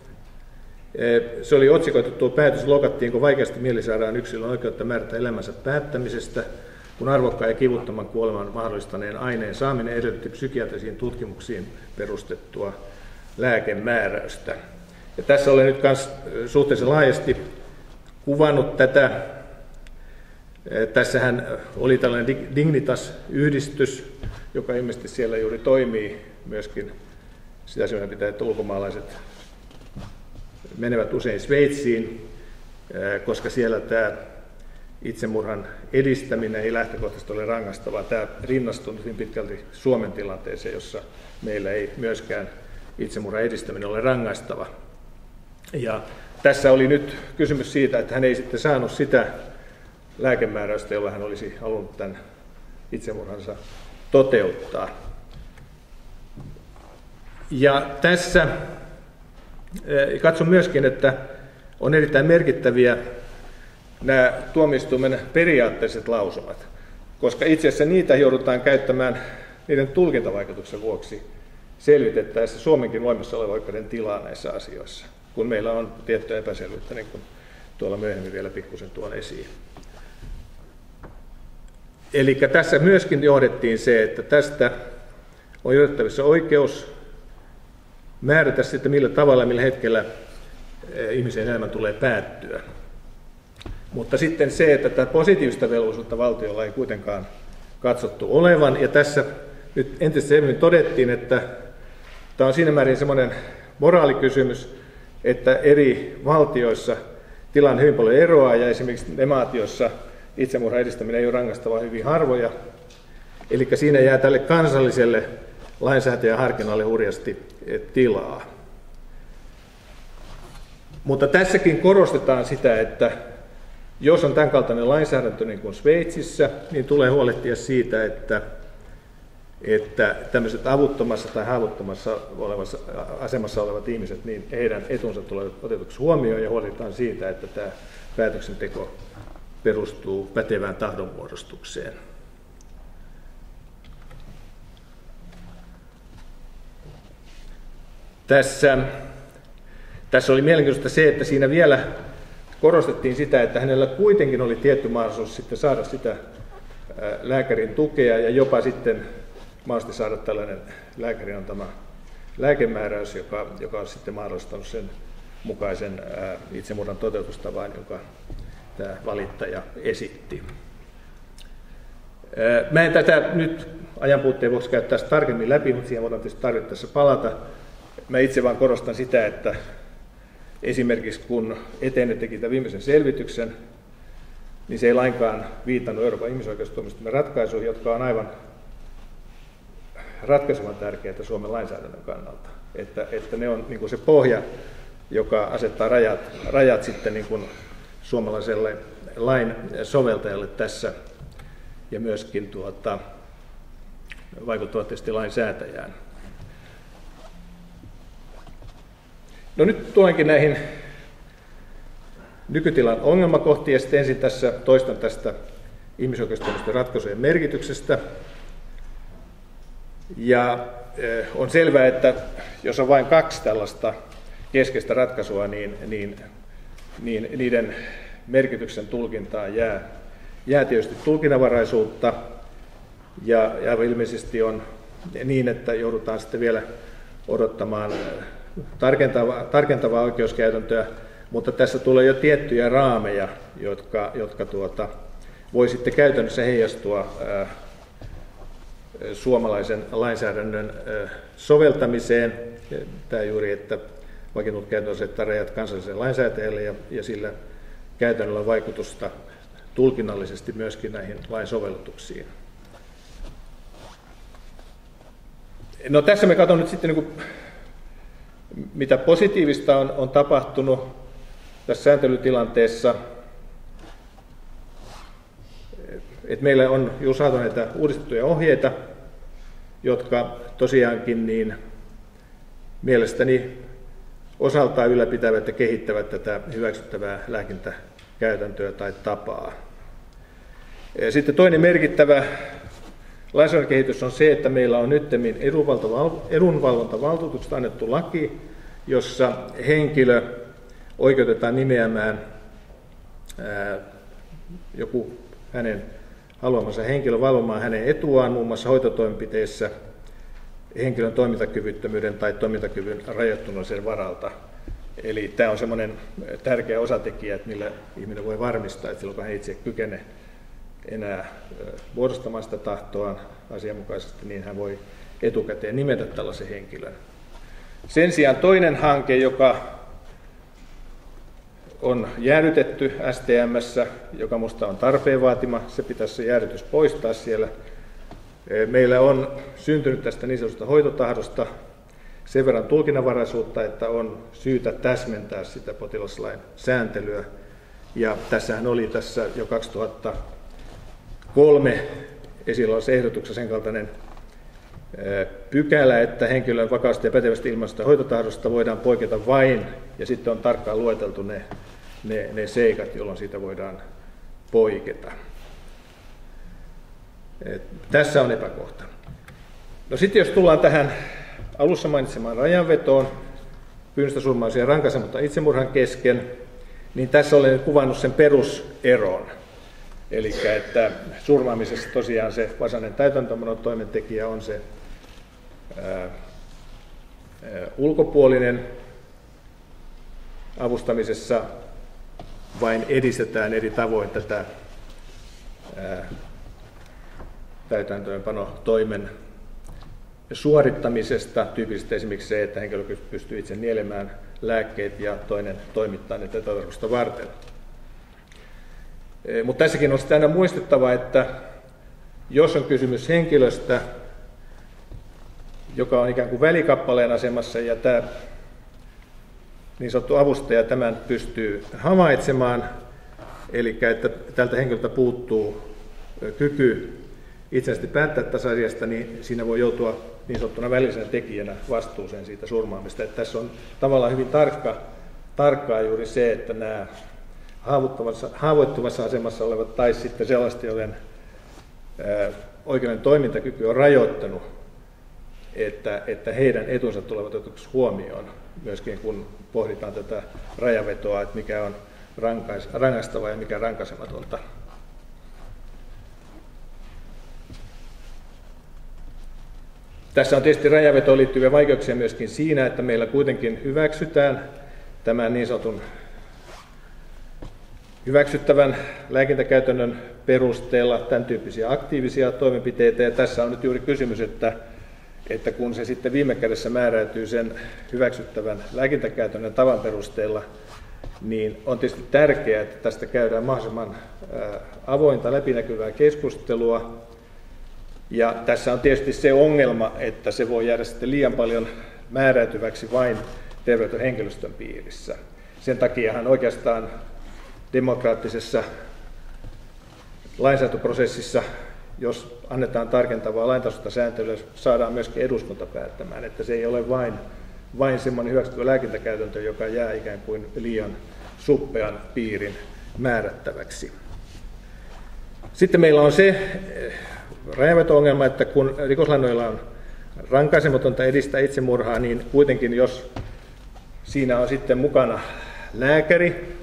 Se oli otsikoitu tuo päätös, lokattiinko vaikeasti mielisairaan yksilön oikeutta määrätä elämänsä päättämisestä, kun arvokkaan ja kivuttoman kuoleman mahdollistaneen aineen saaminen edellytti psykiatrisiin tutkimuksiin perustettua lääkemääräystä. Ja tässä olen nyt myös suhteellisen laajasti kuvannut tätä. Tässähän oli tällainen Dignitas-yhdistys, joka ilmeisesti siellä juuri toimii myöskin sitä silmällä pitää, että ulkomaalaiset menevät usein Sveitsiin, koska siellä tämä itsemurhan edistäminen ei lähtökohtaisesti ole rangaistavaa. Tämä rinnastuu hyvin pitkälti Suomen tilanteeseen, jossa meillä ei myöskään itsemurhan edistäminen ole rangaistava. Ja tässä oli nyt kysymys siitä, että hän ei sitten saanut sitä lääkemääräystä, jolla hän olisi halunnut tämän itsemurhansa toteuttaa. Ja tässä katson myöskin, että on erittäin merkittäviä nämä tuomioistuimen periaatteelliset lausumat, koska itse asiassa niitä joudutaan käyttämään niiden tulkintavaikutuksen vuoksi selvitettäessä Suomenkin voimassa oleva oikeuden tilaa näissä asioissa, kun meillä on tiettyä epäselvyyttä, niin kuin tuolla myöhemmin vielä pikkusen tuon esiin. Eli tässä myöskin johdettiin se, että tästä on johdettavissa oikeus määrätä sitten millä tavalla, millä hetkellä ihmisen elämä tulee päättyä. Mutta sitten se, että tätä positiivista velvollisuutta valtiolla ei kuitenkaan katsottu olevan, ja tässä nyt entistä selvemmin todettiin, että tämä on siinä määrin semmoinen moraalikysymys, että eri valtioissa tilanne hyvin paljon eroaa, ja esimerkiksi ne maat, joissa itsemurhan edistäminen ei ole rangaistavaa, hyvin harvoja. Eli siinä jää tälle kansalliselle lainsäätäjän harkinnalle hurjasti tilaa. Mutta tässäkin korostetaan sitä, että jos on tämän kaltainen lainsäädäntö niin kuin Sveitsissä, niin tulee huolehtia siitä, että tämmöiset avuttomassa tai haavoittomassa asemassa olevat ihmiset, niin heidän etunsa tulee otetuksi huomioon ja huolehditaan siitä, että tämä päätöksenteko perustuu pätevään tahdonmuodostukseen. Tässä oli mielenkiintoista se, että siinä vielä korostettiin sitä, että hänellä kuitenkin oli tietty mahdollisuus sitten saada sitä lääkärin tukea ja jopa sitten mahdollisesti saada tällainen lääkärin antama lääkemääräys, joka on sitten mahdollistanut sen mukaisen itsemurhan toteutustavan, jonka tämä valittaja esitti. Mä en tätä nyt ajanpuutteen vuoksi käy tästä tarkemmin läpi, mutta siihen voidaan tietysti tarvittaessa palata. Mä itse vaan korostan sitä, että esimerkiksi kun Etene teki tämän viimeisen selvityksen, niin se ei lainkaan viitannut Euroopan ihmisoikeustuomioistuimen ratkaisuihin, jotka on aivan ratkaisevan tärkeitä Suomen lainsäädännön kannalta. Että ne on niin kuin se pohja, joka asettaa rajat sitten niin kuin suomalaiselle lain soveltajalle tässä ja myöskin vaikuttavat tietysti lainsäätäjään. No nyt tulenkin näihin nykytilan ongelmakohtiin ja sitten ensin tässä toistan tästä ihmisoikeustuomioistuimen ratkaisujen merkityksestä. Ja on selvää, että jos on vain 2 tällaista keskeistä ratkaisua, niin niiden merkityksen tulkintaan jää tietysti tulkinnanvaraisuutta ja ilmeisesti on niin, että joudutaan sitten vielä odottamaan tarkentavaa oikeuskäytäntöä, mutta tässä tulee jo tiettyjä raameja, jotka voi sitten käytännössä heijastua suomalaisen lainsäädännön soveltamiseen. Tämä juuri, että vakiintunut käytäntö asettaa rajat kansalliselle lainsäätäjälle ja sillä käytännöllä on vaikutusta tulkinnallisesti myöskin näihin lain sovellutuksiin. No tässä me katson nyt sitten, mitä positiivista on tapahtunut tässä sääntelytilanteessa. Et meillä on juuri saatu näitä uudistettuja ohjeita, jotka tosiaankin niin mielestäni osaltaan ylläpitävät ja kehittävät tätä hyväksyttävää lääkintäkäytäntöä tai tapaa. Sitten toinen merkittävä lainsäädäntökehitys on se, että meillä on nyttemmin edunvalvontavaltuutuksesta annettu laki, jossa henkilö oikeutetaan nimeämään joku hänen haluamansa henkilö valvomaan hänen etuaan muun muassa hoitotoimenpiteissä henkilön toimintakyvyttömyyden tai toimintakyvyn rajoittuneisuuden varalta. Eli tämä on semmoinen tärkeä osatekijä, että millä ihminen voi varmistaa, että silloin kun hän itse kykenee enää muodostamaan sitä tahtoaan asianmukaisesti, niin hän voi etukäteen nimetä tällaisen henkilön. Sen sijaan toinen hanke, joka on jäädytetty STM:ssä, joka minusta on tarpeen vaatima, se pitäisi se jäädytys poistaa siellä. Meillä on syntynyt tästä niin sanotusta hoitotahdosta sen verran tulkinnanvaraisuutta, että on syytä täsmentää sitä potilaslain sääntelyä. Ja tässähän oli tässä jo 2003 esillä olevassa ehdotuksessa sen kaltainen pykälä, että henkilön vakaasti ja pätevästi ilmaisesta hoitotahdosta voidaan poiketa vain, ja sitten on tarkkaan lueteltu ne seikat, jolloin siitä voidaan poiketa. Tässä on epäkohta. No sitten jos tullaan tähän alussa mainitsemaan rajanvetoon, pyynnöstä surmaus ja rankaisematta itsemurhan kesken, niin tässä olen kuvannut sen peruseron. Eli että surmaamisessa tosiaan se varsinainen täytäntöönpanotoimentekijä on se ulkopuolinen, avustamisessa vain edistetään eri tavoin tätä täytäntöönpanotoimen suorittamisesta, tyypillisesti esimerkiksi se, että henkilö pystyy itse nielemään lääkkeet ja toinen toimittaa ne tätä tarkoitusta varten. Mutta tässäkin on sitten aina muistettava, että jos on kysymys henkilöstä, joka on ikään kuin välikappaleen asemassa ja tämä niin sanottu avustaja tämän pystyy havaitsemaan, eli että tältä henkilöltä puuttuu kyky itsenäisesti päättää tästä asiasta, niin siinä voi joutua niin sanottuna välisenä tekijänä vastuuseen siitä surmaamista. Että tässä on tavallaan hyvin tarkkaa juuri se, että nämä haavoittuvassa asemassa olevat tai sitten sellaisesti, joiden oikeuden toimintakyky on rajoittanut, että heidän etunsa tulevat otetuksi huomioon, myöskin kun pohditaan tätä rajavetoa, että mikä on rangaistavaa ja mikä rankaisematonta. Tässä on tietysti rajavetoon liittyviä vaikeuksia myöskin siinä, että meillä kuitenkin hyväksytään tämän niin sanotun hyväksyttävän lääkintäkäytännön perusteella tämän tyyppisiä aktiivisia toimenpiteitä. Ja tässä on nyt juuri kysymys, että kun se sitten viime kädessä määräytyy sen hyväksyttävän lääkintäkäytännön tavan perusteella, niin on tietysti tärkeää, että tästä käydään mahdollisimman avointa, läpinäkyvää keskustelua. Ja tässä on tietysti se ongelma, että se voi jäädä sitten liian paljon määräytyväksi vain terveydenhenkilöstön piirissä. Sen takiahan oikeastaan demokraattisessa lainsäädäntöprosessissa, jos annetaan tarkentavaa laintasoista sääntelyä, saadaan myöskin eduskunta päättämään, että se ei ole vain semmoinen hyväksyttävä lääkintäkäytäntö, joka jää ikään kuin liian suppean piirin määrättäväksi. Sitten meillä on se rajanveto-ongelma, että kun rikoslain on rankaisematonta edistää itsemurhaa, niin kuitenkin jos siinä on sitten mukana lääkäri,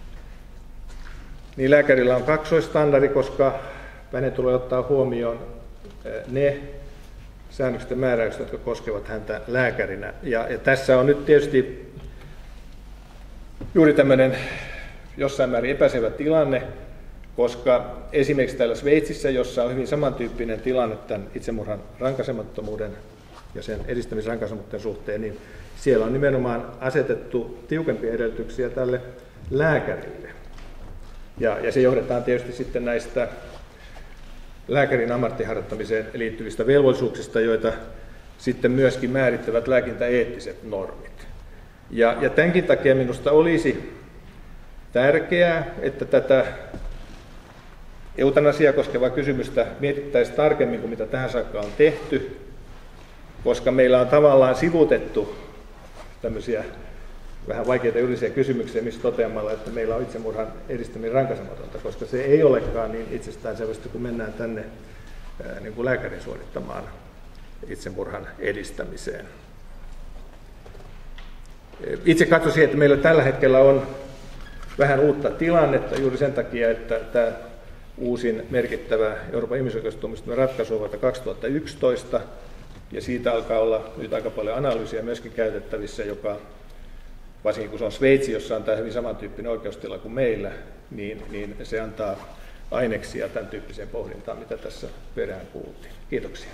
niin lääkärillä on kaksoisstandardi, koska hänen tulee ottaa huomioon ne säännökset ja määräykset, jotka koskevat häntä lääkärinä. Ja tässä on nyt tietysti juuri tämmöinen jossain määrin epäselvä tilanne, koska esimerkiksi täällä Sveitsissä, jossa on hyvin samantyyppinen tilanne tämän itsemurhan rankaisemattomuuden ja sen edistämisrankaisemattomuuden suhteen, niin siellä on nimenomaan asetettu tiukempia edellytyksiä tälle lääkärille. Ja se johdetaan tietysti sitten näistä lääkärin ammattiharjoittamiseen liittyvistä velvollisuuksista, joita sitten myöskin määrittävät lääkintäeettiset normit. Ja tämänkin takia minusta olisi tärkeää, että tätä eutanasiaa koskevaa kysymystä mietittäisiin tarkemmin kuin mitä tähän saakka on tehty, koska meillä on tavallaan sivuutettu tämmöisiä vähän vaikeita juridisia kysymyksiä, missä toteamalla, että meillä on itsemurhan edistäminen rankaisematonta, koska se ei olekaan niin itsestäänselvästi, kun mennään tänne niin kuin lääkärin suorittamaan itsemurhan edistämiseen. Itse katsoisin, että meillä tällä hetkellä on vähän uutta tilannetta juuri sen takia, että tämä uusin merkittävä Euroopan ihmisoikeustuomioistuimen ratkaisu vuodelta 2011, ja siitä alkaa olla nyt aika paljon analyysiä myöskin käytettävissä, joka varsinkin kun se on Sveitsi, jossa on tämä hyvin samantyyppinen oikeustila kuin meillä, niin se antaa aineksia tämän tyyppiseen pohdintaan, mitä tässä perään kuultiin. Kiitoksia.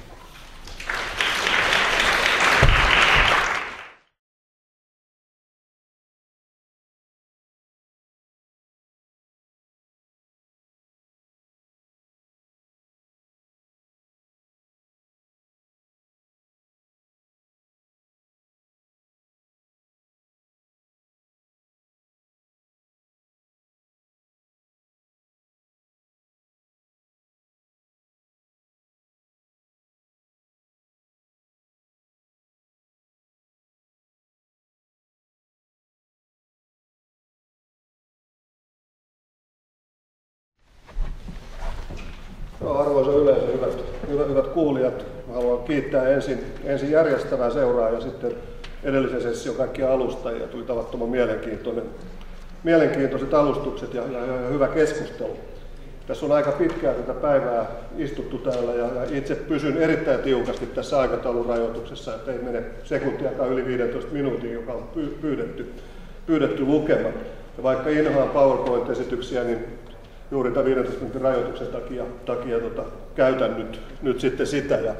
Arvoisa yleisö, hyvät kuulijat, haluan kiittää ensin järjestävää seuraa ja sitten edellisen session kaikkia alustajia. Tuli tavattoman mielenkiintoiset alustukset ja hyvä keskustelu. Tässä on aika pitkään tätä päivää istuttu täällä ja itse pysyn erittäin tiukasti tässä aikataulun rajoituksessa, että ei mene sekuntiakaan yli 15 minuutin, joka on pyydetty lukema. Ja vaikka inhoan PowerPoint-esityksiä, niin juuri tämän 15 minuutin rajoituksen takia käytän nyt sitten sitä. Ja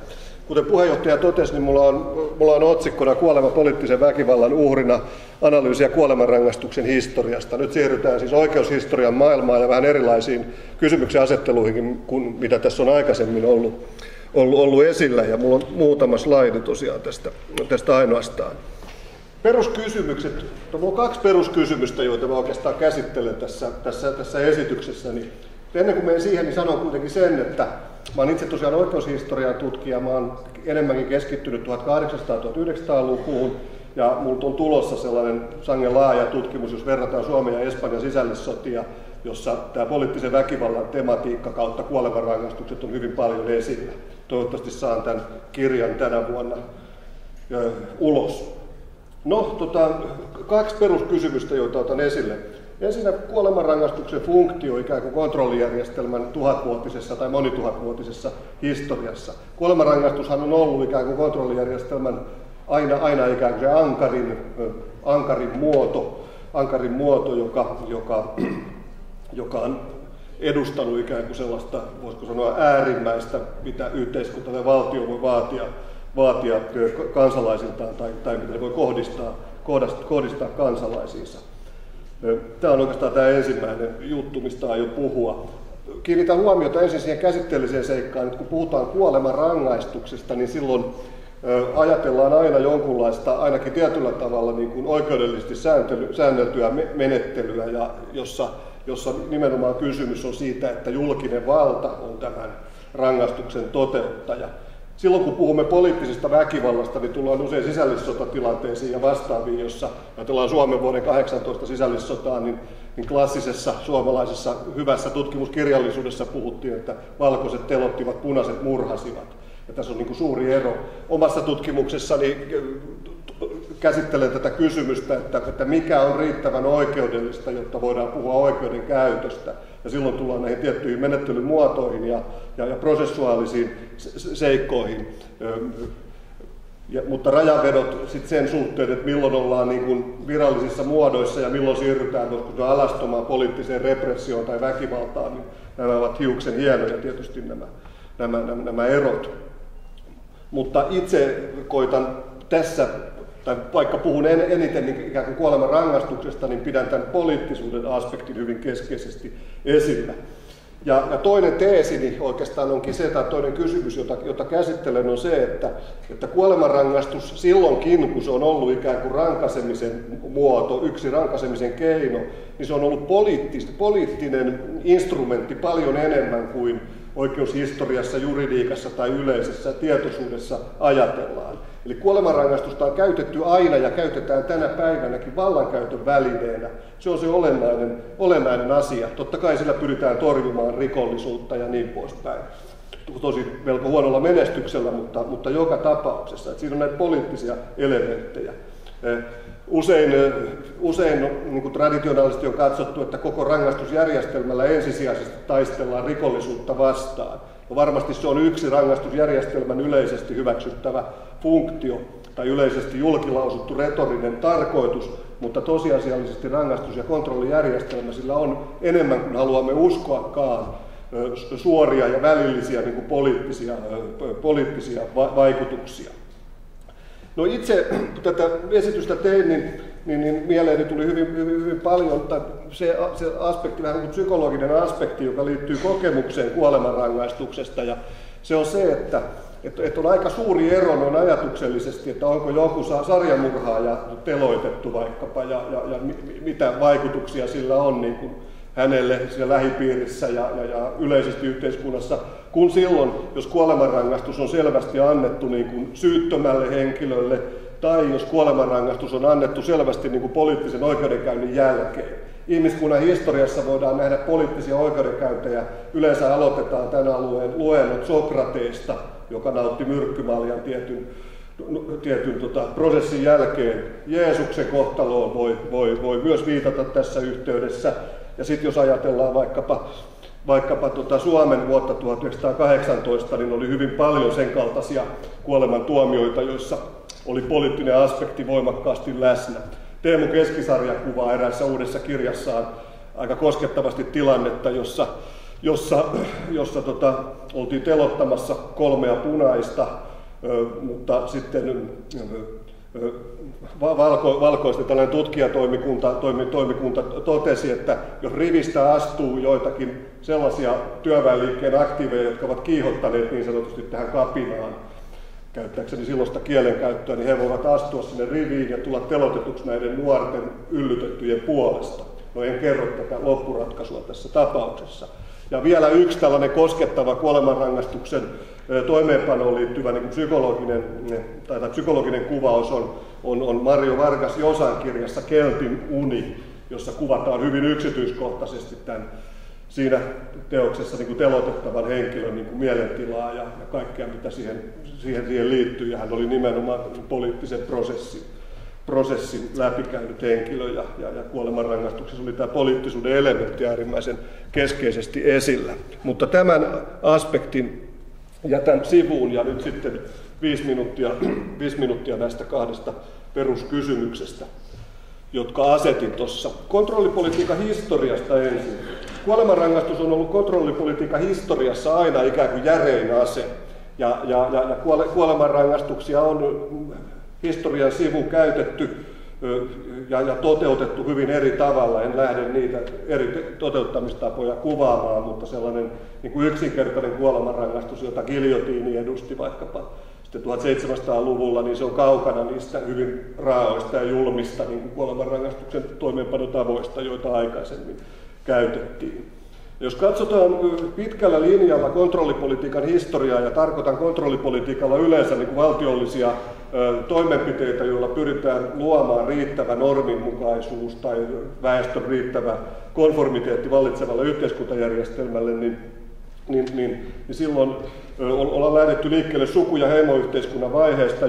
Kuten puheenjohtaja totesi, niin mulla on otsikkona kuolema poliittisen väkivallan uhrina, analyysiä kuolemanrangaistuksen historiasta. Nyt siirrytään siis oikeushistorian maailmaan ja vähän erilaisiin kysymyksen asetteluihin kuin mitä tässä on aikaisemmin ollut esillä. Ja mulla on muutama slaidi tosiaan tästä ainoastaan. Peruskysymykset, mulla on 2 peruskysymystä, joita mä oikeastaan käsittelen tässä esityksessä. Niin ennen kuin menen siihen, niin sanon kuitenkin sen, että mä oon itse tosiaan oikeushistorian tutkija, mä oon enemmänkin keskittynyt 1800-1900-lukuun, ja multa on tulossa sellainen sangen laaja tutkimus, jos verrataan Suomen ja Espanjan sisällissotia, jossa tämä poliittisen väkivallan tematiikka kautta kuolemanrangaistukset on hyvin paljon esillä. Toivottavasti saan tämän kirjan tänä vuonna ulos. No, 2 peruskysymystä, joita otan esille. Ensinnä kuolemanrangaistuksen funktio ikään kuin kontrollijärjestelmän 1000-vuotisessa tai monituhatvuotisessa historiassa. Kuolemanrangaistushan on ollut ikään kuin kontrollijärjestelmän aina ikään kuin se ankarin muoto, joka on edustanut ikään kuin sellaista, voisiko sanoa, äärimmäistä, mitä yhteiskunta tai valtio voi vaatia kansalaisiltaan tai mitä se voi kohdistaa kansalaisiinsa. Tämä on oikeastaan tämä ensimmäinen juttu, mistä aion puhua. Kiinnitän huomiota ensin siihen käsitteelliseen seikkaan, että kun puhutaan kuolemanrangaistuksesta, niin silloin ajatellaan aina jonkunlaista, ainakin tietyllä tavalla niin kuin oikeudellisesti säänneltyä menettelyä, ja jossa nimenomaan kysymys on siitä, että julkinen valta on tämän rangaistuksen toteuttaja. Silloin kun puhumme poliittisesta väkivallasta, niin tullaan usein sisällissotatilanteisiin ja vastaaviin, jossa ajatellaan Suomen vuoden 18 sisällissotaa, niin klassisessa suomalaisessa hyvässä tutkimuskirjallisuudessa puhuttiin, että valkoiset telottivat, punaiset murhasivat. Ja tässä on niin kuin suuri ero. Omassa tutkimuksessani käsittelen tätä kysymystä, että mikä on riittävän oikeudellista, jotta voidaan puhua oikeudenkäytöstä. Ja silloin tullaan näihin tiettyihin menettelymuotoihin ja prosessuaalisiin seikkoihin. Mutta rajavedot sitten sen suhteen, että milloin ollaan niin kuin virallisissa muodoissa ja milloin siirrytään alastomaan poliittiseen repressioon tai väkivaltaan, niin nämä ovat hiuksen hienoja tietysti nämä erot. Mutta itse koitan tässä, tai vaikka puhun eniten niin ikään kuin kuolemanrangaistuksesta, niin pidän tämän poliittisuuden aspektin hyvin keskeisesti esillä. Ja toinen teesini oikeastaan onkin se, tai toinen kysymys, jota käsittelen, on se, että kuolemanrangaistus silloinkin, kun se on ollut ikään kuin rankaisemisen muoto, yksi rankaisemisen keino, niin se on ollut poliittinen instrumentti paljon enemmän kuin oikeushistoriassa, juridiikassa tai yleisessä tietoisuudessa ajatellaan. Eli kuolemanrangaistusta on käytetty aina ja käytetään tänä päivänäkin vallankäytön välineenä. Se on se olennainen asia. Totta kai sillä pyritään torjumaan rikollisuutta ja niin poispäin. Tosi melko huonolla menestyksellä, mutta joka tapauksessa. Että siinä on näitä poliittisia elementtejä. Usein niin kuin traditionaalisesti on katsottu, että koko rangaistusjärjestelmällä ensisijaisesti taistellaan rikollisuutta vastaan. No varmasti se on yksi rangaistusjärjestelmän yleisesti hyväksyttävä funktio tai yleisesti julkilausuttu retorinen tarkoitus, mutta tosiasiallisesti rangaistus- ja kontrollijärjestelmä sillä on enemmän kuin haluamme uskoakaan suoria ja välillisiä niin kuin poliittisia vaikutuksia. No itse tätä esitystä tein, niin mieleeni tuli hyvin paljon se aspekti, vähän kuin psykologinen aspekti, joka liittyy kokemukseen kuolemanrangaistuksesta. Ja se on se, että on aika suuri ero noin ajatuksellisesti, että onko joku sarjamurhaaja teloitettu vaikkapa ja mitä vaikutuksia sillä on niin kuin hänelle siellä lähipiirissä ja yleisesti yhteiskunnassa, kun silloin, jos kuolemanrangaistus on selvästi annettu niin kuin syyttömälle henkilölle, tai jos kuolemanrangaistus on annettu selvästi niin kuin poliittisen oikeudenkäynnin jälkeen. Ihmiskunnan historiassa voidaan nähdä poliittisia oikeudenkäyntejä. Yleensä aloitetaan tämän alueen luennot Sokrateesta, joka nautti myrkkymaljan tietyn prosessin jälkeen. Jeesuksen kohtaloon voi myös viitata tässä yhteydessä. Ja sitten jos ajatellaan vaikkapa Suomen vuotta 1918, niin oli hyvin paljon sen kaltaisia kuolemantuomioita, joissa oli poliittinen aspekti voimakkaasti läsnä. Teemu Keskisarja kuvaa eräässä uudessa kirjassaan aika koskettavasti tilannetta, jossa oltiin telottamassa 3 punaista mutta sitten valkoisten tällainen tutkijatoimikunta totesi, että jos rivistä astuu joitakin sellaisia työväenliikkeen aktiiveja, jotka ovat kiihottaneet niin sanotusti tähän kapinaan, käyttääkseni silloista kielenkäyttöä, niin he voivat astua sinne riviin ja tulla telotetuksi näiden nuorten yllytettyjen puolesta. No en kerro tätä loppuratkaisua tässä tapauksessa. Ja vielä yksi tällainen koskettava kuolemanrangaistuksen toimeenpanoon liittyvä niin psykologinen kuvaus on Mario Vargas Llosan kirjassa Keltin uni, jossa kuvataan hyvin yksityiskohtaisesti siinä teoksessa niin kuin telotettavan henkilön niin kuin mielentilaa ja kaikkea, mitä siihen liittyy. Ja hän oli nimenomaan poliittisen prosessin läpikäynyt henkilö ja kuolemanrangaistuksessa oli tämä poliittisuuden elementti äärimmäisen keskeisesti esillä. Mutta tämän aspektin jätän sivuun ja nyt sitten 5 minuuttia näistä 2 peruskysymyksestä, jotka asetin tuossa. Kontrollipolitiikan historiasta ensin. Kuolemanrangaistus on ollut kontrollipolitiikan historiassa aina ikään kuin järein ase. Ja kuolemanrangaistuksia on historian sivu käytetty ja toteutettu hyvin eri tavalla. En lähde niitä eri toteuttamistapoja kuvaamaan, mutta sellainen niin kuin yksinkertainen kuolemanrangaistus, jota giljotiini edusti vaikkapa sitten 1700-luvulla, niin se on kaukana niistä hyvin raaoista ja julmista niin kuin kuolemanrangaistuksen toimeenpanotavoista, joita aikaisemmin käytettiin. Jos katsotaan pitkällä linjalla kontrollipolitiikan historiaa, ja tarkoitan kontrollipolitiikalla yleensä niin kuin valtiollisia toimenpiteitä, joilla pyritään luomaan riittävä norminmukaisuus tai väestön riittävä konformiteetti vallitsevalle yhteiskuntajärjestelmälle, niin silloin ollaan lähdetty liikkeelle suku- ja heimoyhteiskunnan vaiheesta,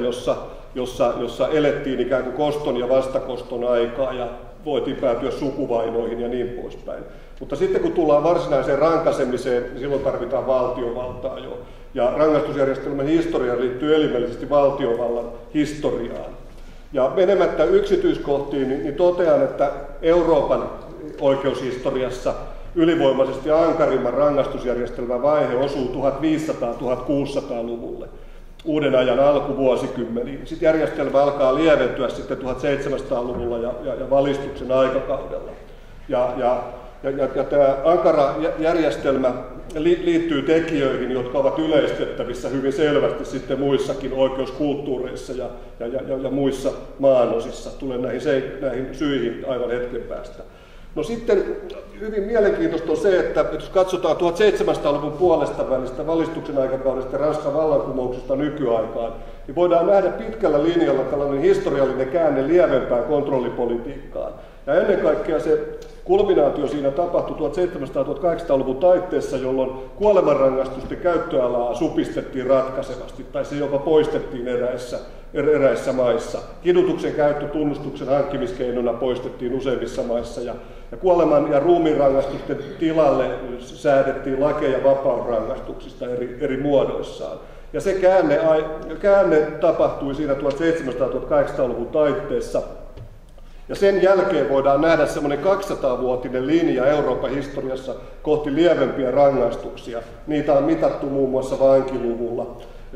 jossa elettiin ikään kuin koston ja vastakoston aikaa ja voitiin päätyä sukuvainoihin ja niin poispäin. Mutta sitten kun tullaan varsinaiseen rankaisemiseen, niin silloin tarvitaan valtiovaltaa jo. Ja rangaistusjärjestelmän historia liittyy elimellisesti valtiovallan historiaan. Ja menemättä yksityiskohtiin, niin totean, että Euroopan oikeushistoriassa ylivoimaisesti ankarimman rangaistusjärjestelmän vaihe osuu 1500-1600-luvulle. Uuden ajan alkuvuosikymmeniin. Sitten järjestelmä alkaa lieventyä sitten 1700-luvulla ja valistuksen aikakaudella. Ja tämä ankara järjestelmä liittyy tekijöihin, jotka ovat yleistettävissä hyvin selvästi sitten muissakin oikeuskulttuureissa ja muissa maanosissa. Tulen näihin syihin aivan hetken päästä. No sitten hyvin mielenkiintoista on se, että jos katsotaan 1700-luvun puolesta välistä valistuksen aikakaudesta ja Ranskan vallankumouksesta nykyaikaan, niin voidaan nähdä pitkällä linjalla tällainen historiallinen käänne lievempään kontrollipolitiikkaan. Ja ennen kaikkea se kulminaatio siinä tapahtui 1700-1800-luvun taitteessa, jolloin kuolemanrangaistusten käyttöalaa supistettiin ratkaisevasti, tai se jopa poistettiin eräissä maissa. Kidutuksen käyttö tunnustuksen hankkimiskeinona poistettiin useimmissa maissa, ja kuoleman- ja ruumiinrangaistusten tilalle säädettiin lakeja vapausrangaistuksista eri muodoissaan. Ja se käänne tapahtui siinä 1700-1800-luvun taitteessa. Ja sen jälkeen voidaan nähdä semmoinen 200-vuotinen linja Euroopan historiassa kohti lievempiä rangaistuksia. Niitä on mitattu muun muassa vankiluvulla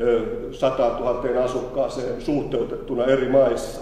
100 000 asukkaaseen suhteutettuna eri maissa.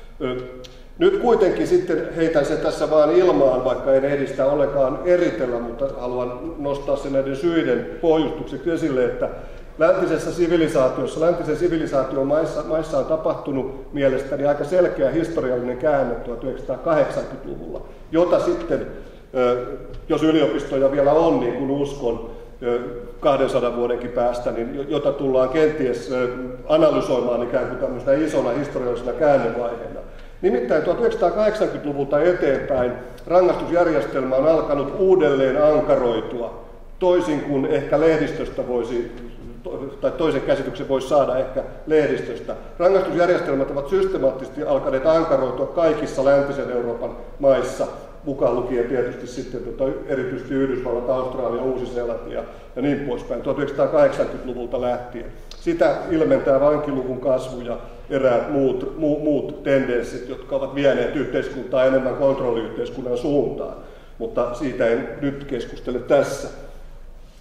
Nyt kuitenkin sitten heitän sen tässä vaan ilmaan, vaikka en ehdi sitä ollenkaan eritellä, mutta haluan nostaa sen näiden syiden pohjustukseksi esille, että läntisen sivilisaation maissa on tapahtunut mielestäni aika selkeä historiallinen käänne 1980-luvulla, jota sitten, jos yliopistoja vielä on, niin kuin uskon, 200 vuodenkin päästä, niin jota tullaan kenties analysoimaan ikään kuin tämmöisenä isona historiallisena käännevaiheena. Nimittäin 1980-luvulta eteenpäin rangaistusjärjestelmä on alkanut uudelleen ankaroitua, toisin kuin ehkä lehdistöstä voisi, tai toisen käsityksen voisi saada ehkä lehdistöstä. Rangaistusjärjestelmät ovat systemaattisesti alkaneet ankaroitua kaikissa läntisen Euroopan maissa, mukaan lukien tietysti sitten erityisesti Yhdysvallat, Australia, Uusi-Seelanti ja niin poispäin, 1980-luvulta lähtien. Sitä ilmentää vankiluvun kasvu ja eräät muut tendenssit, jotka ovat vieneet yhteiskuntaa enemmän kontrolliyhteiskunnan suuntaan, mutta siitä en nyt keskustele tässä.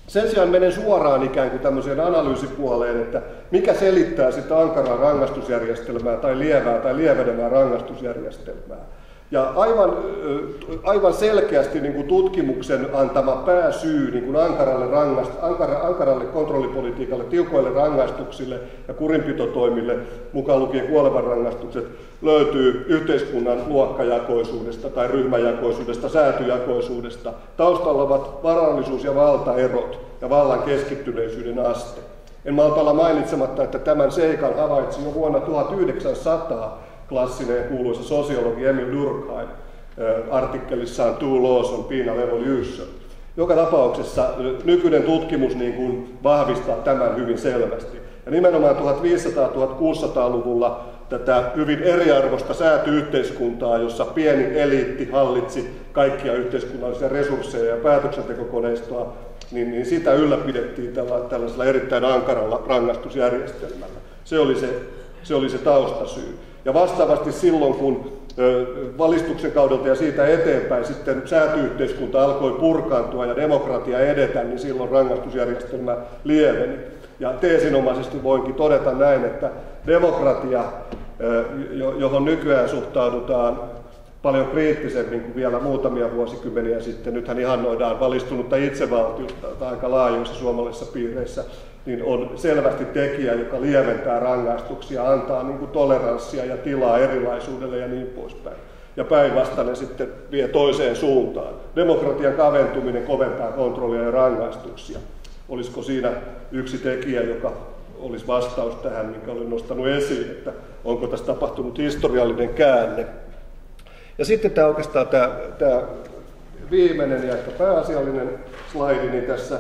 Sen sijaan menen suoraan ikään kuin tämmöiseen analyysipuoleen, että mikä selittää sitä ankaraa rangaistusjärjestelmää tai lievää tai lievenevää rangaistusjärjestelmää. Ja aivan selkeästi niin kuin tutkimuksen antama pääsyy niin kuin ankaralle kontrollipolitiikalle, tiukoille rangaistuksille ja kurinpitotoimille, mukaan lukien kuolemanrangaistukset, löytyy yhteiskunnan luokkajakoisuudesta tai ryhmäjakoisuudesta, säätyjakoisuudesta. Taustalla ovat varallisuus- ja valtaerot ja vallan keskittyneisyyden aste. En malta olla mainitsematta, että tämän seikan havaitsi jo vuonna 1900 klassinen kuuluisa sosiologi Emil Durkheim artikkelissaan Two Laws on Penal Evolution. Joka tapauksessa nykyinen tutkimus niin kuin vahvistaa tämän hyvin selvästi. Ja nimenomaan 1500-1600-luvulla tätä hyvin eriarvoista sääty-yhteiskuntaa, jossa pieni eliitti hallitsi kaikkia yhteiskunnallisia resursseja ja päätöksentekokoneistoa, niin sitä ylläpidettiin tällaisella erittäin ankaralla rangaistusjärjestelmällä. Se oli se taustasyy. Ja vastaavasti silloin, kun valistuksen kaudelta ja siitä eteenpäin sitten sääty-yhteiskunta alkoi purkaantua ja demokratia edetä, niin silloin rangaistusjärjestelmä lieveni. Ja teesinomaisesti voinkin todeta näin, että demokratia, johon nykyään suhtaudutaan paljon kriittisemmin kuin vielä muutamia vuosikymmeniä sitten, nythän ihannoidaan valistunutta itsevaltiutta aika laajoissa suomalaisissa piireissä, niin on selvästi tekijä, joka lieventää rangaistuksia, antaa niin kuin toleranssia ja tilaa erilaisuudelle ja niin poispäin. Ja päinvastainen sitten vie toiseen suuntaan. Demokratian kaventuminen koventaa kontrollia ja rangaistuksia. Olisiko siinä yksi tekijä, joka olisi vastaus tähän, minkä olen nostanut esiin, että onko tässä tapahtunut historiallinen käänne. Ja sitten tämä viimeinen ja ehkä pääasiallinen slaidini tässä.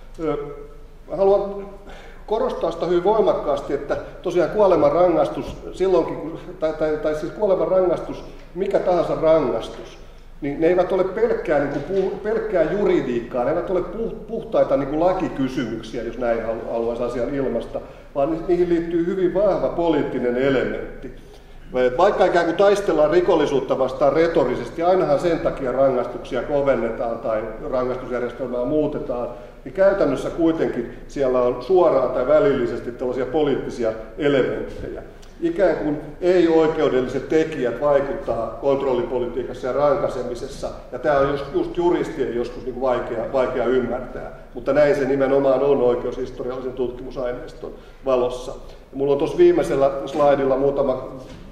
Haluan korostaa sitä hyvin voimakkaasti, että tosiaan kuolemanrangaistus, silloinkin, tai siis kuolemanrangaistus, mikä tahansa rangaistus, niin ne eivät ole pelkkää juridiikkaa, ne eivät ole puhtaita niin kuin lakikysymyksiä, jos näin haluaisi asian ilmaista, vaan niihin liittyy hyvin vahva poliittinen elementti. Vaikka ikään kuin taistellaan rikollisuutta vastaan retorisesti, ainahan sen takia rangaistuksia kovennetaan tai rangaistusjärjestelmää muutetaan, niin käytännössä kuitenkin siellä on suoraan tai välillisesti tällaisia poliittisia elementtejä. Ikään kuin ei-oikeudelliset tekijät vaikuttaa kontrollipolitiikassa ja rankaisemisessa, ja tämä on just juristien joskus niin vaikea ymmärtää, mutta näin se nimenomaan on oikeushistoriallisen tutkimusaineiston valossa. Ja minulla on tuossa viimeisellä slaidilla muutama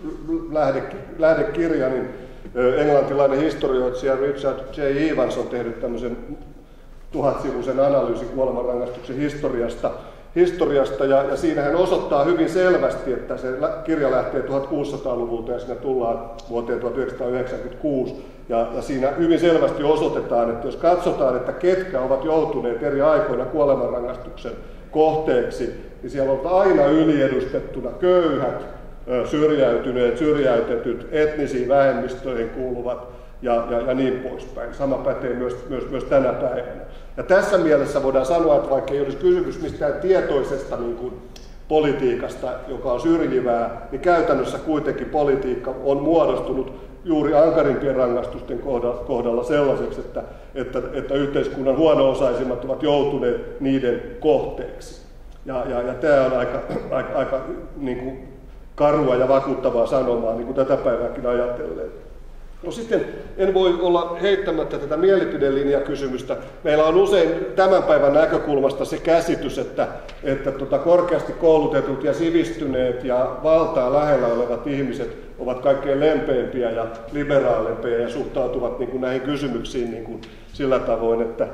lähdekirja, niin englantilainen historioitsija Richard J. Evans on tehnyt tämmöisen 1000-sivuisen analyysin kuolemanrangaistuksen historiasta ja siinä hän osoittaa hyvin selvästi, että se kirja lähtee 1600-luvulta ja siinä tullaan vuoteen 1996. Ja siinä hyvin selvästi osoitetaan, että jos katsotaan, että ketkä ovat joutuneet eri aikoina kuolemanrangaistuksen kohteeksi, niin siellä on aina yliedustettuna köyhät, syrjäytyneet, syrjäytetyt, etnisiin vähemmistöihin kuuluvat ja niin poispäin. Sama pätee myös tänä päivänä. Ja tässä mielessä voidaan sanoa, että vaikka ei olisi kysymys mistään tietoisesta niin kuin politiikasta, joka on syrjivää, niin käytännössä kuitenkin politiikka on muodostunut juuri ankarimpien rangaistusten kohdalla sellaiseksi, että yhteiskunnan huono-osaisimmat ovat joutuneet niiden kohteeksi. Ja tämä on aika niin kuin karua ja vakuuttavaa sanomaa, niin kuin tätä päivääkin ajatellen. No sitten en voi olla heittämättä tätä mielipidelinjakysymystä. Meillä on usein tämän päivän näkökulmasta se käsitys, että korkeasti koulutetut ja sivistyneet ja valtaa lähellä olevat ihmiset ovat kaikkein lempeimpiä ja liberaalimpia ja suhtautuvat niin kuin näihin kysymyksiin niin kuin sillä tavoin, että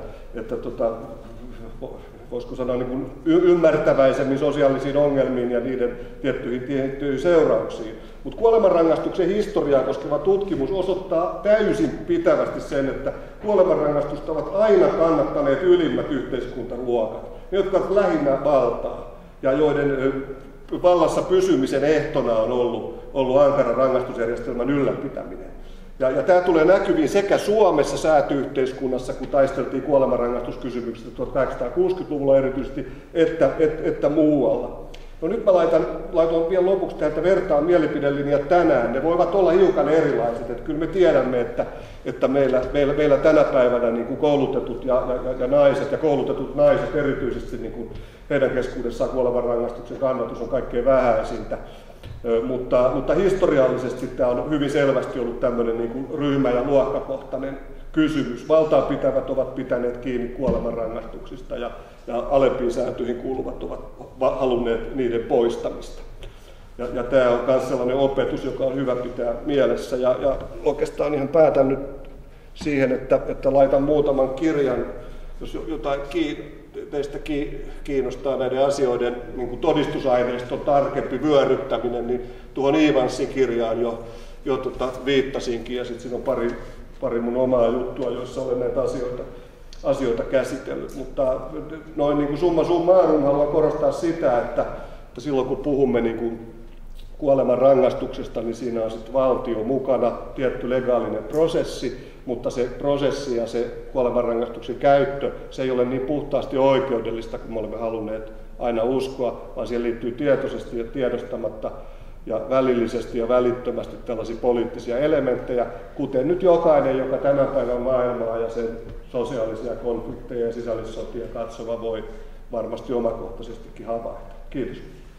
voisiko sanoa niin kuin ymmärtäväisemmin sosiaalisiin ongelmiin ja niiden tiettyihin seurauksiin. Mutta kuolemanrangaistuksen historiaa koskeva tutkimus osoittaa täysin pitävästi sen, että kuolemanrangaistusta ovat aina kannattaneet ylimmät yhteiskuntaluokat, ne jotka ovat lähinnä valtaa ja joiden vallassa pysymisen ehtona on ollut ankaran rangaistusjärjestelmän ylläpitäminen. Ja tämä tulee näkyviin sekä Suomessa sääty-yhteiskunnassa, kun taisteltiin kuolemanrangaistuskysymyksistä 1860-luvulla erityisesti, että muualla. No nyt mä laitoin vielä lopuksi tähän, että vertaan mielipidelinjat tänään. Ne voivat olla hiukan erilaiset. Että kyllä me tiedämme, että meillä tänä päivänä niin kuin koulutetut ja naiset ja koulutetut naiset erityisesti niin kuin heidän keskuudessaan kuolemanrangaistuksen kannatus on kaikkein vähäisintä. Mutta historiallisesti tämä on hyvin selvästi ollut tämmöinen niin kuin ryhmä- ja luokkakohtainen kysymys. Valtaan pitävät ovat pitäneet kiinni kuolemanrangaistuksista ja alempiin sääntyihin kuuluvat ovat halunneet niiden poistamista. Ja tämä on myös sellainen opetus, joka on hyvä pitää mielessä. Ja oikeastaan ihan päätän nyt siihen, että laitan muutaman kirjan, jos jotain teistä kiinnostaa näiden asioiden niin kuin todistusaineiston tarkempi vyöryttäminen, niin tuohon Evansin kirjaan jo viittasinkin, ja sitten siinä on pari mun omaa juttua, joissa olen näitä asioita käsitellyt. Mutta noin niin kuin summa summarum haluan korostaa sitä, että silloin kun puhumme niin kuin kuolemanrangaistuksesta, niin siinä on sitten valtio mukana, tietty legaalinen prosessi, mutta se prosessi ja se kuolemanrangaistuksen käyttö, se ei ole niin puhtaasti oikeudellista kuin me olemme halunneet aina uskoa, vaan siihen liittyy tietoisesti ja tiedostamatta ja välillisesti ja välittömästi tällaisia poliittisia elementtejä, kuten nyt jokainen, joka tämän päivän maailmaa ja sen sosiaalisia konflikteja ja sisällissotia katsova voi varmasti omakohtaisestikin havaita. Kiitos.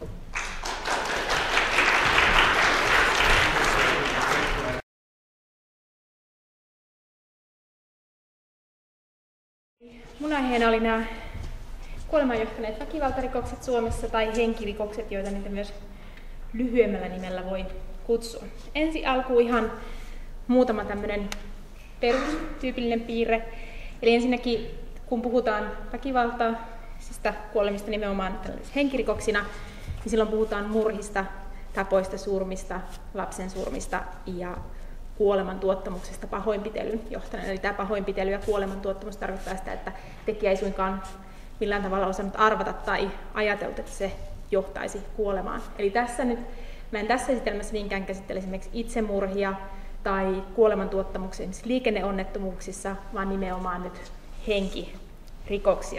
Mun aiheena oli nämä kuolemaan johtaneet väkivaltarikokset Suomessa tai henkirikokset, joita niitä myös lyhyemmällä nimellä voi kutsua. Ensi alkuun ihan muutama tämmöinen perustyypillinen piirre. Eli ensinnäkin, kun puhutaan väkivaltaisista kuolemista nimenomaan henkirikoksina, niin silloin puhutaan murhista, tapoista, surmista, lapsen surmista ja kuolemantuottamuksesta pahoinpitelyn johtaneena. Eli tämä pahoinpitely ja kuolemantuottamus tarkoittaa sitä, että tekijä ei suinkaan millään tavalla osannut arvata tai ajatellut, että se johtaisi kuolemaan. Eli mä en tässä esitelmässä niinkään käsittele esimerkiksi itsemurhia tai kuolemantuottamuksia esimerkiksi liikenneonnettomuuksissa, vaan nimenomaan nyt henkirikoksia.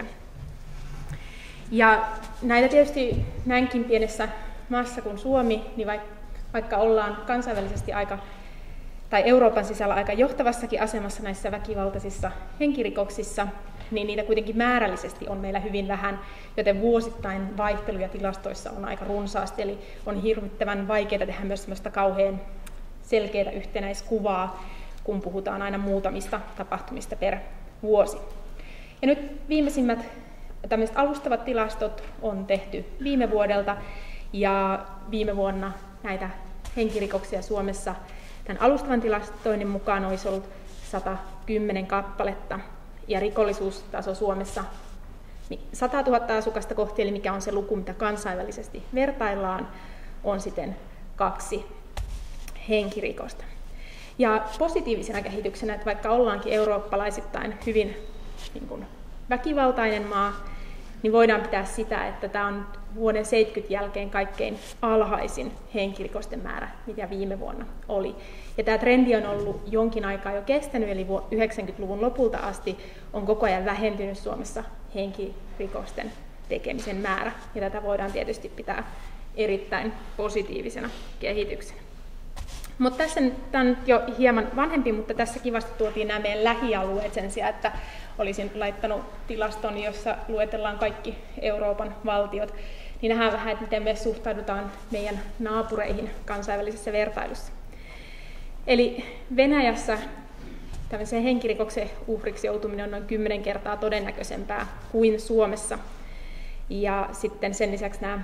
Ja näitä tietysti näinkin pienessä maassa kuin Suomi, niin vaikka ollaan kansainvälisesti tai Euroopan sisällä aika johtavassakin asemassa näissä väkivaltaisissa henkirikoksissa, niin niitä kuitenkin määrällisesti on meillä hyvin vähän, joten vuosittain vaihteluja tilastoissa on aika runsaasti, eli on hirvittävän vaikeaa tehdä myös sellaista kauhean selkeää yhtenäiskuvaa, kun puhutaan aina muutamista tapahtumista per vuosi. Ja nyt viimeisimmät tämmöiset alustavat tilastot on tehty viime vuodelta, ja viime vuonna näitä henkirikoksia Suomessa tämän alustavan tilastoinnin mukaan olisi ollut 110 kappaletta, ja rikollisuustaso Suomessa 100 000 asukasta kohti, eli mikä on se luku, mitä kansainvälisesti vertaillaan, on siten 2 henkirikosta. Ja positiivisena kehityksenä, että vaikka ollaankin eurooppalaisittain hyvin väkivaltainen maa, niin voidaan pitää sitä, että tämä on vuoden 70 jälkeen kaikkein alhaisin henkirikosten määrä, mitä viime vuonna oli. Ja tämä trendi on ollut jonkin aikaa jo kestänyt, eli 90-luvun lopulta asti on koko ajan vähentynyt Suomessa henkirikosten tekemisen määrä. Ja tätä voidaan tietysti pitää erittäin positiivisena kehityksenä. Mutta tässä tämä on nyt jo hieman vanhempi, mutta tässä kivasti tuotiin nämä meidän lähialueet sen sijaan, että olisin laittanut tilaston, jossa luetellaan kaikki Euroopan valtiot, niin nähdään vähän, että miten me suhtaudutaan meidän naapureihin kansainvälisessä vertailussa. Eli Venäjässä tämmöisen henkirikoksen uhriksi joutuminen on noin 10 kertaa todennäköisempää kuin Suomessa. Ja sitten sen lisäksi nämä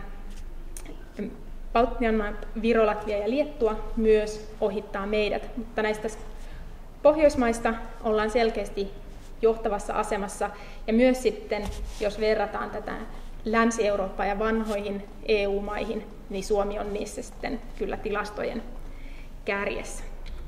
Baltian maat, Viro, Latvia ja Liettua myös ohittaa meidät, mutta näistä Pohjoismaista ollaan selkeästi johtavassa asemassa. Ja myös sitten, jos verrataan tätä Länsi-Eurooppaan ja vanhoihin EU-maihin, niin Suomi on niissä sitten kyllä tilastojen kärjessä.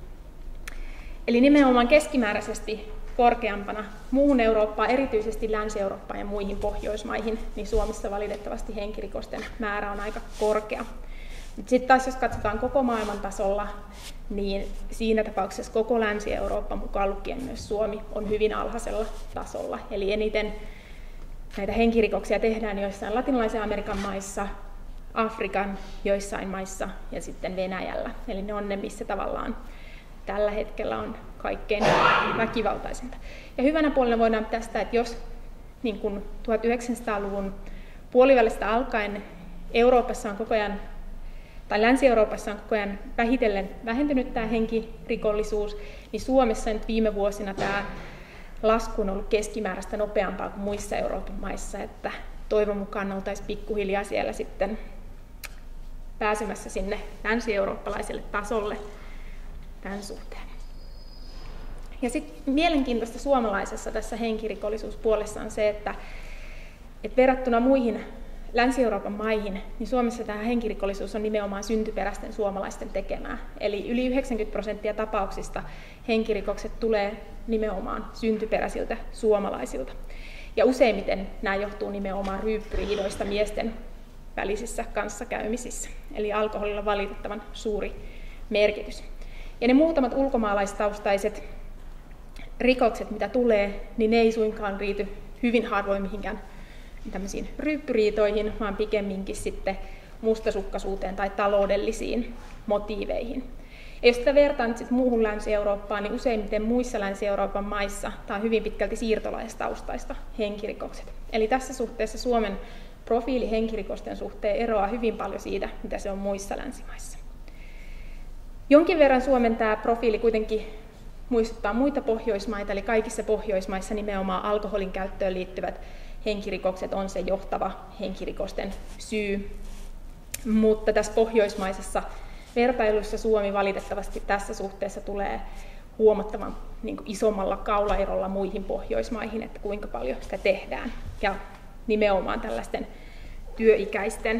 Eli nimenomaan keskimääräisesti korkeampana muuhun Eurooppaan, erityisesti Länsi-Eurooppaan ja muihin Pohjoismaihin, niin Suomessa valitettavasti henkirikosten määrä on aika korkea. Sitten taas jos katsotaan koko maailman tasolla, niin siinä tapauksessa koko Länsi-Eurooppa mukaan lukien myös Suomi on hyvin alhaisella tasolla. Eli eniten näitä henkirikoksia tehdään joissain latinalaisen Amerikan maissa, Afrikan joissain maissa ja sitten Venäjällä. Eli ne on ne, missä tavallaan tällä hetkellä on kaikkein väkivaltaisinta. Ja hyvänä puolena voidaan tästä, että jos niin kuin 1900-luvun puolivälistä alkaen Euroopassa on koko ajan, tai Länsi-Euroopassa on koko ajan vähitellen vähentynyt tämä henkirikollisuus, niin Suomessa nyt viime vuosina tämä lasku on ollut keskimääräistä nopeampaa kuin muissa Euroopan maissa, että toivon mukaan oltaisiin pikkuhiljaa siellä sitten pääsemässä sinne länsi-eurooppalaiselle tasolle tämän suhteen. Ja sitten mielenkiintoista suomalaisessa tässä henkirikollisuuspuolessa on se, että verrattuna muihin Länsi-Euroopan maihin, niin Suomessa tämä henkirikollisuus on nimenomaan syntyperäisten suomalaisten tekemää. Eli yli 90% tapauksista henkirikokset tulee nimenomaan syntyperäisiltä suomalaisilta. Ja useimmiten nämä johtuu nimenomaan ryyppyriidoista miesten välisissä kanssakäymisissä. Eli alkoholilla on valitettavan suuri merkitys. Ja ne muutamat ulkomaalaistaustaiset rikokset, mitä tulee, niin ne ei suinkaan liity hyvin harvoin mihinkään tämmöisiin ryyppyriitoihin, vaan pikemminkin sitten mustasukkaisuuteen tai taloudellisiin motiiveihin. Ja jos tätä vertaa nyt sitten muuhun Länsi-Eurooppaan, niin useimmiten muissa Länsi-Euroopan maissa tämä on hyvin pitkälti siirtolaistaustaista henkirikokset. Eli tässä suhteessa Suomen profiili henkirikosten suhteen eroaa hyvin paljon siitä, mitä se on muissa länsimaissa. Jonkin verran Suomen tämä profiili kuitenkin muistuttaa muita Pohjoismaita, eli kaikissa Pohjoismaissa nimenomaan alkoholin käyttöön liittyvät henkirikokset on se johtava henkirikosten syy. Mutta tässä pohjoismaisessa vertailussa Suomi valitettavasti tässä suhteessa tulee huomattavan isommalla kaulaerolla muihin Pohjoismaihin, että kuinka paljon sitä tehdään. Ja nimenomaan tällaisten työikäisten,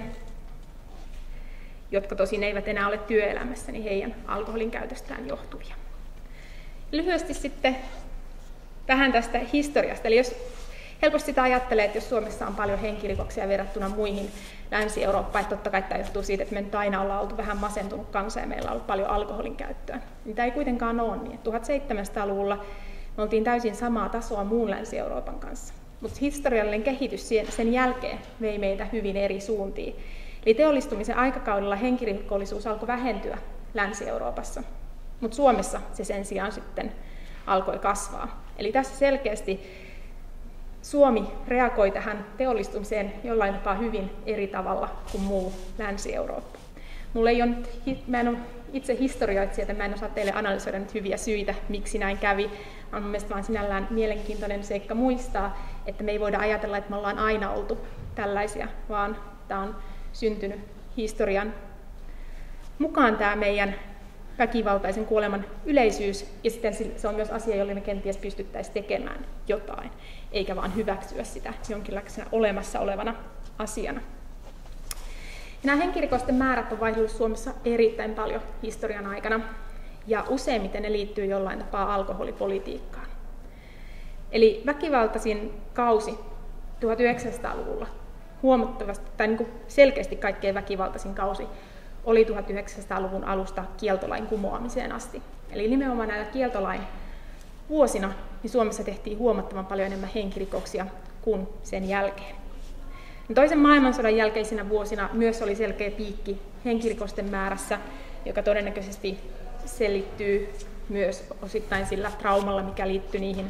jotka tosin eivät enää ole työelämässä, niin heidän alkoholin käytöstään johtuvia. Lyhyesti sitten vähän tästä historiasta. Eli jos helposti sitä ajattelee, että jos Suomessa on paljon henkirikoksia verrattuna muihin Länsi-Eurooppaan, että totta kai tämä johtuu siitä, että me nyt aina ollaan oltu vähän masentunut kansa ja meillä on ollut paljon alkoholin käyttöä. Niin tämä ei kuitenkaan ole niin. 1700-luvulla me oltiin täysin samaa tasoa muun Länsi-Euroopan kanssa. Mutta historiallinen kehitys sen jälkeen vei meitä hyvin eri suuntiin. Eli teollistumisen aikakaudella henkirikollisuus alkoi vähentyä Länsi-Euroopassa, mutta Suomessa se sen sijaan sitten alkoi kasvaa. Eli tässä selkeästi Suomi reagoi tähän teollistumiseen jollain tapaa hyvin eri tavalla kuin muu Länsi-Eurooppa. Mä en ole itse historioitsija, että mä en osaa teille analysoida nyt hyviä syitä, miksi näin kävi. On mun mielestä vaan sinällään mielenkiintoinen seikka muistaa, että me ei voida ajatella, että me ollaan aina oltu tällaisia, vaan tämä on syntynyt historian mukaan tämä meidän väkivaltaisen kuoleman yleisyys, ja sitten se on myös asia, jolle me kenties pystyttäisiin tekemään jotain, eikä vaan hyväksyä sitä jonkinlaisena olemassa olevana asiana. Ja nämä henkirikosten määrät on vaihdellut Suomessa erittäin paljon historian aikana, ja useimmiten ne liittyy jollain tapaa alkoholipolitiikkaan. Eli väkivaltaisin kausi 1900-luvulla, huomattavasti, tai niin kuin selkeästi kaikkein väkivaltaisin kausi, oli 1900-luvun alusta kieltolain kumoamiseen asti. Eli nimenomaan näillä kieltolain vuosina niin Suomessa tehtiin huomattavan paljon enemmän henkirikoksia kuin sen jälkeen. Toisen maailmansodan jälkeisinä vuosina myös oli selkeä piikki henkirikosten määrässä, joka todennäköisesti selittyy myös osittain sillä traumalla, mikä liittyy niihin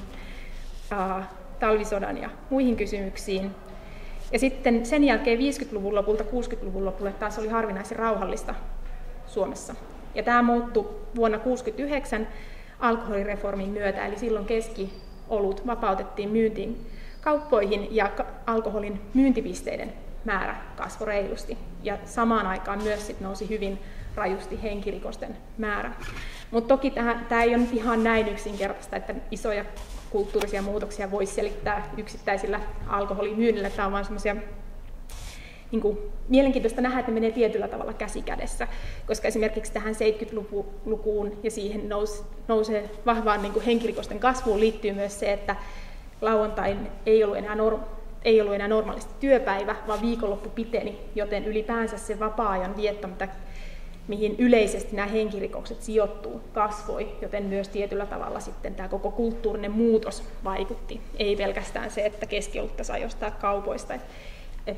talvisodan ja muihin kysymyksiin. Ja sitten sen jälkeen 50-luvun lopulta 60-luvun lopulle taas oli harvinaisen rauhallista Suomessa. Ja tämä muuttui vuonna 1969 alkoholireformin myötä, eli silloin keskiolut vapautettiin myyntiin kauppoihin ja alkoholin myyntipisteiden määrä kasvoi reilusti. Ja samaan aikaan myös sit nousi hyvin rajusti henkirikosten määrä. Mutta toki tämä ei ole nyt ihan näin yksinkertaista, että isoja kulttuurisia muutoksia voisi selittää yksittäisillä alkoholimyynnillä. Tämä on vain semmoisia mielenkiintoista nähdä, että ne menee tietyllä tavalla käsi kädessä, koska esimerkiksi tähän 70-lukuun ja siihen nousee vahvaan henkirikosten kasvuun liittyy myös se, että lauantain ei ollut enää normaalisti työpäivä, vaan viikonloppu piteni, joten ylipäänsä se vapaa-ajan vietto, mihin yleisesti nämä henkirikokset sijoittuu, kasvoi, joten myös tietyllä tavalla sitten tämä koko kulttuurinen muutos vaikutti. Ei pelkästään se, että keskiolutta sai ostaa kaupoista.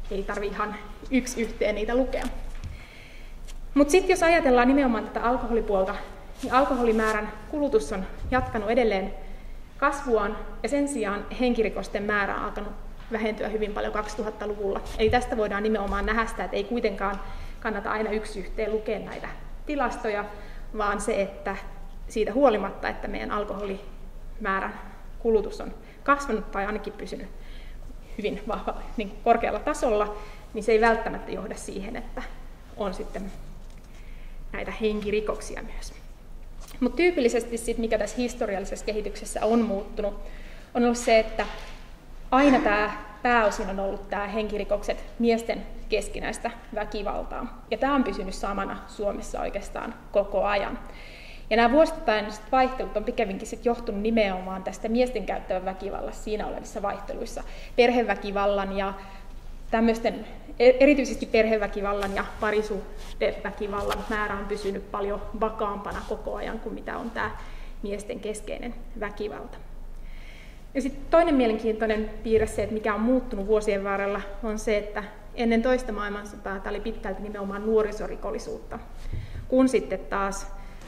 ei tarvitse ihan yksi yhteen niitä lukea. Mutta sitten jos ajatellaan nimenomaan tätä alkoholipuolta, niin alkoholimäärän kulutus on jatkanut edelleen kasvuaan, ja sen sijaan henkirikosten määrä on alkanut vähentyä hyvin paljon 2000-luvulla. Eli tästä voidaan nimenomaan nähdä sitä, että ei kuitenkaan kannata aina yksi yhteen lukea näitä tilastoja, vaan se, että siitä huolimatta, että meidän alkoholimäärän kulutus on kasvanut tai ainakin pysynyt hyvin vahvalla, niin korkealla tasolla, niin se ei välttämättä johda siihen, että on sitten näitä henkirikoksia myös. Mutta tyypillisesti sit, mikä tässä historiallisessa kehityksessä on muuttunut, on ollut se, että aina tämä pääosin on ollut tämä henkirikokset miesten keskinäistä väkivaltaa. Ja tämä on pysynyt samana Suomessa oikeastaan koko ajan. Ja nämä vuosittaiset vaihtelut on pikemminkin sit johtunut nimenomaan tästä miesten käyttävän väkivallassa siinä olevissa vaihteluissa. Perheväkivallan ja tämmöisten, erityisesti perheväkivallan ja parisuhdeväkivallan määrä on pysynyt paljon vakaampana koko ajan kuin mitä on tämä miesten keskeinen väkivalta. Ja sitten toinen mielenkiintoinen piirre se, että mikä on muuttunut vuosien varrella, on se, että ennen toista maailmansotaa tämä oli pitkälti nimenomaan nuorisorikollisuutta, kun sitten taas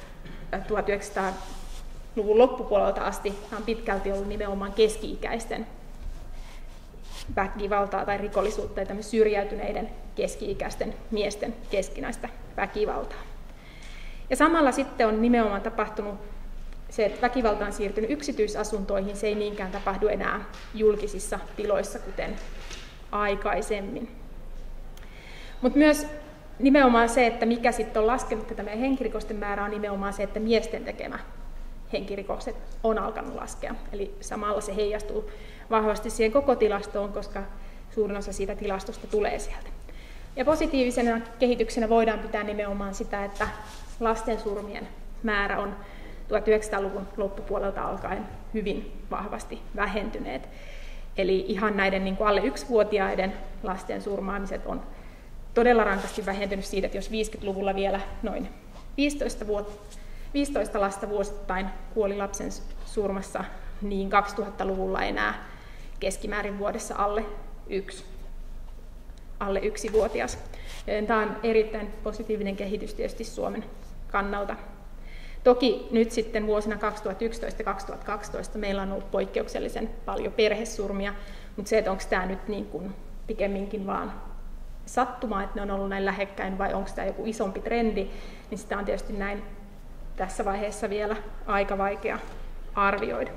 1900-luvun loppupuolelta asti on pitkälti ollut nimenomaan keski-ikäisten väkivaltaa tai rikollisuutta ja syrjäytyneiden keski-ikäisten miesten keskinäistä väkivaltaa. Ja samalla sitten on nimenomaan tapahtunut se, että väkivalta on siirtynyt yksityisasuntoihin, se ei niinkään tapahdu enää julkisissa tiloissa, kuten aikaisemmin. Mutta myös nimenomaan se, että mikä sitten on laskenut tätä meidän henkirikosten määrää, on nimenomaan se, että miesten tekemä henkirikokset on alkanut laskea. Eli samalla se heijastuu vahvasti siihen koko tilastoon, koska suurin osa siitä tilastosta tulee sieltä. Ja positiivisena kehityksenä voidaan pitää nimenomaan sitä, että lastensurmien määrä on 1900-luvun loppupuolelta alkaen hyvin vahvasti vähentyneet. Eli ihan näiden niin kuin alle 1-vuotiaiden lasten surmaamiset on todella rankasti vähentynyt siitä, että jos 50-luvulla vielä noin 15 lasta vuosittain kuoli lapsen surmassa, niin 2000-luvulla enää keskimäärin vuodessa alle 1-vuotias. Tämä on erittäin positiivinen kehitys tietysti Suomen kannalta. Toki nyt sitten vuosina 2011 ja 2012 meillä on ollut poikkeuksellisen paljon perhesurmia, mutta se, että onko tämä nyt niin kuin pikemminkin vaan sattuma, että ne on ollut näin lähekkäin vai onko tämä joku isompi trendi, niin sitä on tietysti näin tässä vaiheessa vielä aika vaikea arvioida.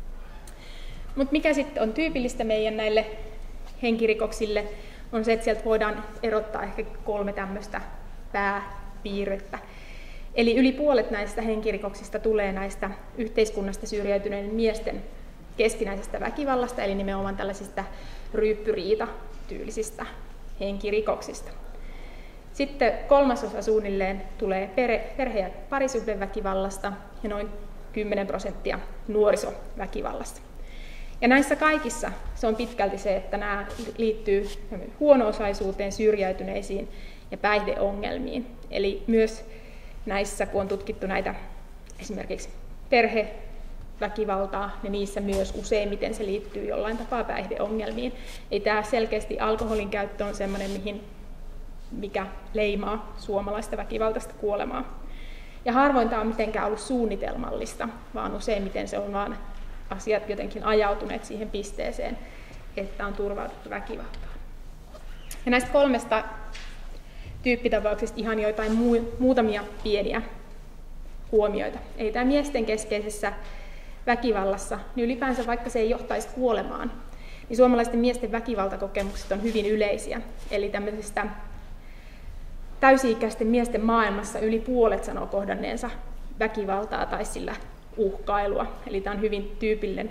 Mutta mikä sitten on tyypillistä meidän näille henkirikoksille, on se, että sieltä voidaan erottaa ehkä 3 tämmöistä pääpiirrettä. Eli yli puolet näistä henkirikoksista tulee näistä yhteiskunnasta syrjäytyneiden miesten keskinäisestä väkivallasta, eli nimenomaan tällaisista ryyppyriita-tyylisistä henkirikoksista. Sitten 1/3 suunnilleen tulee perhe- ja parisuhdeväkivallasta ja noin 10% nuorisoväkivallasta. Ja näissä kaikissa se on pitkälti se, että nämä liittyy huono-osaisuuteen, syrjäytyneisiin ja päihdeongelmiin. Eli myös näissä, kun on tutkittu näitä esimerkiksi perheväkivaltaa, niin niissä myös useimmiten se liittyy jollain tapaa päihdeongelmiin. Ei tämä selkeästi alkoholin käyttö on sellainen, mikä leimaa suomalaista väkivaltaista kuolemaa. Ja harvoin tämä on mitenkään ollut suunnitelmallista, vaan useimmiten se on vaan asiat jotenkin ajautuneet siihen pisteeseen, että on turvauduttu väkivaltaan. Ja näistä 3 tyyppitapauksista ihan joitain muutamia pieniä huomioita. Ei tämä miesten keskeisessä väkivallassa, niin ylipäänsä vaikka se ei johtaisi kuolemaan, niin suomalaisten miesten väkivaltakokemukset on hyvin yleisiä. Eli tämmöisestä täysi-ikäisten miesten maailmassa yli puolet sanoo kohdanneensa väkivaltaa tai sillä uhkailua. Eli tämä on hyvin tyypillinen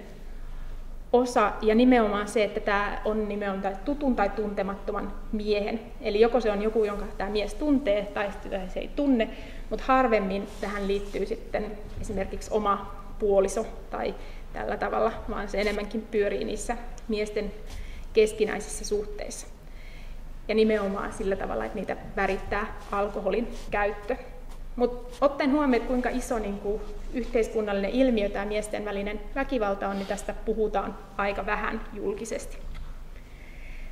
osa, ja nimenomaan se, että tämä on nimenomaan tutun tai tuntemattoman miehen. Eli joko se on joku, jonka tämä mies tuntee, tai se ei tunne, mutta harvemmin tähän liittyy sitten esimerkiksi oma puoliso tai tällä tavalla, vaan se enemmänkin pyörii niissä miesten keskinäisissä suhteissa. Ja nimenomaan sillä tavalla, että niitä värittää alkoholin käyttö. Mutta ottaen huomioon, kuinka iso yhteiskunnallinen ilmiö tämä miesten välinen väkivalta on, niin tästä puhutaan aika vähän julkisesti.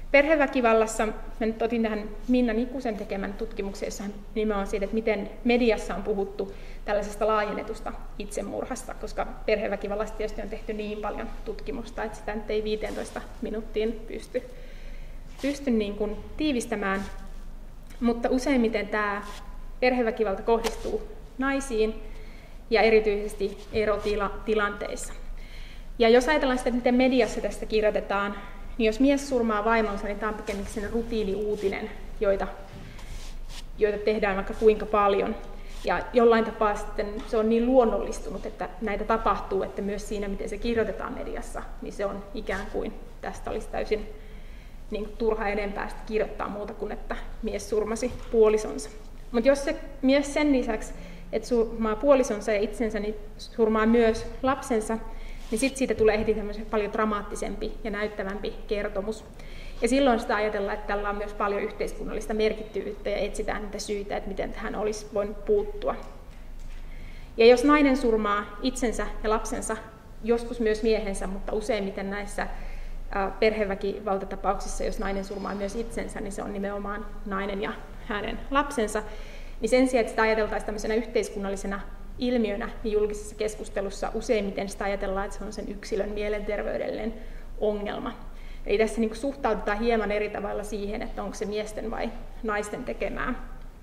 Perheväkivallassa, mä nyt otin tähän Minna Nikusen tekemän tutkimuksen, jossa hän nimenomaan siitä, että miten mediassa on puhuttu tällaisesta laajennetusta itsemurhasta, koska perheväkivallasta tietysti on tehty niin paljon tutkimusta, että sitä nyt ei 15 minuuttiin pysty niin kuin tiivistämään. Mutta useimmiten tämä perheväkivalta kohdistuu naisiin ja erityisesti erotilanteissa. Ja jos ajatellaan sitä, miten mediassa tästä kirjoitetaan, niin jos mies surmaa vaimonsa, niin tämä on pikemminkin rutiiniuutinen, joita tehdään vaikka kuinka paljon. Ja jollain tapaa sitten se on niin luonnollistunut, että näitä tapahtuu, että myös siinä, miten se kirjoitetaan mediassa, niin se on ikään kuin tästä olisi täysin niin kuin turha enempää kirjoittaa muuta kuin, että mies surmasi puolisonsa. Mutta jos se mies sen lisäksi, että surmaa puolisonsa ja itsensä, niin surmaa myös lapsensa, niin sitten siitä tulee heti paljon dramaattisempi ja näyttävämpi kertomus. Ja silloin sitä ajatellaan, että tällä on myös paljon yhteiskunnallista merkittävyyttä ja etsitään niitä syitä, että miten tähän olisi voinut puuttua. Ja jos nainen surmaa itsensä ja lapsensa, joskus myös miehensä, mutta useimmiten näissä perheväkivaltatapauksissa, jos nainen surmaa myös itsensä, niin se on nimenomaan nainen ja hänen lapsensa, niin sen sijaan, että sitä ajateltaisiin tämmöisenä yhteiskunnallisena ilmiönä, niin julkisessa keskustelussa useimmiten sitä ajatellaan, että se on sen yksilön mielenterveydellinen ongelma. Eli tässä niin kuin suhtaudutaan hieman eri tavalla siihen, että onko se miesten vai naisten tekemää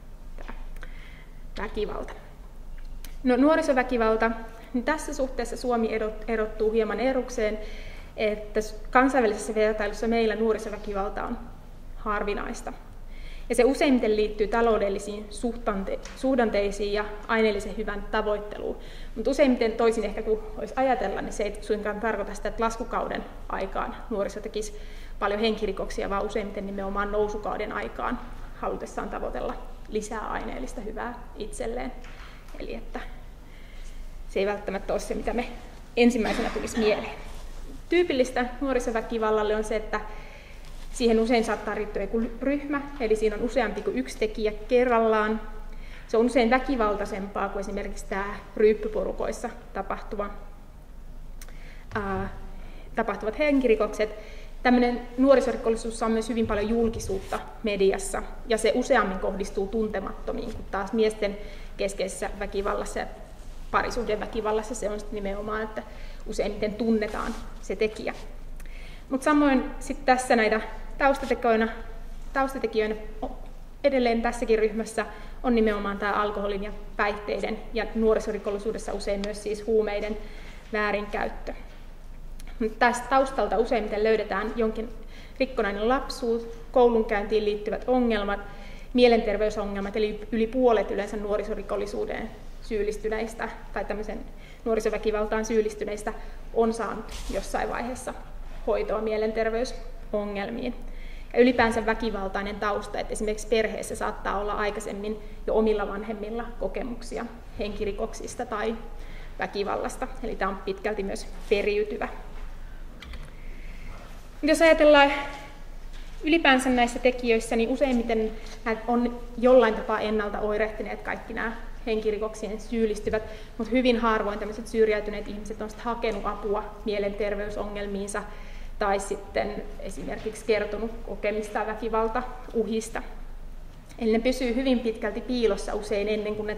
väkivalta. No, nuorisoväkivalta, niin tässä suhteessa Suomi erottuu hieman erukseen, että kansainvälisessä vertailussa meillä nuorisoväkivalta on harvinaista. Ja se useimmiten liittyy taloudellisiin suhdanteisiin ja aineellisen hyvän tavoitteluun. Mutta useimmiten toisin ehkä kuin olisi ajatella, niin se ei suinkaan tarkoita sitä, että laskukauden aikaan nuoriso tekisi paljon henkirikoksia, vaan useimmiten nimenomaan nousukauden aikaan halutessaan tavoitella lisää aineellista hyvää itselleen. Eli että se ei välttämättä ole se, mitä me ensimmäisenä tulisi mieleen. Tyypillistä nuorisoväkivallalle on se, että siihen usein saattaa riittyä joku ryhmä, eli siinä on useampi kuin yksi tekijä kerrallaan. Se on usein väkivaltaisempaa kuin esimerkiksi tämä ryyppyporukoissa tapahtuvat henkirikokset. Tämmöinen nuorisorikollisuus saa myös hyvin paljon julkisuutta mediassa, ja se useammin kohdistuu tuntemattomiin, kun taas miesten keskeisessä väkivallassa ja parisuhdeväkivallassa se on nimenomaan, että useimmiten tunnetaan se tekijä. Mutta samoin sitten tässä näitä taustatekijöinä edelleen tässäkin ryhmässä on nimenomaan tämä alkoholin ja päihteiden ja nuorisorikollisuudessa usein myös siis huumeiden väärinkäyttö. Tästä taustalta useimmiten löydetään jonkin rikkonainen lapsuus, koulunkäyntiin liittyvät ongelmat, mielenterveysongelmat, eli yli puolet yleensä nuorisorikollisuuteen syyllistyneistä tai tämmöisen nuorisoväkivaltaan syyllistyneistä on saanut jossain vaiheessa hoitoa mielenterveysongelmiin. Ja ylipäänsä väkivaltainen tausta, että esimerkiksi perheessä saattaa olla aikaisemmin jo omilla vanhemmilla kokemuksia henkirikoksista tai väkivallasta, eli tämä on pitkälti myös periytyvä. Jos ajatellaan ylipäänsä näissä tekijöissä, niin useimmiten on jollain tapaa ennalta oirehtineet kaikki nämä henkirikoksien syyllistyvät, mutta hyvin harvoin tämmöiset syrjäytyneet ihmiset on hakenut apua mielenterveysongelmiinsa tai sitten esimerkiksi kertonut kokemistaan väkivaltauhista. Eli ne pysyy hyvin pitkälti piilossa usein ennen kuin ne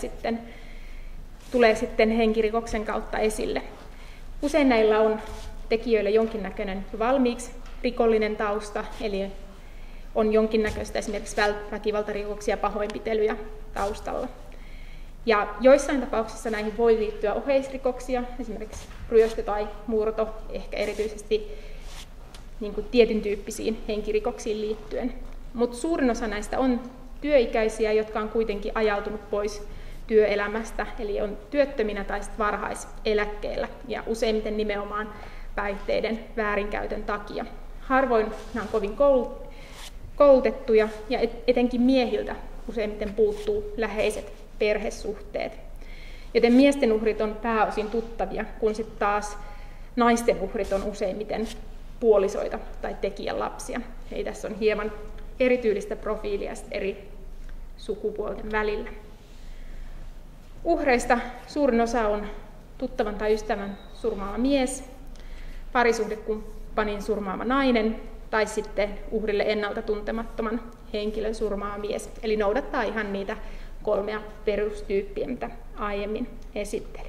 tulee sitten henkirikoksen kautta esille. Usein näillä on tekijöillä jonkinnäköinen valmiiksi rikollinen tausta, eli on jonkinnäköistä esimerkiksi väkivaltarikoksia ja pahoinpitelyjä taustalla. Ja joissain tapauksissa näihin voi liittyä oheisrikoksia, esimerkiksi ryöstö tai murto, ehkä erityisesti niin kuin tietyn tyyppisiin henkirikoksiin liittyen. Mutta suurin osa näistä on työikäisiä, jotka on kuitenkin ajautunut pois työelämästä, eli on työttöminä tai varhaiseläkkeellä, ja useimmiten nimenomaan päihteiden väärinkäytön takia. Harvoin nämä on kovin koulutettuja, ja etenkin miehiltä useimmiten puuttuu läheiset perhesuhteet. Joten miesten uhrit on pääosin tuttavia, kun sitten taas naisten uhrit on useimmiten puolisoita tai tekijän lapsia. Eli tässä on hieman erityylistä profiilia eri sukupuolten välillä. Uhreista suurin osa on tuttavan tai ystävän surmaava mies, parisuhdekumppanin surmaava nainen tai sitten uhrille ennalta tuntemattoman henkilön surmaava mies. Eli noudattaa ihan niitä 3 perustyyppiä, mitä aiemmin esittelin.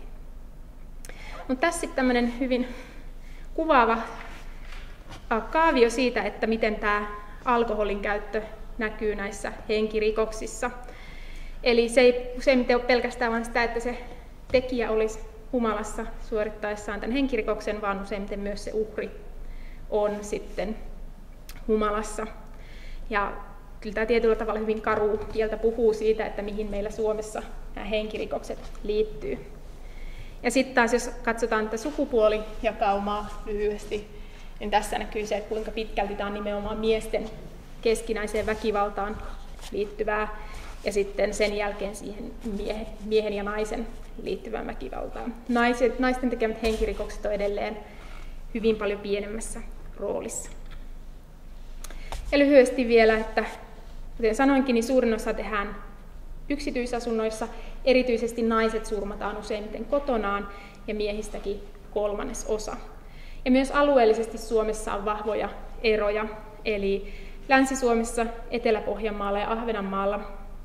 Mutta tässä sitten tämmöinen hyvin kuvaava kaavio siitä, että miten tämä alkoholin käyttö näkyy näissä henkirikoksissa. Eli se ei useimmiten ole pelkästään vain sitä, että se tekijä olisi humalassa suorittaessaan tämän henkirikoksen, vaan useimmiten myös se uhri on sitten humalassa. Ja kyllä tämä tietyllä tavalla hyvin karu kieltä puhuu siitä, että mihin meillä Suomessa nämä henkirikokset liittyy. Ja sitten taas jos katsotaan tätä sukupuolijakaumaa lyhyesti, niin tässä näkyy se, että kuinka pitkälti tämä on nimenomaan miesten keskinäiseen väkivaltaan liittyvää ja sitten sen jälkeen siihen miehen ja naisen liittyvään väkivaltaan. Naisten tekemät henkirikokset on edelleen hyvin paljon pienemmässä roolissa. Ja lyhyesti vielä, että kuten sanoinkin, niin suurin osa tehdään yksityisasunnoissa. Erityisesti naiset surmataan useimmiten kotonaan ja miehistäkin 1/3. Ja myös alueellisesti Suomessa on vahvoja eroja. Eli Länsi-Suomessa, Etelä-Pohjanmaalla ja Ahvenanmaalla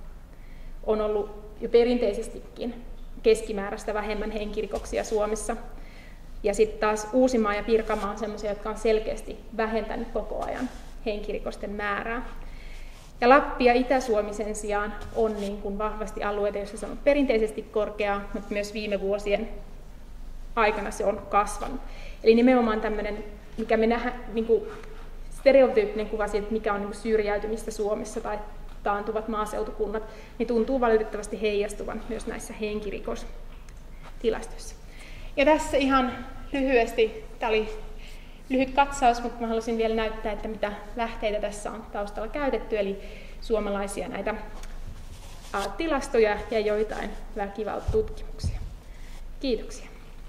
on ollut jo perinteisestikin keskimääräistä vähemmän henkirikoksia Suomessa. Ja sitten taas Uusimaa ja Pirkanmaa on sellaisia, jotka on selkeästi vähentänyt koko ajan henkirikosten määrää. Ja Lappi ja Itä-Suomi sen sijaan on niin kuin vahvasti alueita, joissa se on perinteisesti korkea, mutta myös viime vuosien aikana se on kasvanut. Eli nimenomaan tämmöinen, mikä me nähdään, niin kuin stereotyyppinen kuva siitä, mikä on niin kuin syrjäytymistä Suomessa tai taantuvat maaseutukunnat, niin tuntuu valitettavasti heijastuvan myös näissä henkirikostilastoissa. Ja tässä ihan lyhyesti, tämä oli lyhyt katsaus, mutta mä haluaisin vielä näyttää, että mitä lähteitä tässä on taustalla käytetty, eli suomalaisia näitä tilastoja ja joitain väkivaltatutkimuksia. Kiitoksia.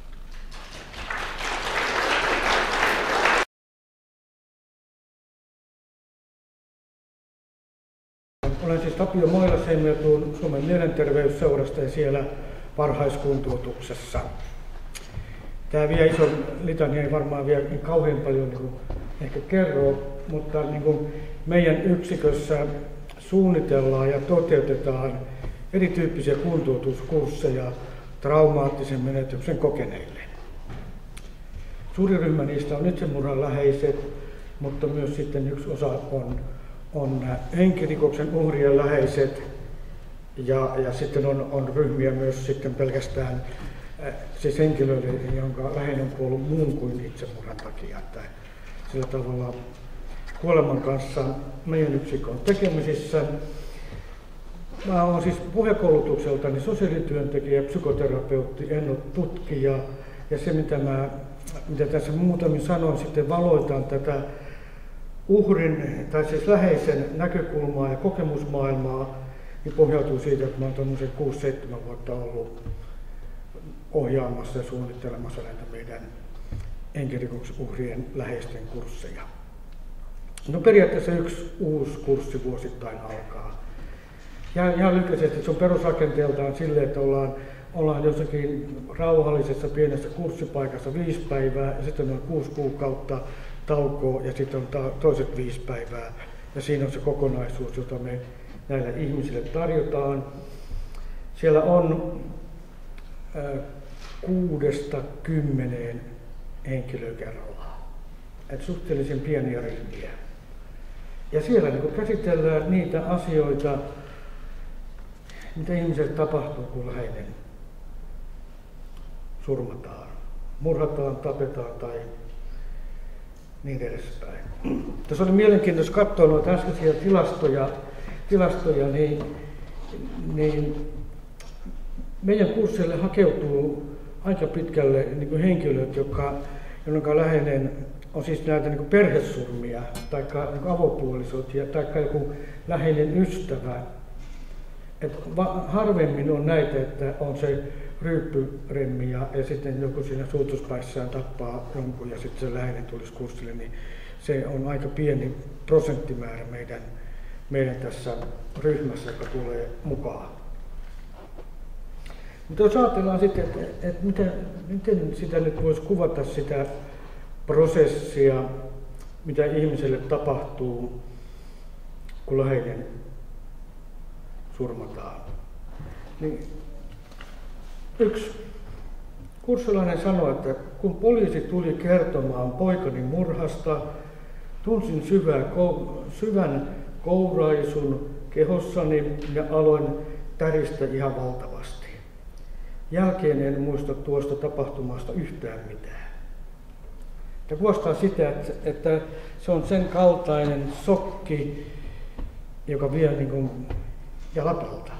Olen siis Tapio Moilasen ja tuun Suomen mielenterveysseurasta ja siellä varhaiskuntoutuksessa. Tämä vie ison litania, ei varmaan vielä niin kauhean paljon niin ehkä kerro, mutta niin kuin meidän yksikössä suunnitellaan ja toteutetaan erityyppisiä kuntoutuskursseja traumaattisen menetyksen kokeneille. Suuri ryhmä niistä on itsemurhan läheiset, mutta myös sitten yksi osa on henkirikoksen uhrien läheiset ja sitten on ryhmiä myös sitten pelkästään siis henkilöille, jonka läheinen on kuollut muun kuin itsemurhan takia. Että sillä tavalla kuoleman kanssa meidän yksikö on tekemisissä. Mä olen siis puhekoulutukseltani sosiaalityöntekijä, psykoterapeutti, en ole tutkija. Ja se mitä tässä muutamin sanoin, sitten valoitan tätä uhrin tai siis läheisen näkökulmaa ja kokemusmaailmaa, niin pohjautuu siitä, että mä olen tuommoisen 6-7 vuotta ollut ohjaamassa ja suunnittelemassa näitä meidän henkirikosuhrien läheisten kursseja. No periaatteessa yksi uusi kurssi vuosittain alkaa. Ja ihan lyhyesti se on perusrakenteeltaan silleen, että ollaan jossakin rauhallisessa pienessä kurssipaikassa 5 päivää ja sitten on 6 kuukautta taukoa ja sitten on toiset 5 päivää. Ja siinä on se kokonaisuus, jota me näille ihmisille tarjotaan. Siellä on 6-10 henkilöä kerrallaan. Et suhteellisen pieniä ryhmiä. Ja siellä niin käsitellään niitä asioita, mitä ihmiselle tapahtuu, kun läheinen surmataan, murhataan, tapetaan tai niin edespäin. Tässä oli mielenkiintoista katsoa noita äskeisiä tilastoja niin meidän kurssille hakeutuu aika pitkälle niin henkilöt, jonka läheinen on siis näitä niin perhesurmia, tai niin avopuolisot, tai joku läheinen ystävä. Et harvemmin on näitä, että on se ryyppyremmi ja sitten joku siinä suutuspäissään tappaa jonkun ja sitten se läheinen tulisi kurssille, niin se on aika pieni prosenttimäärä meidän tässä ryhmässä, joka tulee mukaan. Mutta jos ajatellaan sitten, että miten sitä nyt voisi kuvata sitä prosessia, mitä ihmiselle tapahtuu, kun läheinen surmataan. Niin yksi kurssilainen sanoi, että kun poliisi tuli kertomaan poikani murhasta, tunsin syvän kouraisun kehossani ja aloin täristä ihan valtavasti. Jälkeen en muista tuosta tapahtumasta yhtään mitään. Tämä kuvastaa sitä, että se on sen kaltainen sokki, joka vie niin kuin jalat alta.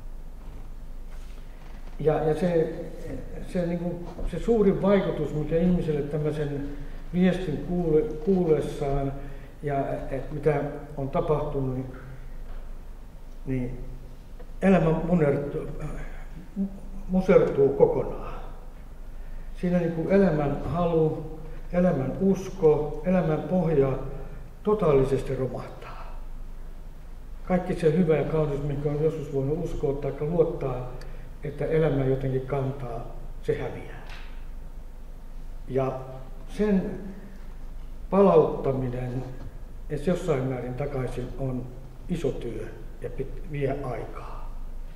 Ja se suurin vaikutus, mikä ihmiselle tämmöisen viestin kuullessaan ja mitä on tapahtunut, niin elämä musertuu kokonaan. Siinä niin kuin elämän halu, elämän usko, elämän pohja totaalisesti romahtaa. Kaikki se hyvä ja kaunis, minkä on joskus voinut uskoa tai luottaa, että elämä jotenkin kantaa, se häviää. Ja sen palauttaminen edes jossain määrin takaisin on iso työ ja vie aikaa.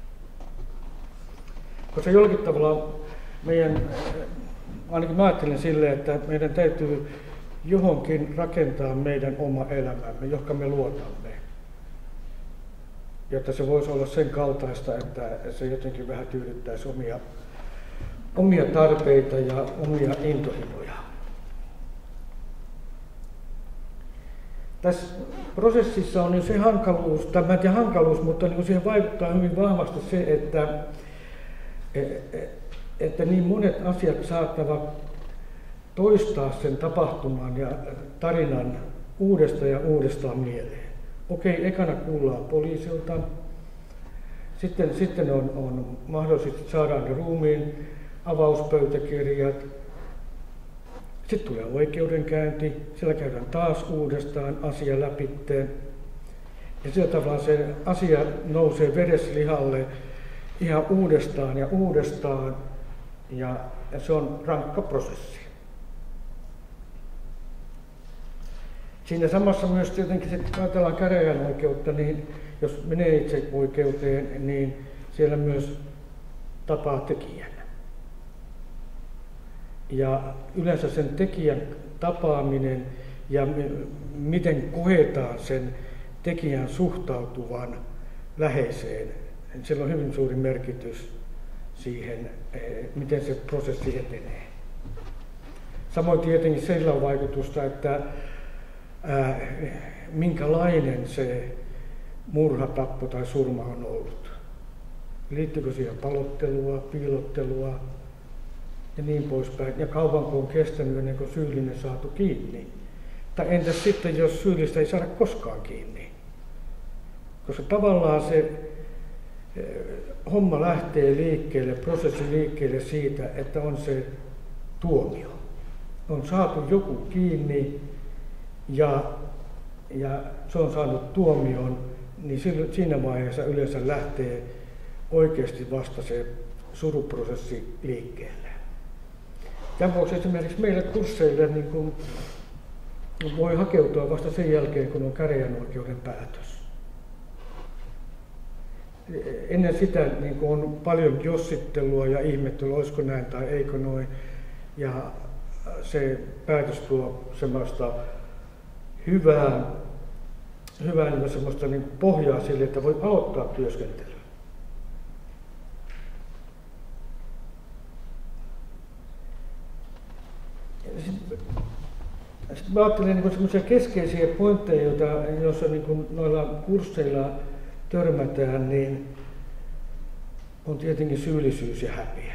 Koska jollakin tavalla ainakin mä ajattelen silleen, että meidän täytyy johonkin rakentaa meidän oma elämämme, johonka me luotamme. Jotta se voisi olla sen kaltaista, että se jotenkin vähän tyydyttäisi omia tarpeita ja omia intohimoja. Tässä prosessissa on jo se hankaluus, tai mä en tiedä hankaluus, mutta niin siihen vaikuttaa hyvin vahvasti se, että niin monet asiat saattavat toistaa sen tapahtuman ja tarinan uudestaan ja uudestaan mieleen. Okei, ekana kuullaan poliisilta, sitten on mahdollisesti saadaan ne ruumiin avauspöytäkirjat, sitten tulee oikeudenkäynti, siellä käydään taas uudestaan asia läpitteen ja sillä tavalla se asia nousee vereslihalle ihan uudestaan ja uudestaan ja se on rankka prosessi. Siinä samassa myös tietenkin, kun ajatellaan käräjän oikeutta, niin jos menee itse oikeuteen, niin siellä myös tapaa tekijän. Ja yleensä sen tekijän tapaaminen ja miten koetaan sen tekijän suhtautuvan läheiseen, sillä on hyvin suuri merkitys siihen, miten se prosessi etenee. Samoin tietenkin sillä on vaikutusta, että minkälainen se murha, tappo tai surma on ollut. Liittyykö siihen palottelua, piilottelua ja niin poispäin. Ja kauanko on kestänyt ennen kuin syyllinen saatu kiinni. Tai entäs sitten, jos syyllistä ei saada koskaan kiinni. Koska tavallaan se homma lähtee liikkeelle, prosessi liikkeelle siitä, että on se tuomio. On saatu joku kiinni ja se on saanut tuomion, niin siinä vaiheessa yleensä lähtee oikeasti vasta se suruprosessi liikkeelle. Tämän vuoksi esimerkiksi meille kursseille niin kun voi hakeutua vasta sen jälkeen, kun on käräjän oikeuden päätös. Ennen sitä niin kun on paljon jossittelua ja ihmettelyä, olisiko näin tai eikö noin. Ja se päätös tuo semmoista hyvää niin semmoista niin pohjaa sille, että voi aloittaa työskentelyä. Sitten mä ajattelen niin semmoisia keskeisiä pointteja, joissa niin noilla kursseilla törmätään, niin on tietenkin syyllisyys ja häpeä.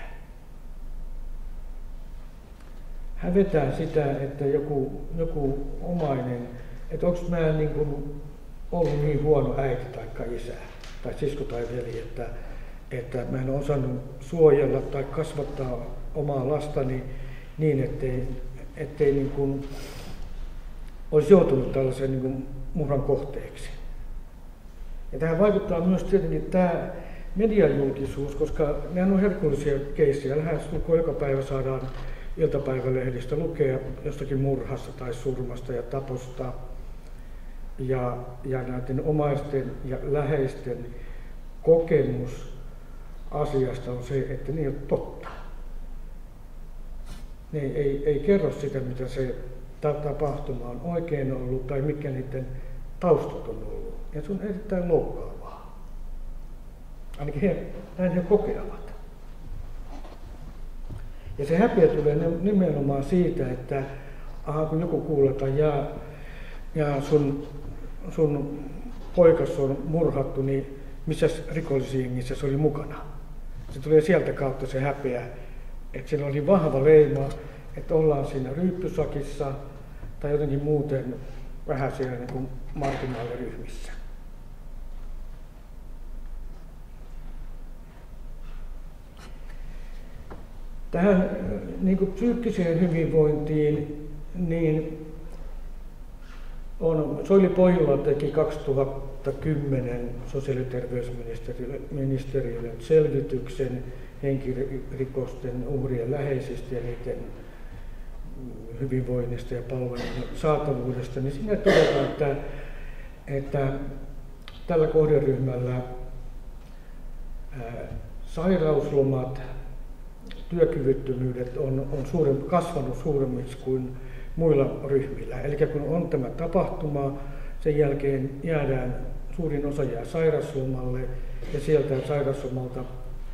Hävetään sitä, että joku omainen, että onko mä niin kuin ollut niin huono äiti tai isä tai sisko tai veli, että mä en ole osannut suojella tai kasvattaa omaa lastani niin, ettei niin kuin olisi joutunut tällaisen niin kuin murhan kohteeksi. Ja tähän vaikuttaa myös tietenkin tämä mediajulkisuus, koska nämä on herkullisia keissejä. Lähes joka päivä saadaan iltapäivälehdistä lukea jostakin murhasta tai surmasta ja taposta. Ja näiden omaisten ja läheisten kokemus asiasta on se, että ne ei ole totta. Ne ei kerro sitä, mitä se tapahtuma on oikein ollut tai mitkä niiden taustat on ollut. Ja se on erittäin loukkaavaa. Ainakin näin he kokevat. Ja se häpeä tulee nimenomaan siitä, että kun joku kuulee, että sun poikas on murhattu, niin missä rikollisjengissä se oli mukana? Se tulee sieltä kautta se häpeä, että siinä oli vahva leima, että ollaan siinä ryyppysakissa tai jotenkin muuten vähän siellä niin kuin marginaaliryhmissä. Tähän niin kuin psyykkiseen hyvinvointiin, niin Soili Pohjola teki 2010 sosiaali- ja terveysministeriölle selvityksen henkirikosten uhrien läheisistä ja niiden hyvinvoinnista ja palvelujen saatavuudesta, niin siinä todetaan, että tällä kohderyhmällä sairauslomat, työkyvyttömyydet on kasvanut suuremmiksi kuin muilla ryhmillä. Eli kun on tämä tapahtuma, sen jälkeen suurin osa jää sairauslomalle ja sieltä sairauslomalta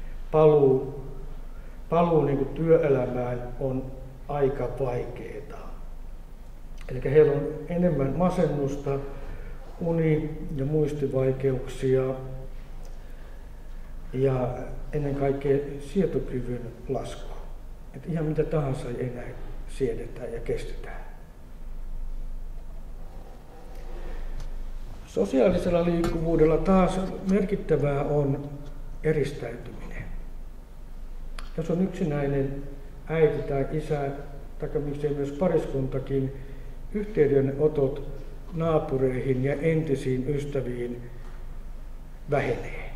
paluu niin kuin työelämään on aika vaikeaa. Eli heillä on enemmän masennusta, uni- ja muistivaikeuksia ja ennen kaikkea sietokyvyn lasku. Että ihan mitä tahansa ei enää siedetään ja kestetään. Sosiaalisella liikkuvuudella taas merkittävää on eristäytyminen. Jos on yksinäinen äiti tai isä, tai miksei myös pariskuntakin, yhteydenotot naapureihin ja entisiin ystäviin vähenee.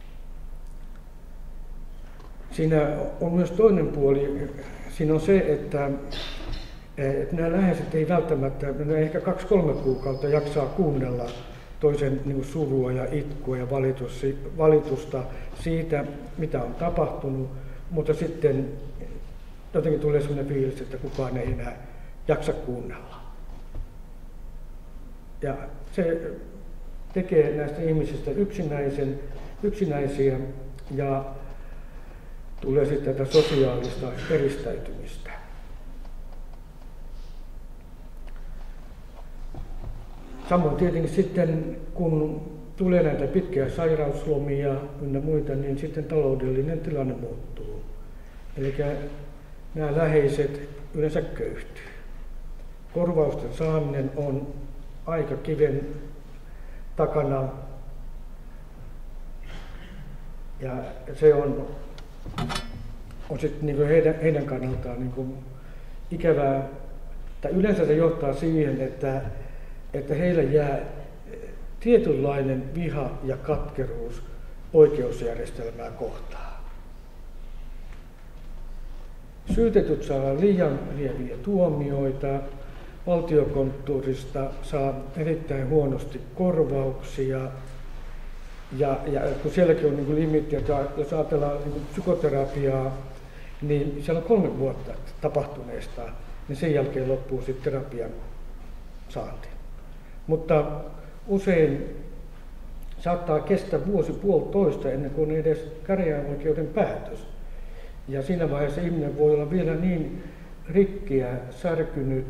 Siinä on myös toinen puoli. Siinä on se, että nämä läheiset ei välttämättä, ne ehkä 2-3 kuukautta jaksaa kuunnella toisen niin kuin surua ja itkua ja valitusta siitä, mitä on tapahtunut, mutta sitten jotenkin tulee sellainen fiilis, että kukaan ei enää jaksa kuunnella. Ja se tekee näistä ihmisistä yksinäisiä ja tulee sitten tätä sosiaalista eristäytymistä. Samoin tietenkin sitten, kun tulee näitä pitkiä sairauslomia ynnä muita, niin sitten taloudellinen tilanne muuttuu. Eli nämä läheiset yleensä köyhtyy. Korvausten saaminen on aika kiven takana. Ja se on sitten niin heidän kannaltaan niin ikävää. Tai yleensä se johtaa siihen, että heillä jää tietynlainen viha ja katkeruus oikeusjärjestelmää kohtaan. Syytetyt saa liian lieviä tuomioita, valtiokonttorista saa erittäin huonosti korvauksia, ja kun sielläkin on niin limitti, että jos ajatellaan niin psykoterapiaa, niin siellä on 3 vuotta tapahtuneesta, niin sen jälkeen loppuu sitten terapian saanti. Mutta usein saattaa kestää 1-1,5 ennen kuin on edes käräjäoikeuden päätös. Ja siinä vaiheessa ihminen voi olla vielä niin rikkiä, särkynyt,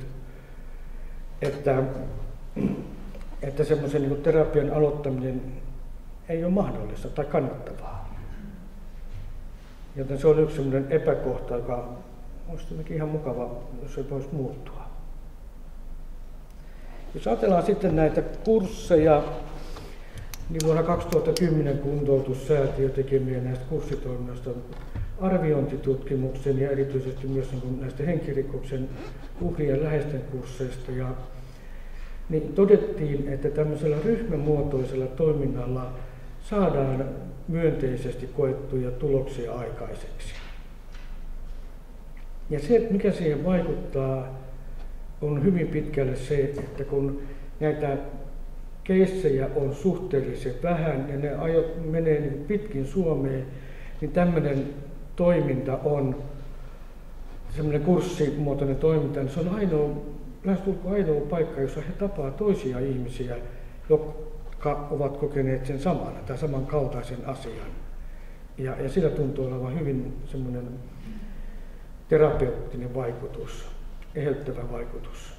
että semmoisen niin terapian aloittaminen ei ole mahdollista tai kannattavaa. Joten se on yksi semmoinen epäkohta, joka olisi ihan mukava, jos se voisi muuttua. Jos ajatellaan sitten näitä kursseja, niin vuonna 2010 kuntoutussäätiö tekemiä näistä kurssitoiminnasta arviointitutkimuksen ja erityisesti myös näistä henkirikoksen uhrien läheisten kursseista. Niin todettiin, että tämmöisellä ryhmämuotoisella toiminnalla saadaan myönteisesti koettuja tuloksia aikaiseksi. Ja se, että mikä siihen vaikuttaa, on hyvin pitkälle se, että kun näitä keissejä on suhteellisen vähän ja ne menee niin pitkin Suomeen, niin tämmöinen toiminta on, semmoinen kurssimuotoinen toiminta, niin se on lähestulkoon ainoa paikka, jossa he tapaa toisia ihmisiä, jotka ovat kokeneet sen samana tai samankaltaisen asian. Ja sillä tuntuu olevan hyvin semmoinen terapeuttinen vaikutus, eheyttävä vaikutus.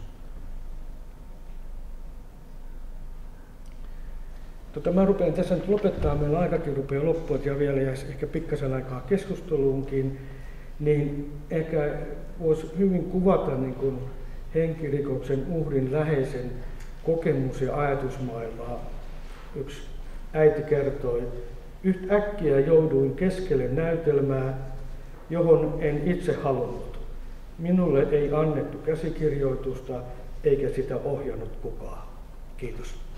Mä rupean tässä nyt lopettaa, meillä aikakin rupeaa loppua ja vielä jäisi ehkä pikkasen aikaa keskusteluunkin, niin ehkä voisi hyvin kuvata niin kuin henkirikoksen uhrin läheisen kokemus- ja ajatusmaailmaa. Yksi äiti kertoi, yhtäkkiä jouduin keskelle näytelmää, johon en itse halunnut. Minulle ei annettu käsikirjoitusta eikä sitä ohjannut kukaan. Kiitos.